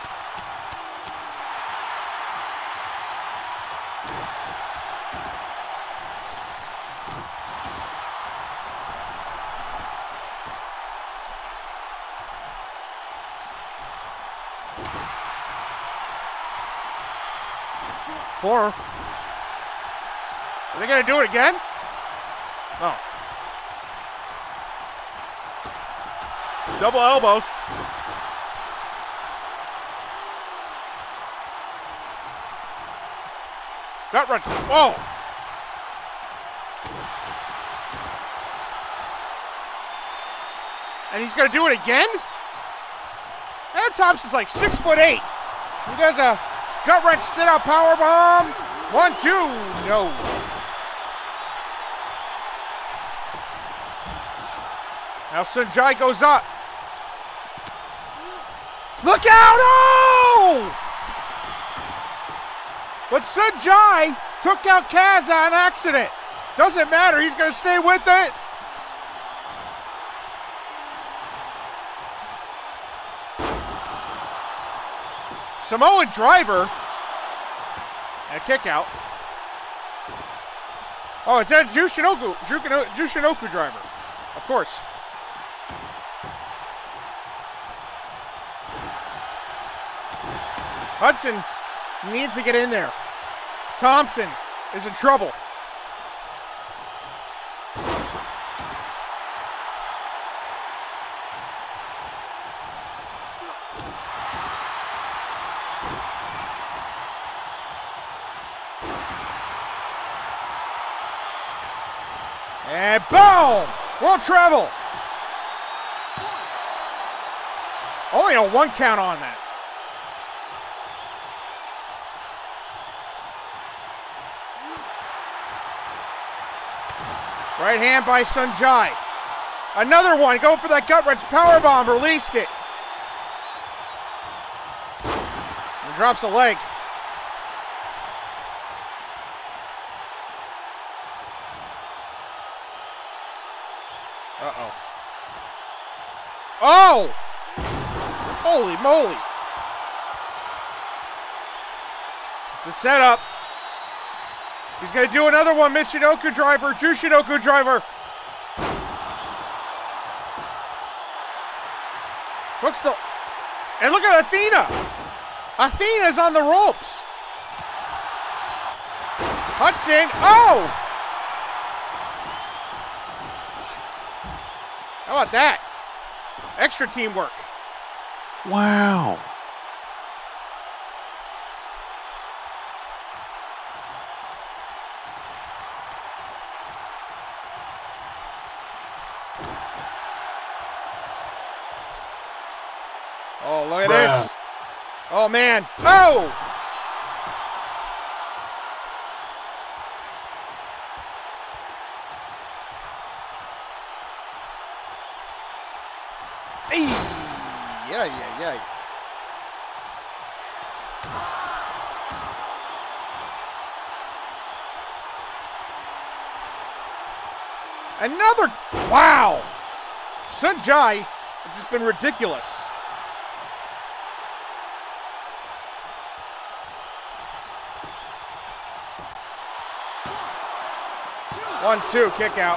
Four. Are they going to do it again? Oh. Double elbows. Gut wrench. Oh. And he's going to do it again? Adam Thompson's like six foot eight. He does a gut wrench sit out power bomb. One, two. No. Now Sunjay goes up. Look out! Oh! But Sunjay took out Kaz on accident. Doesn't matter, he's going to stay with it. Samoan driver. And a kick out. Oh, it's a Jushinoku, Jushinoku driver. Of course. Hudson needs to get in there. Thompson is in trouble. And boom! World Travel. Only a one count on that. Right hand by Sanjay. Another one, going for that gut wrench powerbomb, released it. And drops a leg. Uh-oh. Oh! Holy moly. It's a setup. He's going to do another one, Michinoku driver, Jushinoku driver. Hooks the, and look at Athena. Athena's on the ropes. Hudson, oh! How about that? Extra teamwork. Wow. Oh, look at Bruh. This. Oh, man. Oh! Hey! Yeah, yeah, yeah. Another, wow! Sanjay has just been ridiculous. One, two, kick out.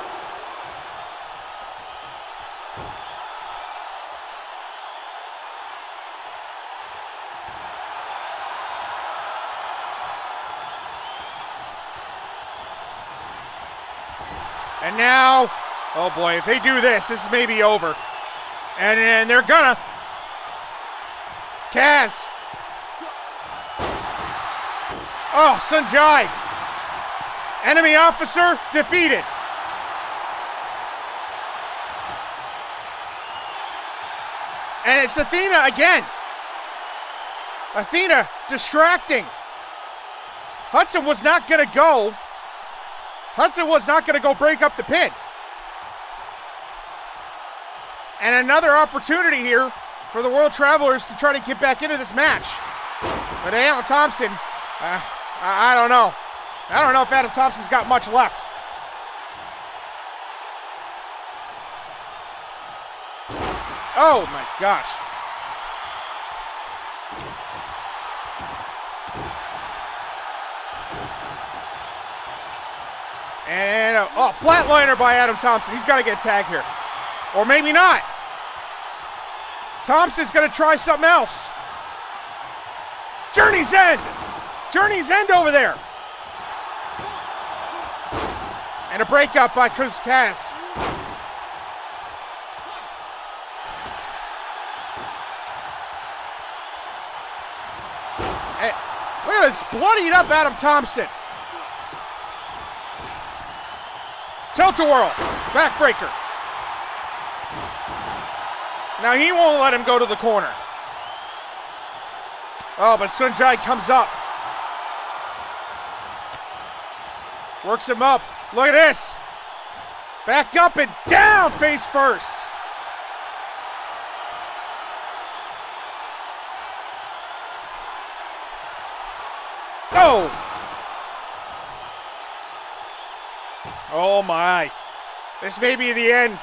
And now, oh boy, if they do this, this may be over. And, and they're gonna. Kaz. Oh, Sanjay. Enemy officer defeated. And it's Athena again. Athena distracting. Hudson was not going to go. Hudson was not going to go break up the pin. And another opportunity here for the World Travelers to try to get back into this match. But Adam Thompson, uh, I, I don't know. I don't know if Adam Thompson's got much left. Oh my gosh. And, uh, oh, flatliner by Adam Thompson. He's got to get a tag here. Or maybe not. Thompson's going to try something else. Journey's End. Journey's End over there. And a breakup by Kuz Kaz. Hey, look at this bloodied up Adam Thompson. Tilt-a-whirl, backbreaker. Now he won't let him go to the corner. Oh, but Sanjay comes up. Works him up. Look at this. Back up and down, face first. Oh! Oh my. This may be the end.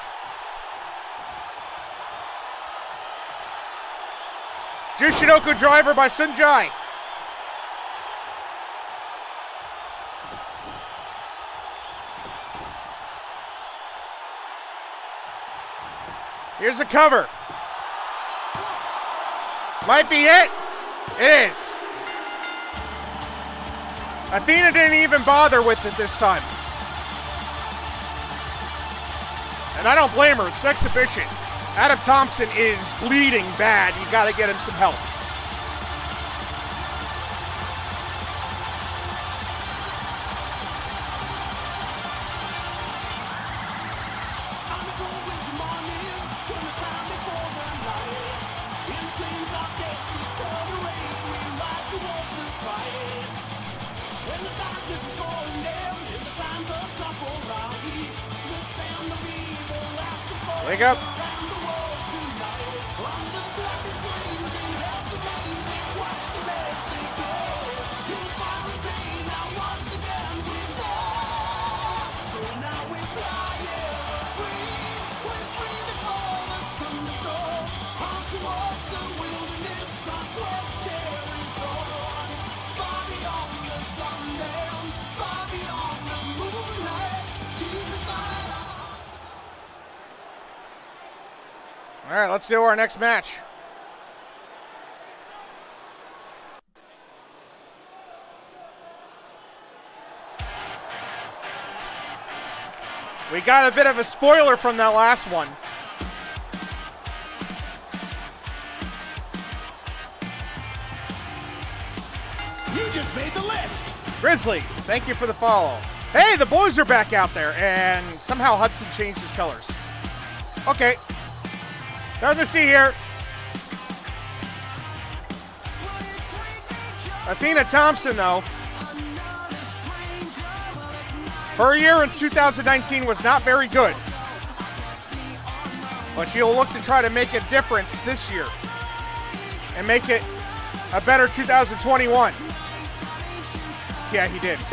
Jushinoku driver by Sanjay. Here's a cover. Might be it. It is. Athena didn't even bother with it this time. And I don't blame her. It's exhibition. Adam Thompson is bleeding bad. You got to get him some help. Wake up. All right, let's do our next match. We got a bit of a spoiler from that last one. You just made the list. Grizzly, thank you for the follow. Hey, the boys are back out there, and somehow Hudson changed his colors. Okay. Nothing to see here. Athena Thompson, though. Her year in two thousand nineteen was not very good. But she'll look to try to make a difference this year. And make it a better two thousand twenty-one. Yeah, he did.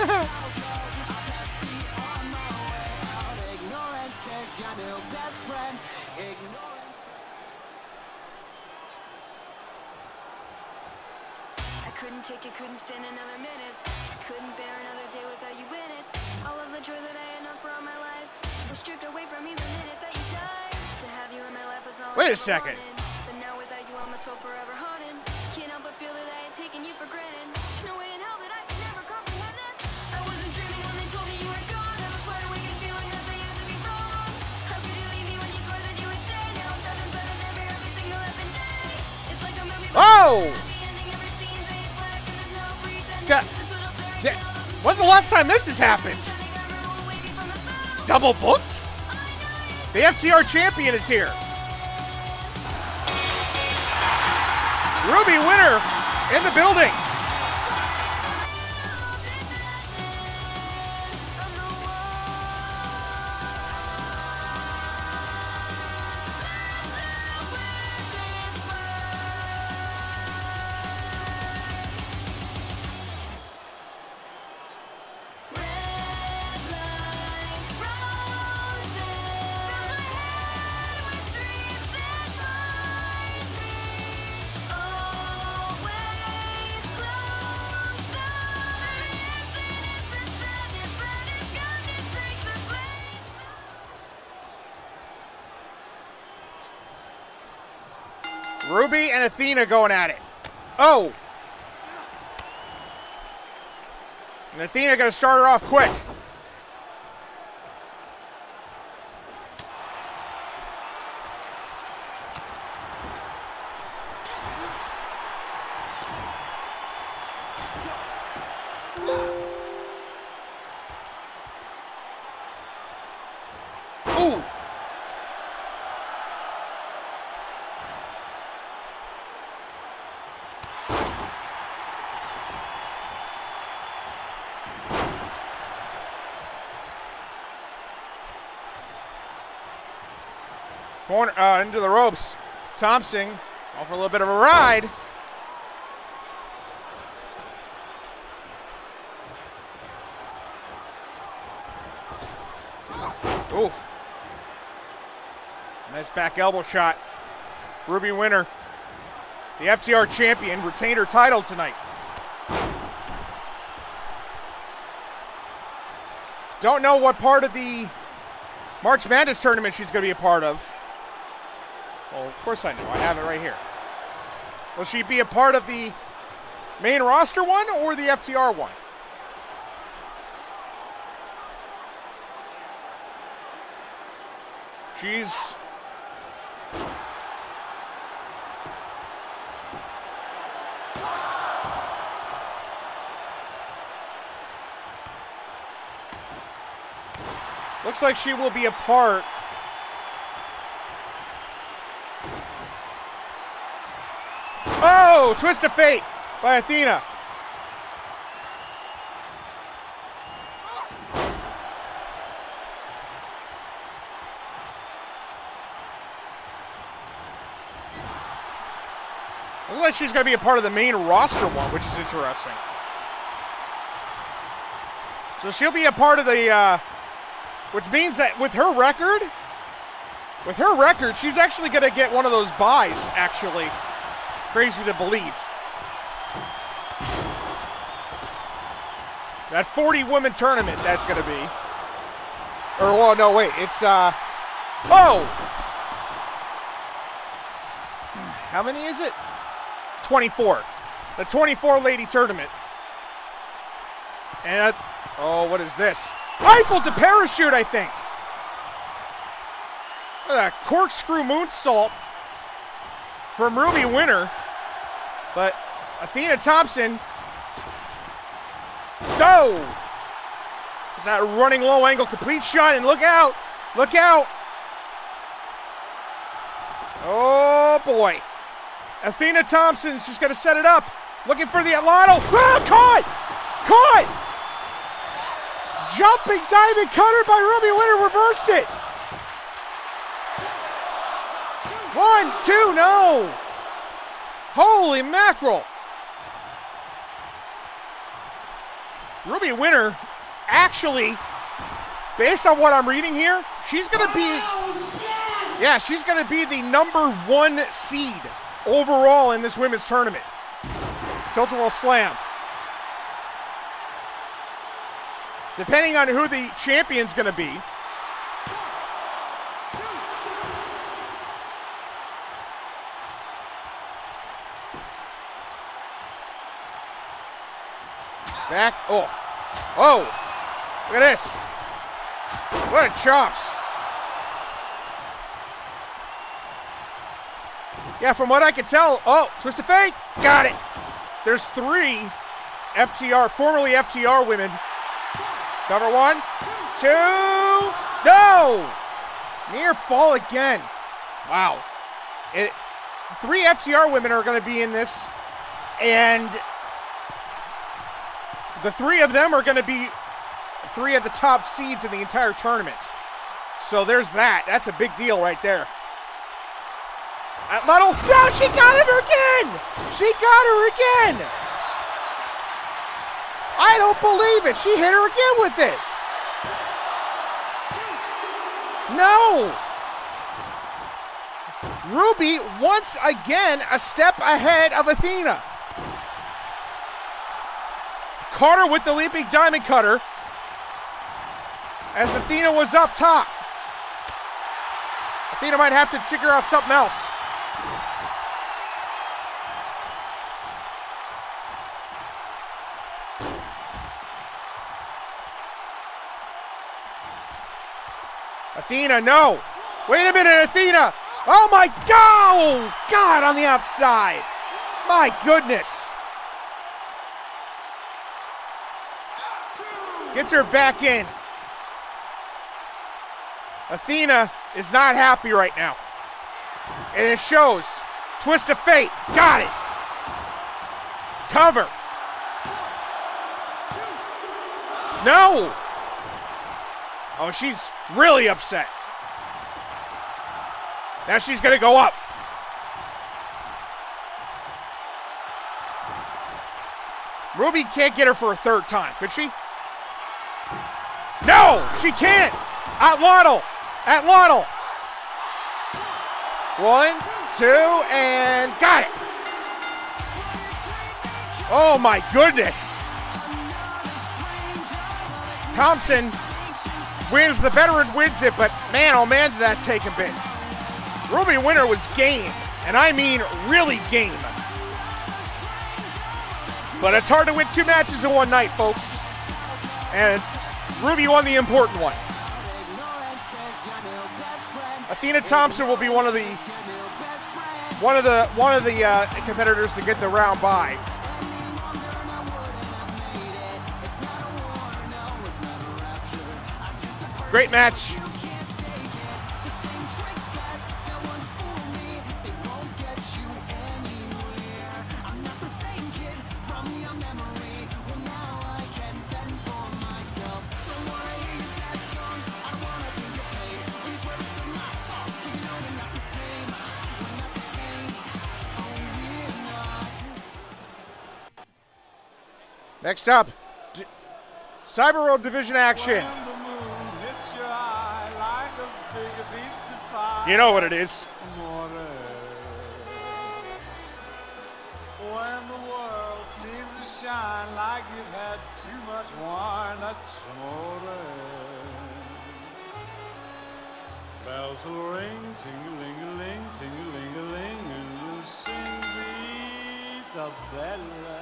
Couldn't take it, couldn't stand another minute. Couldn't bear another day without you in it. All of the joy that I had known for all my life was stripped away from me the minute that you died. To have you in my life was all Wait a I ever second. wanted. But now without you, I'm my soul forever haunted. Can't help but feel that I had taken you for granted. No way in hell that I could never comprehend this. I wasn't dreaming when they told me you were gone. I was wide awake and feeling that they had to be wrong. How could you leave me when you swore that you would stay? Now I'm stuck inside of every every single effing day. It's like a movie. Oh! God. When's the last time this has happened? Double booked? The F T R champion is here. Ruby Winner in the building. Ruby and Athena going at it. Oh! And Athena going to start her off quick. Ooh! Corner, uh, into the ropes. Thompson off for a little bit of a ride. Oof. Nice back elbow shot. Ruby Winner, the F T R champion, retained her title tonight. Don't know what part of the March Madness tournament she's going to be a part of. Well, of course I know. I have it right here. Will she be a part of the main roster one or the F T R one? She's... Looks like she will be a part Oh, twist of fate by Athena. Looks like she's going to be a part of the main roster one, which is interesting. So she'll be a part of the, uh, which means that with her record, with her record, she's actually going to get one of those buys, actually. Crazy to believe. That forty women tournament, that's going to be. Or, well, no, wait, it's, uh, oh! How many is it? twenty-four. The twenty-four lady tournament. And, uh, oh, what is this? Rifle to parachute, I think. Look at that corkscrew moonsault from Ruby Winter. But Athena Thompson, go! Is that running low angle complete shot? And look out! Look out! Oh boy! Athena Thompson, she's going to set it up. Looking for the Atlano. Ah, caught! Caught! Jumping diving cutter by Ruby Winter, reversed it. One, two, no! Holy mackerel! Ruby Winter, actually, based on what I'm reading here, she's going to be, yeah, she's going to be the number one seed overall in this women's tournament. Tilt-a-whirl slam. Depending on who the champion's going to be. Back, oh, oh, look at this. What a chops. Yeah, from what I can tell, oh, twist of fate, got it. There's three F T R, formerly F T R women. Cover one, two, no! Near fall again. Wow. It, three F T R women are going to be in this, and the three of them are going to be three of the top seeds in the entire tournament. So there's that. That's a big deal right there. At Little, no, she got her again! She got her again! I don't believe it. She hit her again with it. No! Ruby, once again, a step ahead of Athena. Carter with the leaping diamond cutter as Athena was up top. Athena might have to figure out something else. Athena, no. Wait a minute, Athena. Oh my God. Oh, God, on the outside. My goodness. Gets her back in. Athena is not happy right now. And it shows. Twist of fate. Got it. Cover. No. Oh, she's really upset. Now she's going to go up. Ruby can't get her for a third time, could she? No, she can't. Atlano. Atlano. One, two, and got it. Oh my goodness. Thompson wins, the veteran wins it, but man, oh man, did that take a bit. Ruby Winter was game, and I mean really game. But it's hard to win two matches in one night, folks. And Ruby won the important one. Athena Thompson will be one of the one of the one of the uh, competitors to get the round bye. Great match. Next up, D- Cyber World Division action. You know what it is. When the world seems to shine like you've had too much wine, that's amore. Bells will ring, ting-a-ling-a-ling, ting-a-ling-a-ling, and you'll sing Vita Bella.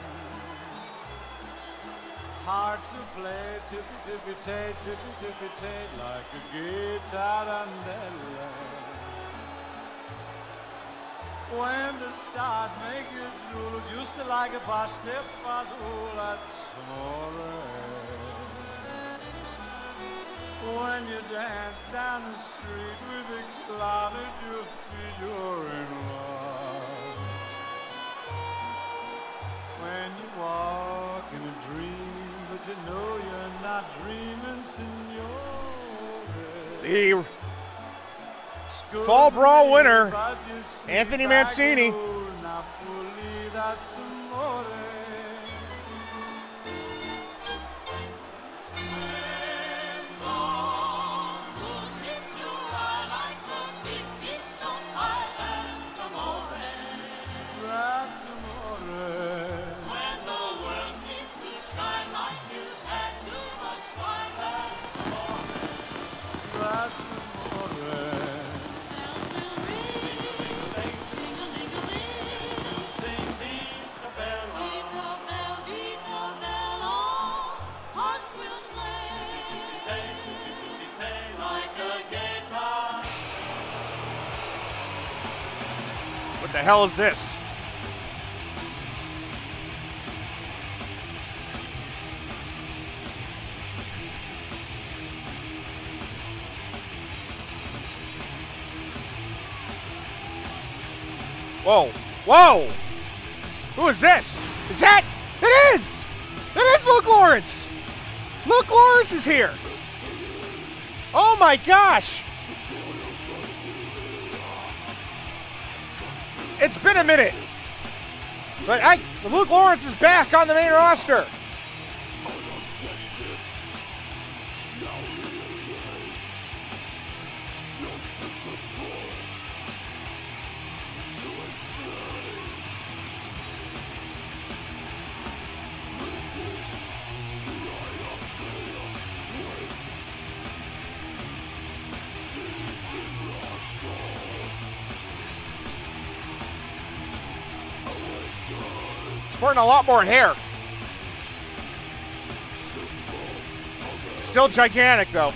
Hearts will play tippy-tippy-tay, tippy-tippy-tay, like a guitarandella. When the stars make you drool, just like a pastifazool, that's amore. When you dance down the street with a cloud at your feet, you're in love. When you walk in a dream, but you know you're not dreaming, signore. The Fall Brawl winner, Anthony Mancini. What the hell is this? Whoa, whoa! Who is this? Is that? It is! It is Luke Lawrence! Luke Lawrence is here! Oh my gosh! It's been a minute, but I, Luke Lawrence is back on the main roster. Sporting a lot more hair. Still gigantic though.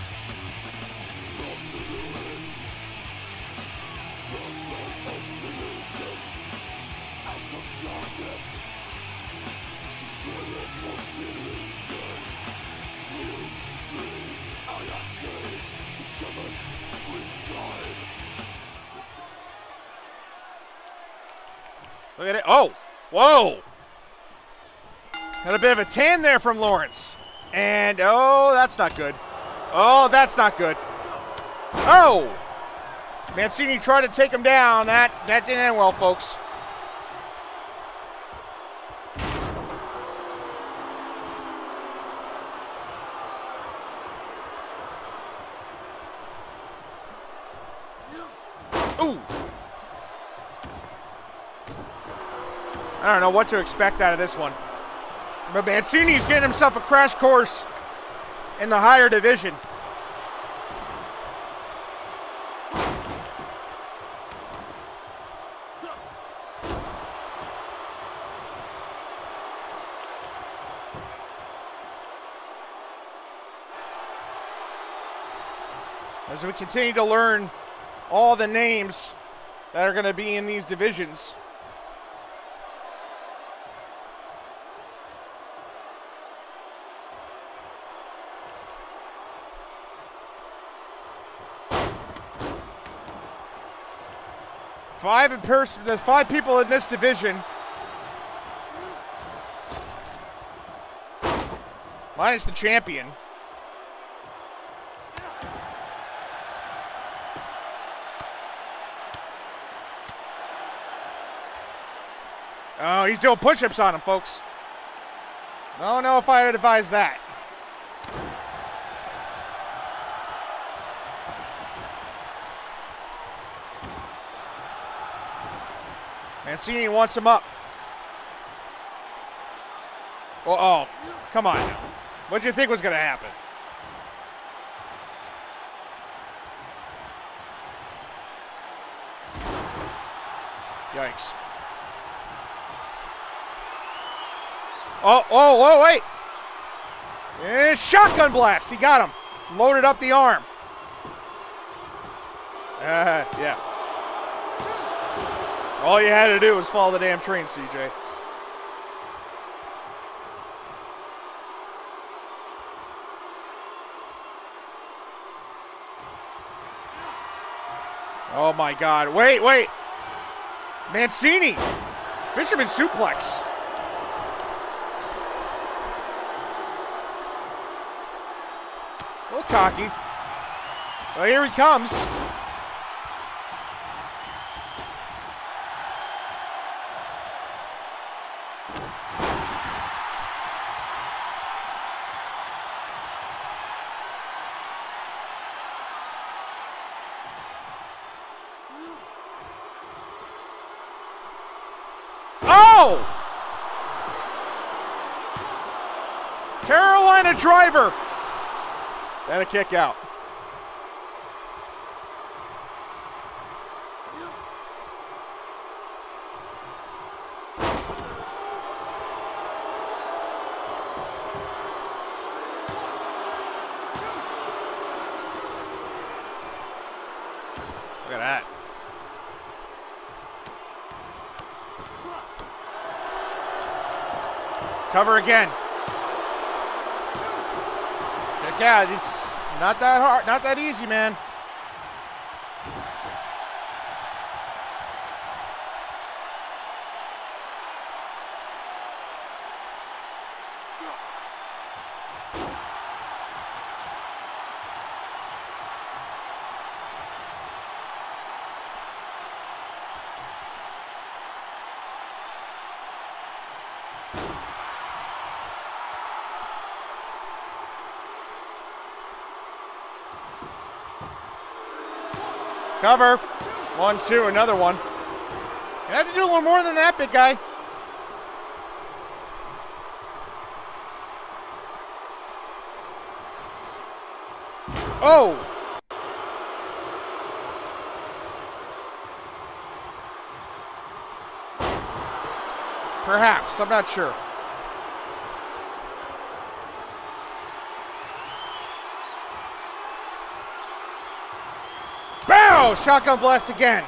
Look at it. Oh, whoa. Got a bit of a tan there from Lawrence. And, oh, that's not good. Oh, that's not good. Oh! Mancini tried to take him down. That, that didn't end well, folks. Ooh! I don't know what to expect out of this one. But Mancini's getting himself a crash course in the higher division. As we continue to learn all the names that are going to be in these divisions. Five in person, there's five people in this division. Minus the champion. Oh, he's doing push-ups on him, folks. I don't know if I would advise that. Mancini wants him up. Oh, oh, come on now. What did you think was going to happen? Yikes. Oh, oh, whoa, wait. And shotgun blast. He got him. Loaded up the arm. Uh, yeah. All you had to do was follow the damn train, C J. Oh my God. Wait, wait. Mancini. Fisherman suplex. A little cocky. Well, here he comes. Oh! Carolina driver. And a kick out. Look at that. Cover again. Yeah, it's not that hard, not that easy, man. Cover. One, two, another one. You have to do a little more than that, big guy. Oh! Perhaps. I'm not sure. Bow! Shotgun blast again.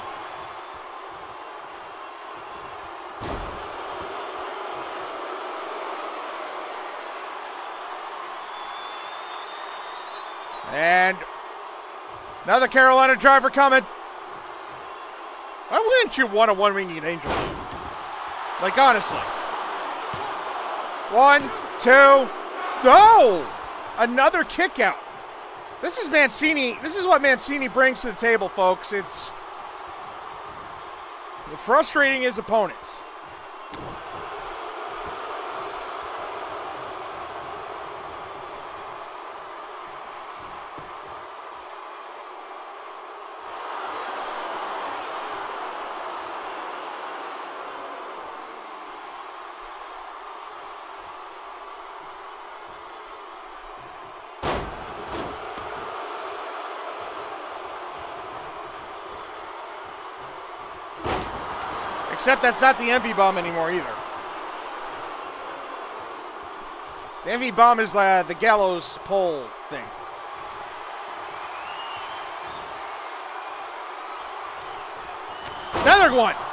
And another Carolina driver coming. Why wouldn't you want a one-winged angel? Like, honestly. One, two, no! Another kick out. This is Mancini. This is what Mancini brings to the table, folks. It's frustrating his opponents. Except that's not the Envy Bomb anymore either. The Envy Bomb is uh, the gallows pole thing. Another one.